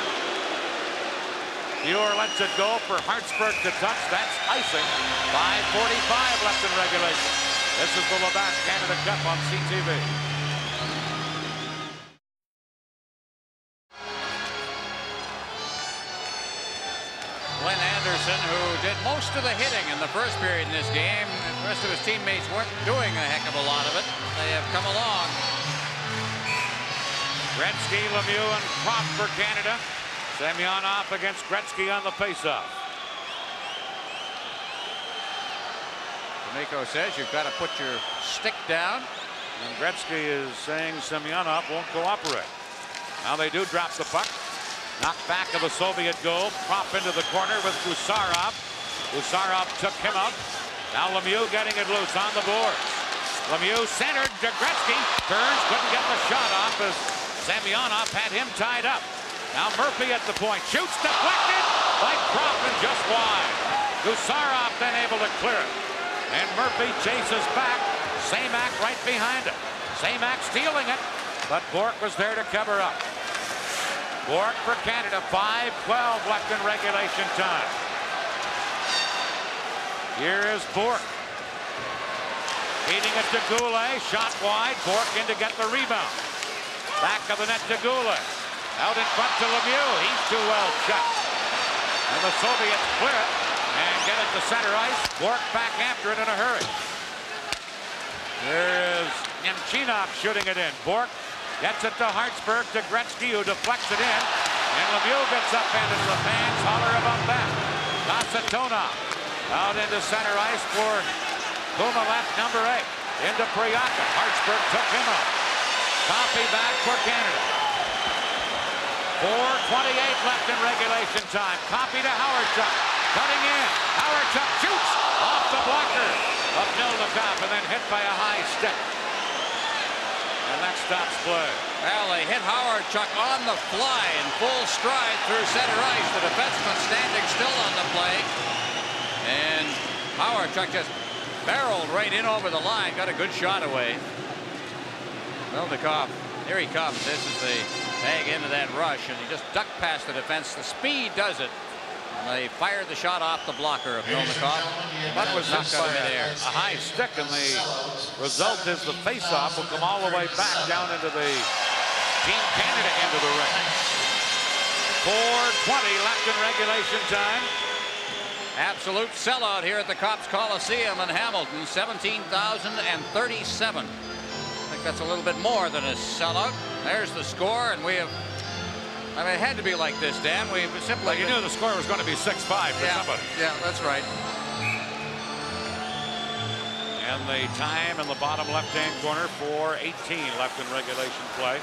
Muir lets it go for Hartsburg to touch. That's icing. five forty-five left in regulation. This is the Labatt Canada Cup on C T V. Glenn Anderson, who did most of the hitting in the first period in this game. The rest of his teammates weren't doing a heck of a lot of it. They have come along. Gretzky, Lemieux, and Crump for Canada. Semyonov against Gretzky on the faceoff. D'Amico says you've got to put your stick down. And Gretzky is saying Semyonov won't cooperate. Now they do drop the puck. Knocked back of the Soviet goal. Prop into the corner with Gusarov. Gusarov took him out. Now Lemieux getting it loose on the boards. Lemieux centered to Gretzky. Turns, couldn't get the shot off as Semyonov had him tied up. Now Murphy at the point. Shoots, deflected by Prop and just wide. Gusarov then able to clear it. And Murphy chases back. Samak right behind it. Samak stealing it. But Bourque was there to cover up. Bourque for Canada, five twelve left in regulation time. Here is Bourque. Feeding it to Goulet, shot wide. Bourque in to get the rebound. Back of the net to Goulet. Out in front to Lemieux, he's too well checked. And the Soviets clear it and get it to center ice. Bourque back after it in a hurry. There is Nemchinov shooting it in. Bourque gets it to Hartsburg, to Gretzky, who deflects it in. And Lemieux gets up into the fans. Holler about that. Kasatonov out into center ice for Ouellette, number eight. Into Priaka. Hartsburg took him out. Coffey back for Canada. four twenty-eight left in regulation time. Coffey to Hawerchuk. Cutting in. Hawerchuk shoots off the blocker of Melnikov and then hit by a high stick. And that stops play. Well, they hit Hawerchuk on the fly in full stride through center ice. The defenseman standing still on the play. And Hawerchuk just barreled right in over the line. Got a good shot away. Melnikov, here he comes. This is the bag into that rush. And he just ducked past the defense. The speed does it. And they fired the shot off the blocker of Melnikov. That was knocked out of midair. A high stick, and the result is the faceoff will come all the way back down into the Team Canada end of the ring. four twenty left in regulation time. Absolute sellout here at the Copps Coliseum in Hamilton. seventeen thousand thirty-seven. I think that's a little bit more than a sellout. There's the score, and we have. I mean, it had to be like this, Dan. We simply. Well, you knew the score was going to be six five for yeah, somebody. Yeah, that's right. And the time in the bottom left-hand corner, four eighteen left in regulation play.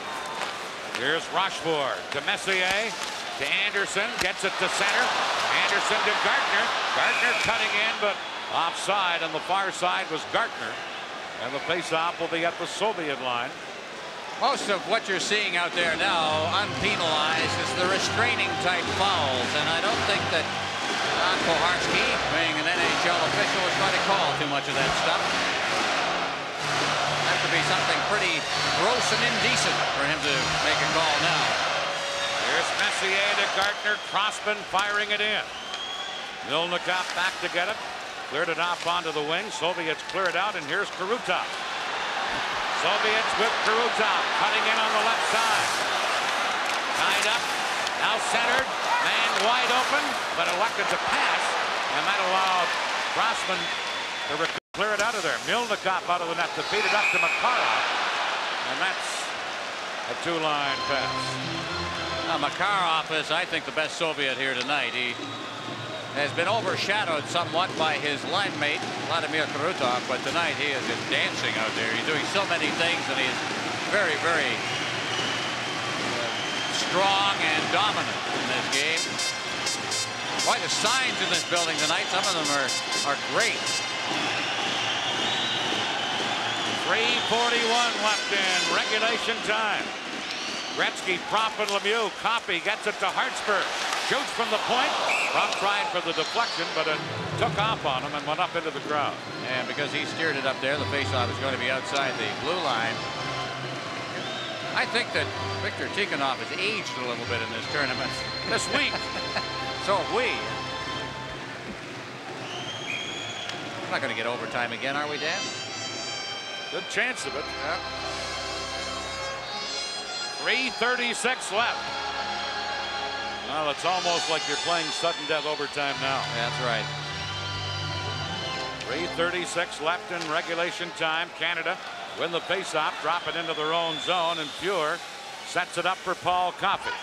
Here's Rochefort to Messier, to Anderson, gets it to center, and Anderson to Gartner. Gartner cutting in, but offside on the far side was Gartner. And the face-off will be at the Soviet line. Most of what you're seeing out there now, unpenalized, is the restraining type fouls. And I don't think that Don Koharski, being an N H L official, is going to call too much of that stuff. Have to be something pretty gross and indecent for him to make a call now. Here's Messier to Gartner. Crossman firing it in. Milnikov back to get it. Cleared it off onto the wing. Soviets clear it out, and here's Krutov. Soviets with Krutov cutting in on the left side. Tied up. Now centered. Man wide open, but elected to pass, and that allowed Crossman to clear it out of there. Milnikov out of the net to feed it up to Makarov, and that's a two-line pass. Now, Makarov is, I think, the best Soviet here tonight. He has been overshadowed somewhat by his line mate, Vladimir Krutov, but tonight he is just dancing out there. He's doing so many things, and he's very, very uh, strong and dominant in this game. Quite a signs in this building tonight. Some of them are, are great. three forty-one left in regulation time. Gretzky, Propp, and Lemieux. Coffey gets it to Hartsburg. Shoots from the point. Propp tried for the deflection, but it took off on him and went up into the crowd. And because he steered it up there, the faceoff is going to be outside the blue line. I think that Viktor Tikhonov has aged a little bit in this tournament. This week. So have we. We're not going to get overtime again, are we, Dan? Good chance of it. Yeah. three thirty-six left. Well, it's almost like you're playing sudden death overtime now. That's right. three thirty-six left in regulation time. Canada win the faceoff, drop it into their own zone, and Fuhr sets it up for Paul Coffey.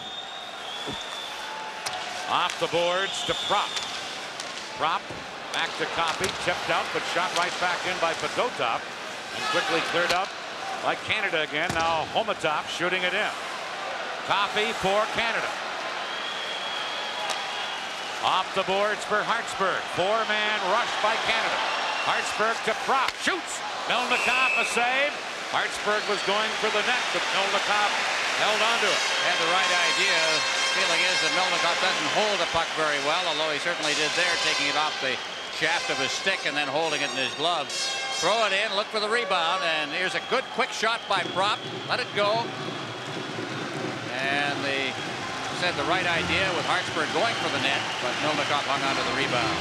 Off the boards to Propp. Propp back to Coffey, tipped out, but shot right back in by Fedotov, and quickly cleared out by Canada again. Now Homatov shooting it in. Coffey for Canada. Off the boards for Hartsburg. Four-man rush by Canada. Hartsburg to Propp. Shoots. Milnikov a save. Hartsburg was going for the net, but Milnikov held onto it. Had the right idea. Feeling is that Milnikov doesn't hold the puck very well, although he certainly did there, taking it off the shaft of his stick and then holding it in his glove. Throw it in, look for the rebound, and here's a good quick shot by Propp. Let it go. And they said the right idea with Hartsburg going for the net, but Milnikov hung onto the rebound.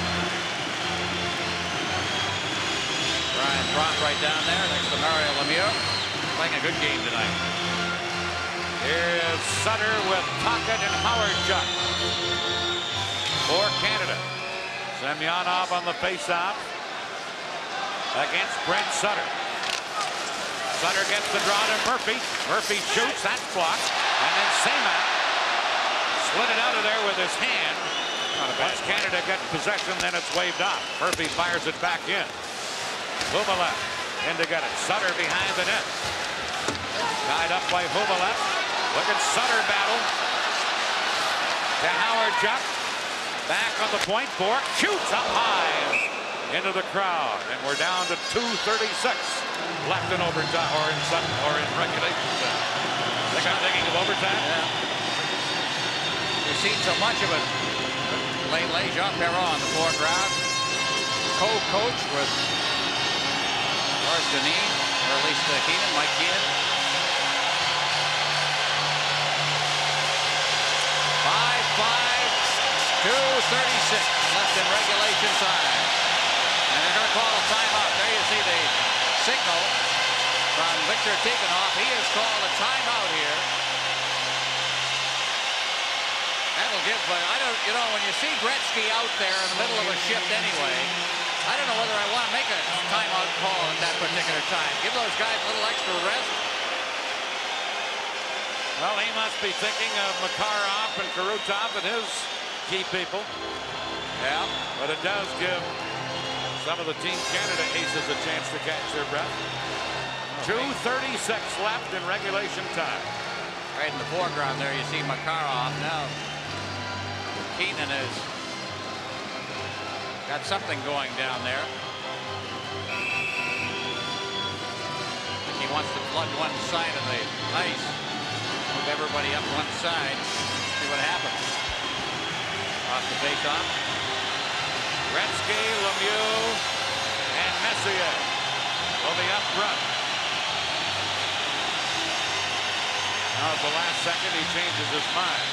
Brian Propp right down there next to Mario Lemieux. Playing a good game tonight. Here is Sutter with Tocchet and Howard-Chuck for Canada. Semyonov on the faceoff against Brent Sutter. Sutter gets the draw to Murphy. Murphy shoots, that's blocked. And then Semak slid it out of there with his hand. Once Canada gets possession, then it's waved off. Murphy fires it back in. Hubalev in to get it. Sutter behind the net. Tied up by Hubalev. Look at Sutter battle. To Howard-Chuck. Back on the point. Bourque shoots up high into the crowd, and we're down to two thirty-six left in overtime, or in some, or in regulation time. I think I'm thinking of overtime. Yeah. You've seen so much of it lately. Jean Perron in the foreground, co-coach with Lars Denis, or at least uh, Keenan, Mike Keenan. five five, two thirty-six left in regulation time. And they're going to call a timeout. There you see the signal from Viktor Tikhonov. He has called a timeout here. That'll give, uh, I don't, you know, when you see Gretzky out there in the middle of a shift anyway, I don't know whether I want to make a timeout call at that particular time. Give those guys a little extra rest. Well, he must be thinking of Makarov and Krutov and his key people. Yeah. But it does give some of the Team Canada aces a chance to catch their breath. two thirty-six left in regulation time. Right in the foreground there, you see Makarov. Now, Keenan has got something going down there. He wants to flood one side of the ice. Move everybody up one side. See what happens. Off the face-off. Gretzky, Lemieux, and Messier will be up front. Now at the last second, he changes his mind.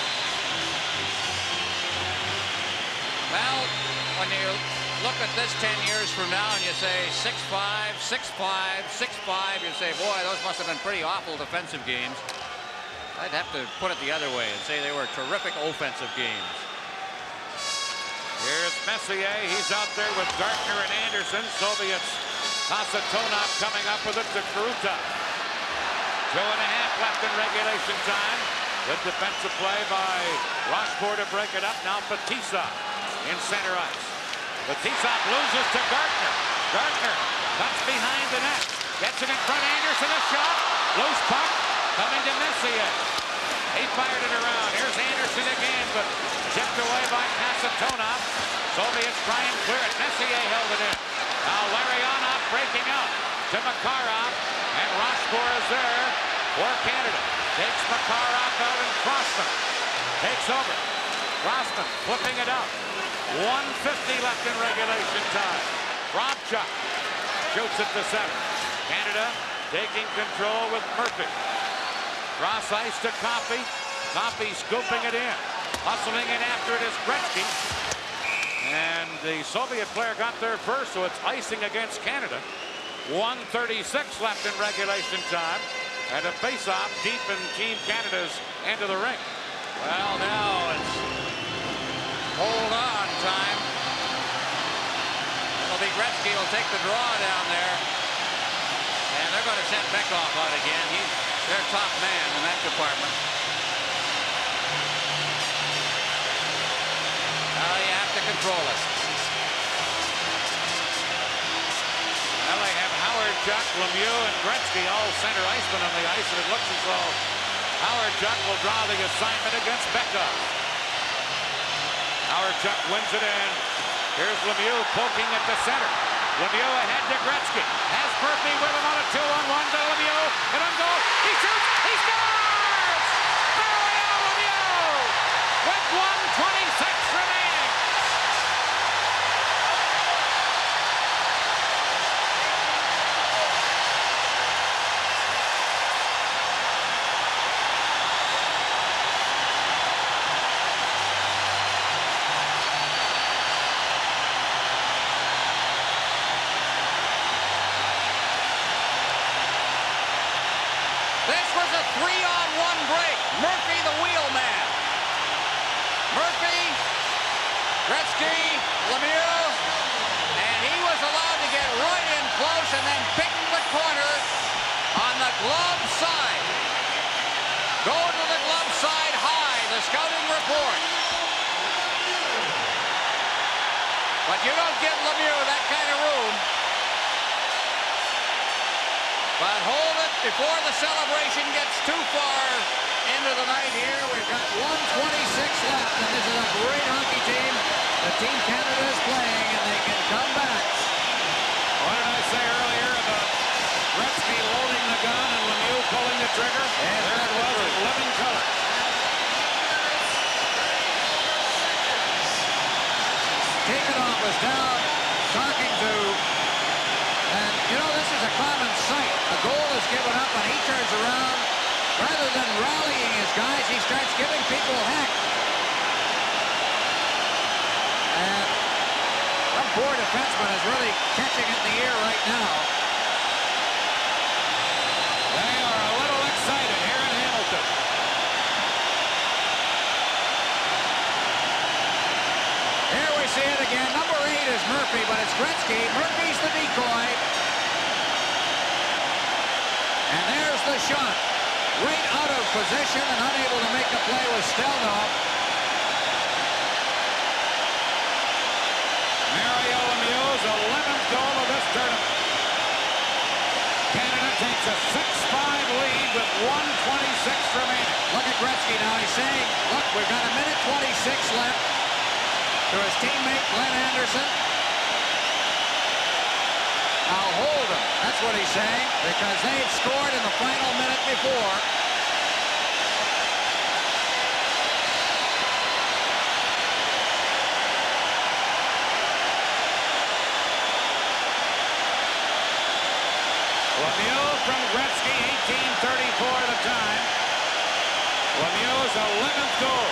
Well, when you look at this ten years from now and you say six five, six five, six five, you say, boy, those must have been pretty awful defensive games. I'd have to put it the other way and say they were terrific offensive games. Here's Messier. He's out there with Gartner and Anderson. Soviets. Kasatonov coming up with it to Krutov. Two and a half left in regulation time. Good defensive play by Rochefort to break it up. Now Fetisov in center ice. Fetisov loses to Gartner. Gartner cuts behind the net. Gets it in front. Anderson a shot. Loose puck coming to Messier. He fired it around. Here's Anderson again, but tipped away by Kasatonov. Soviets try and clear it. Messier held it in. Now Larionov breaking out to Makarov, and Rochefort is there for Canada. Takes Makarov out, and Crossman takes over. Crossman flipping it out. one fifty left in regulation time. Robchuk shoots it to center. Canada taking control with Murphy. Cross ice to Coffey. Coffey scooping it in. Hustling in after it is Gretzky. And the Soviet player got there first, so it's icing against Canada. one thirty-six left in regulation time. And a face-off deep in Team Canada's end of the ring. Well, now it's hold on time. It'll be Gretzky will take the draw down there. And they're going to send Beckhoff out again. He's their top man in that department. Now you have to control it. Well, they have Howard, Chuck, Lemieux, and Gretzky all center icemen on the ice, and it looks as though Howard Chuck will draw the assignment against Beckhoff. Howard Chuck wins it in. Here's Lemieux poking at the center. Lemieux ahead to Gretzky. Has Murphy with him on a two on one to Lemieux. And on goal. He shoots. He scores! Mario Lemieux with one twenty-six remaining. Three-on-one break. Murphy, the wheelman. Murphy, Gretzky, Lemieux, and he was allowed to get right in close and then pick the corner on the glove side. Go to the glove side high, the scouting report. But you don't give Lemieux that kind of room. But hold it before the celebration gets too far into the night here. We've got one twenty-six left, and this is a great hockey team. The Team Canada is playing, and they can come back. What did I say earlier about Gretzky loading the gun and Lemieux pulling the trigger? Yes, there it was in living color. Tikhonov was down talking to, and you know, this is a common sight. A goal is given up, and he turns around. Rather than rallying his guys, he starts giving people heck. And some poor defenseman is really catching it in the ear right now. They are a little excited here in Hamilton. Here we see it again. Number eight is Murphy, but it's Gretzky. Murphy's the decoy. And there's the shot. Right out of position and unable to make the play with Stelnov. Mario Lemieux's eleventh goal of this tournament. Canada takes a six five lead with one twenty-six remaining. Look at Gretzky now. He's saying, look, we've got a minute twenty-six left. to his teammate Glenn Anderson. I'll hold him. That's what he's saying, because they'd scored in the final minute before. Lemieux from Gretzky, eighteen thirty-four the time. Lemieux's eleventh goal.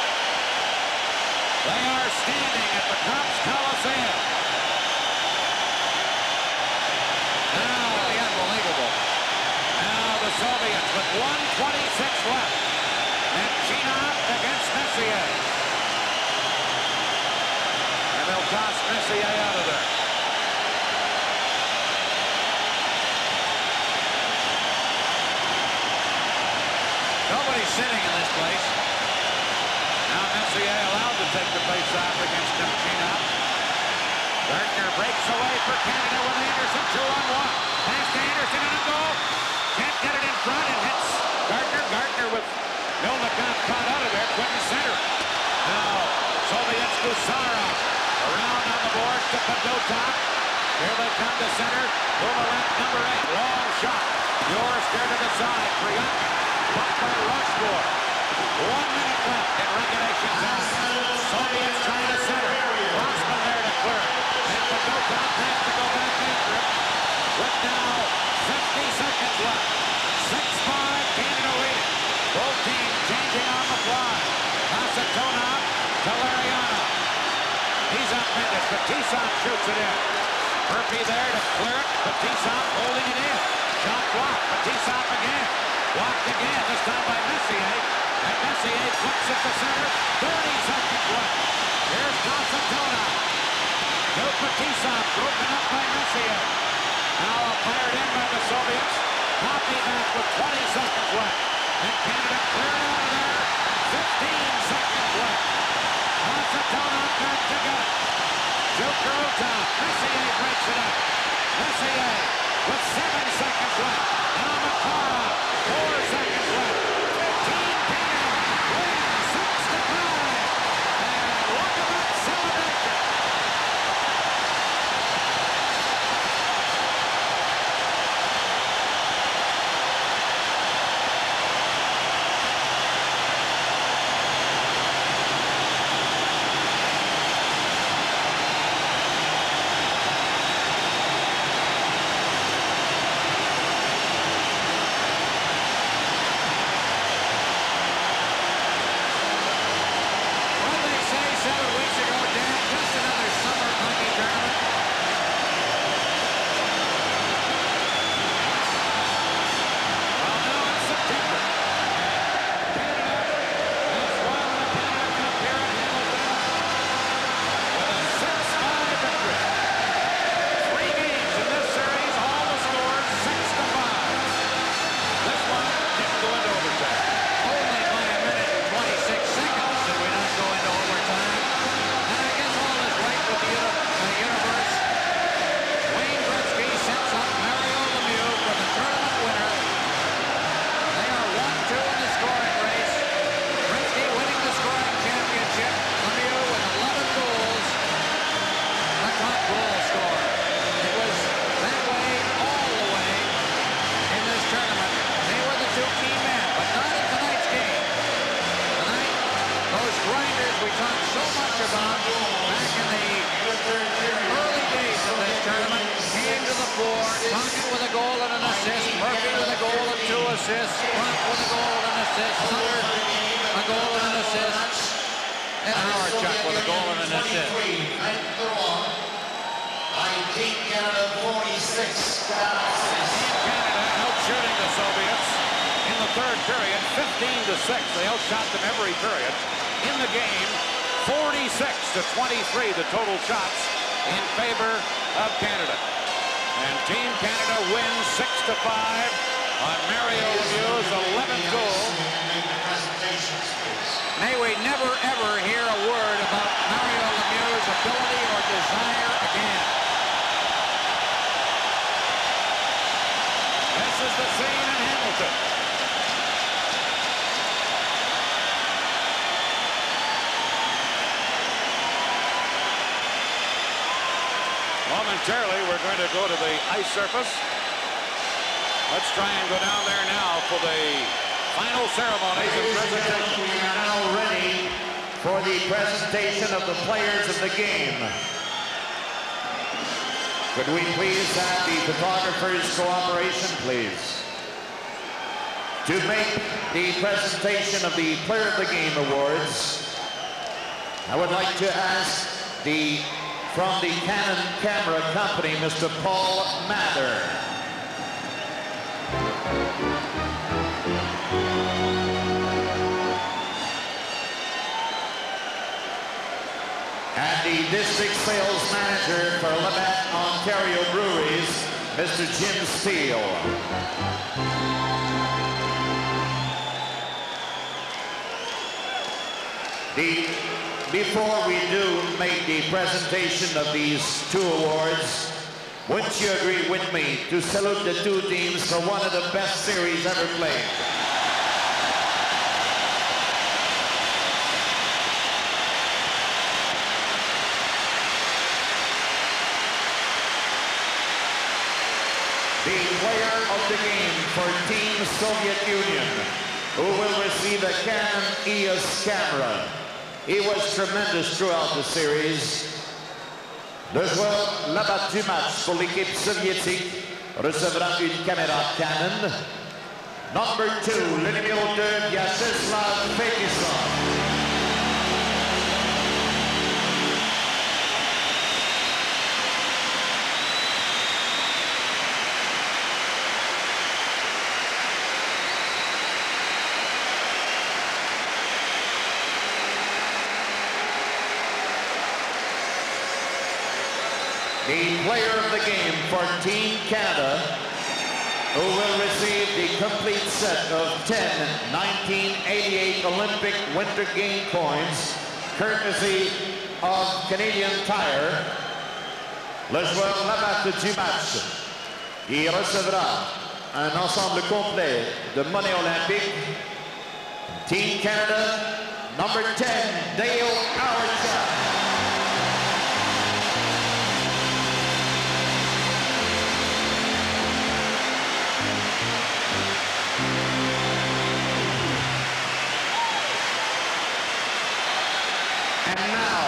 They are standing at the Copps Coliseum. Now, really unbelievable. Now the Soviets with one twenty-six left. And Chinov against Messier. And they'll toss Messier out of there. Nobody's sitting in this place. Now Messier allowed to take the face-off against Nemchinov. Gardner breaks away for Canada with Anderson, two on one. Pass to Anderson and a goal. Can't get it in front. It hits Gardner. Gardner with Milnikov caught out of there. Couldn't center it. Now Soviets Gusarov around on the boards to Fedotov. Here they come to center. Boomerang number eight. Long shot. Yours there to the side. Priyakin. Blocked by Rushmore. One minute left in regulation time. Soviets trying to center. Rossman there to clear it. And Fedotov has to go back after it. With now fifty seconds left. six five, Canada leading. Both teams changing on the fly. Kasatonov to Lariano. He's up-ended, but Tisov shoots it in. Murphy there to clear it, but Tisov holding it in. Shot blocked, but Tisov again. Blocked again, this time by Messier. And Messier flips it to center. thirty seconds left. Here's Kasatonov. To Tisov, broken up by Messier. Now fired in by the Soviets. Hockey back with twenty seconds left. And Canada cleared out of there. fifteen seconds left. Kasatonov back to get it. Jukurutov. Messier breaks it up. Messier with seven seconds left. Now Makarov. Four seconds left. Team Canada wins six to five. And look at that celebration. Momentarily, we're going to go to the ice surface. Let's try and go down there now for the final ceremonies and presentation. We are now ready for the presentation of the players of the game. Could we please have the photographer's cooperation, please? To make the presentation of the Player of the Game Awards, I would like to ask the, from the Canon Camera Company, Mister Paul Mather. And the District Sales Manager for Labatt Ontario Breweries, Mister Jim Steele. The, before we do make the presentation of these two awards, wouldn't you agree with me to salute the two teams for one of the best series ever played? The player of the game for Team Soviet Union, who will receive a Canon E O S camera. He was tremendous throughout the series. Le joueur Labatt du match pour l'équipe soviétique recevra une caméra Canon. Number two, le numéro deux, Vyacheslav Fetisov. The player of the game for Team Canada, who will receive the complete set of ten nineteen eighty-eight Olympic Winter Game coins, courtesy of Canadian Tire, le joueur Labatt du match. Il recevra un ensemble complet de monnaie olympique. Team Canada, number ten, Dale Hawerchuk. And now,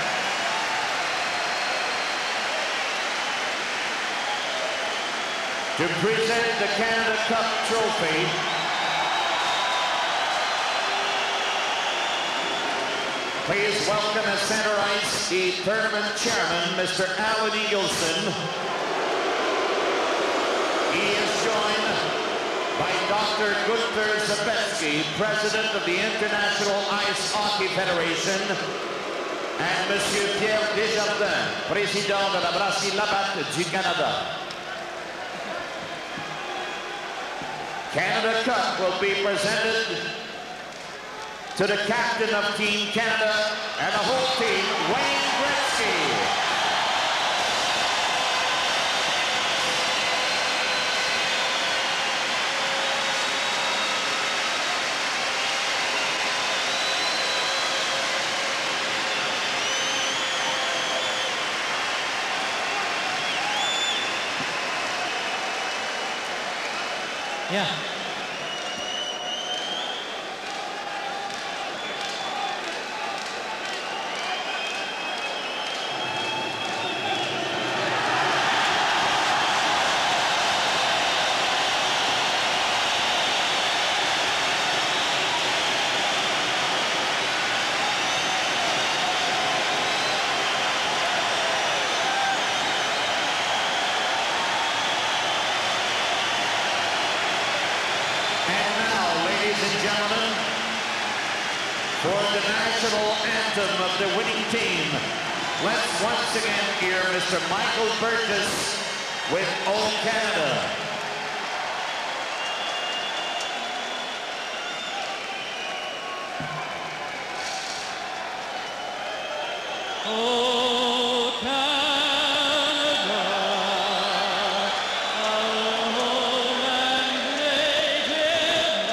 to present the Canada Cup trophy, please welcome at center ice the tournament chairman, Mister Alan Eagleson. He is joined by Doctor Gunther Zabetsky, president of the International Ice Hockey Federation, and Monsieur Pierre Desjardins, président de la Brasserie Labatt du Canada. Canada Cup will be presented to the captain of Team Canada and the whole team, Wayne Gretzky. Yeah. Of the winning team. Let's once again hear Mister Michael Burgess with All Canada. Oh, Canada, our home and native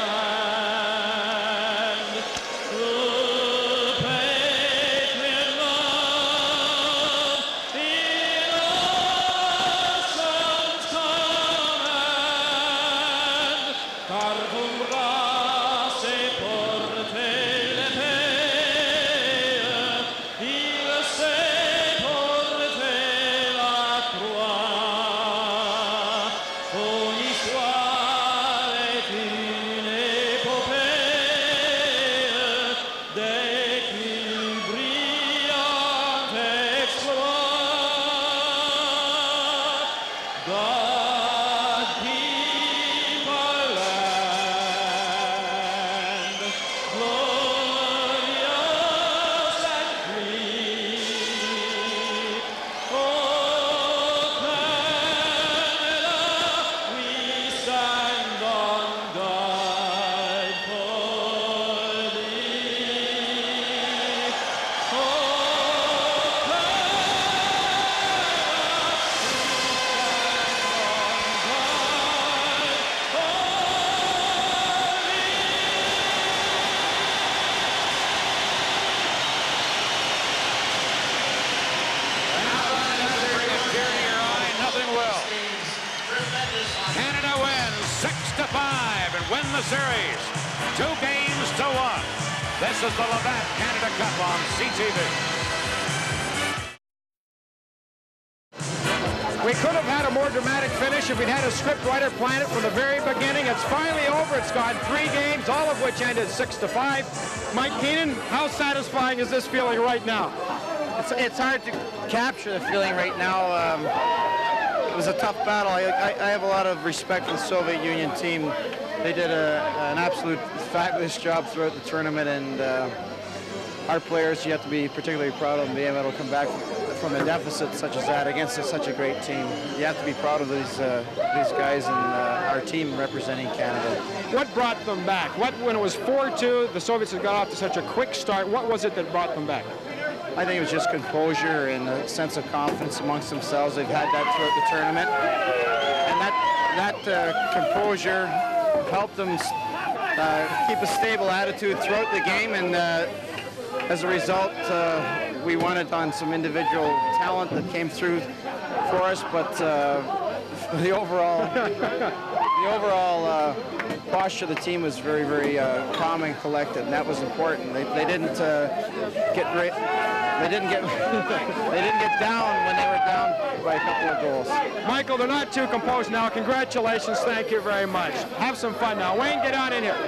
land, to patriot love belongs. the series. Two games to one. This is the Labatt Canada Cup on C T V. We could have had a more dramatic finish if we'd had a script writer plan it from the very beginning. It's finally over. It's gone three games, all of which ended six to five. Mike Keenan, how satisfying is this feeling right now? It's, it's hard to capture the feeling right now. Um, it was a tough battle. I, I, I have a lot of respect for the Soviet Union team. They did a, an absolute fabulous job throughout the tournament, and uh, our players, you have to be particularly proud of them being able to come back from a deficit such as that against a, such a great team. You have to be proud of these uh, these guys and uh, our team representing Canada. What brought them back? What, when it was four two, the Soviets had got off to such a quick start, what was it that brought them back? I think it was just composure and a sense of confidence amongst themselves. They've had that throughout the tournament, and that that uh, composure helped them uh, keep a stable attitude throughout the game, and uh, as a result, uh, we won it on some individual talent that came through for us, but uh, the overall the overall uh, posture of the team was very, very uh, calm and collected, and that was important. They, they didn't uh, get they didn't get they didn't get down when they were down by a couple of goals. Michael, they're not too composed now. Congratulations, thank you very much. Have some fun now. Wayne, get on in here.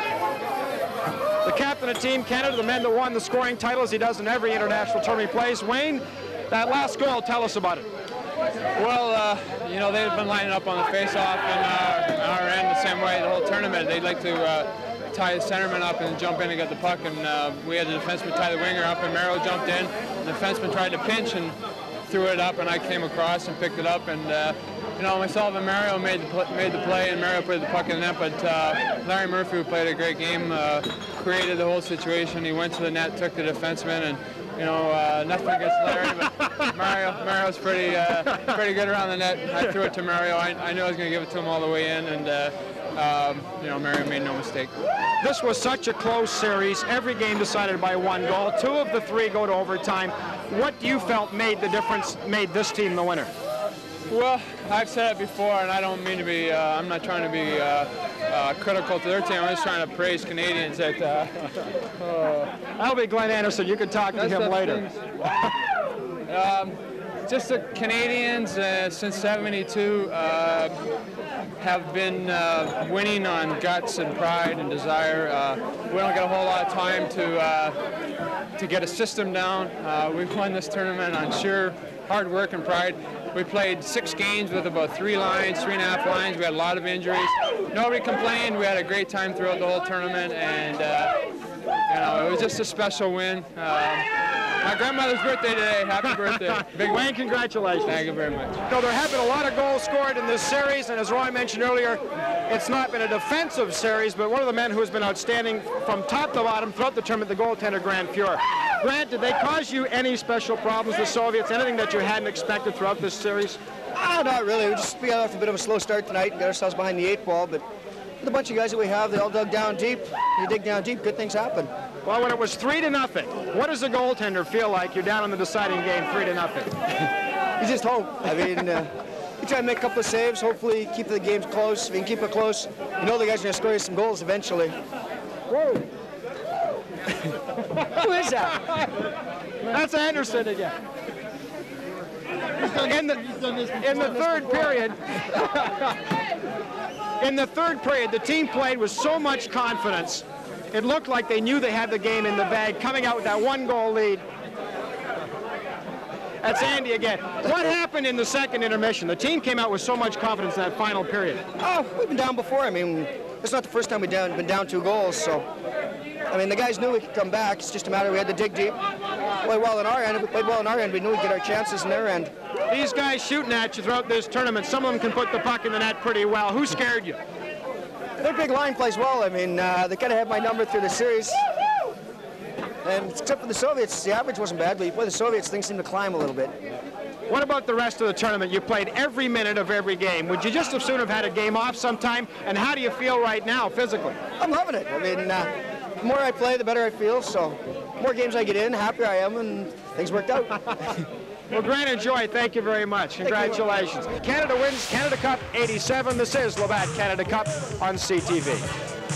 The captain of Team Canada, the men that won the scoring title, as he does in every international tournament he plays. Wayne, that last goal, tell us about it. Well, uh, you know, they've been lining up on the face-off in our, our end the same way the whole tournament. They'd like to uh, tie the centerman up and jump in and get the puck, and uh, we had the defenseman tie the winger up, and Merrill jumped in. The defenseman tried to pinch and threw it up, and I came across and picked it up, and uh, you know, myself and Mario made the, made the play, and Mario put the puck in the net, but uh, Larry Murphy, who played a great game, uh, created the whole situation. He went to the net, took the defenseman, and you know, uh, nothing against Larry, but Mario, Mario's pretty, uh, pretty good around the net. I threw it to Mario. I, I knew I was going to give it to him all the way in, and uh, um, you know, Mario made no mistake. This was such a close series. Every game decided by one goal. Two of the three go to overtime. What do you felt made the difference, made this team the winner? Well, I've said it before, and I don't mean to be, uh, I'm not trying to be uh, uh, critical to their team. I'm just trying to praise Canadians. That, uh, uh, That'll be Glenn Anderson. You can talk to him later. um, just the Canadians, uh, since seventy-two, uh, have been uh, winning on guts and pride and desire. Uh, we don't get a whole lot of time to, uh, to get a system down. Uh, we've won this tournament on sheer hard work and pride. We played six games with about three lines, three and a half lines. We had a lot of injuries. Nobody complained. We had a great time throughout the whole tournament, and uh, you know, it was just a special win. Um, my grandmother's birthday today. Happy birthday. Big Wayne, congratulations. Thank you very much. So there have been a lot of goals scored in this series, and as Roy mentioned earlier, it's not been a defensive series, but one of the men who has been outstanding from top to bottom throughout the tournament, the goaltender, Grant Fuhr. Grant, did they cause you any special problems, the Soviets, anything that you hadn't expected throughout this series? Oh, not really. We just we got off a bit of a slow start tonight and got ourselves behind the eight ball, but with a bunch of guys that we have, they all dug down deep. You dig down deep, good things happen. Well, when it was three to nothing, what does a goaltender feel like? You're down in the deciding game, three to nothing. You just hope. I mean, uh, you try to make a couple of saves, hopefully keep the games close. If you can keep it close, you know the guys are going to score you some goals eventually. Whoa. Who is that? That's Anderson again. In the, in the third period, in the third period, the team played with so much confidence. It looked like they knew they had the game in the bag, coming out with that one-goal lead. That's Andy again. What happened in the second intermission? The team came out with so much confidence in that final period. Oh, we've been down before. I mean, it's not the first time we've down, been down two goals, so... I mean, the guys knew we could come back. It's just a matter we had to dig deep. Played well on our end. We played well on our end. We knew we'd get our chances in their end. These guys shooting at you throughout this tournament, some of them can put the puck in the net pretty well. Who scared you? Their big line plays well. I mean, uh, they kind of had my number through the series. And except for the Soviets, the average wasn't bad, but you play the Soviets, things seem to climb a little bit. What about the rest of the tournament? You played every minute of every game. Would you just as soon have had a game off sometime? And how do you feel right now, physically? I'm loving it. I mean, uh, the more I play, the better I feel. So, the more games I get in, the happier I am, and things worked out. Well, Grant and Joy, thank you very much. Congratulations. Canada wins Canada Cup eighty-seven. This is Labatt Canada Cup on C T V.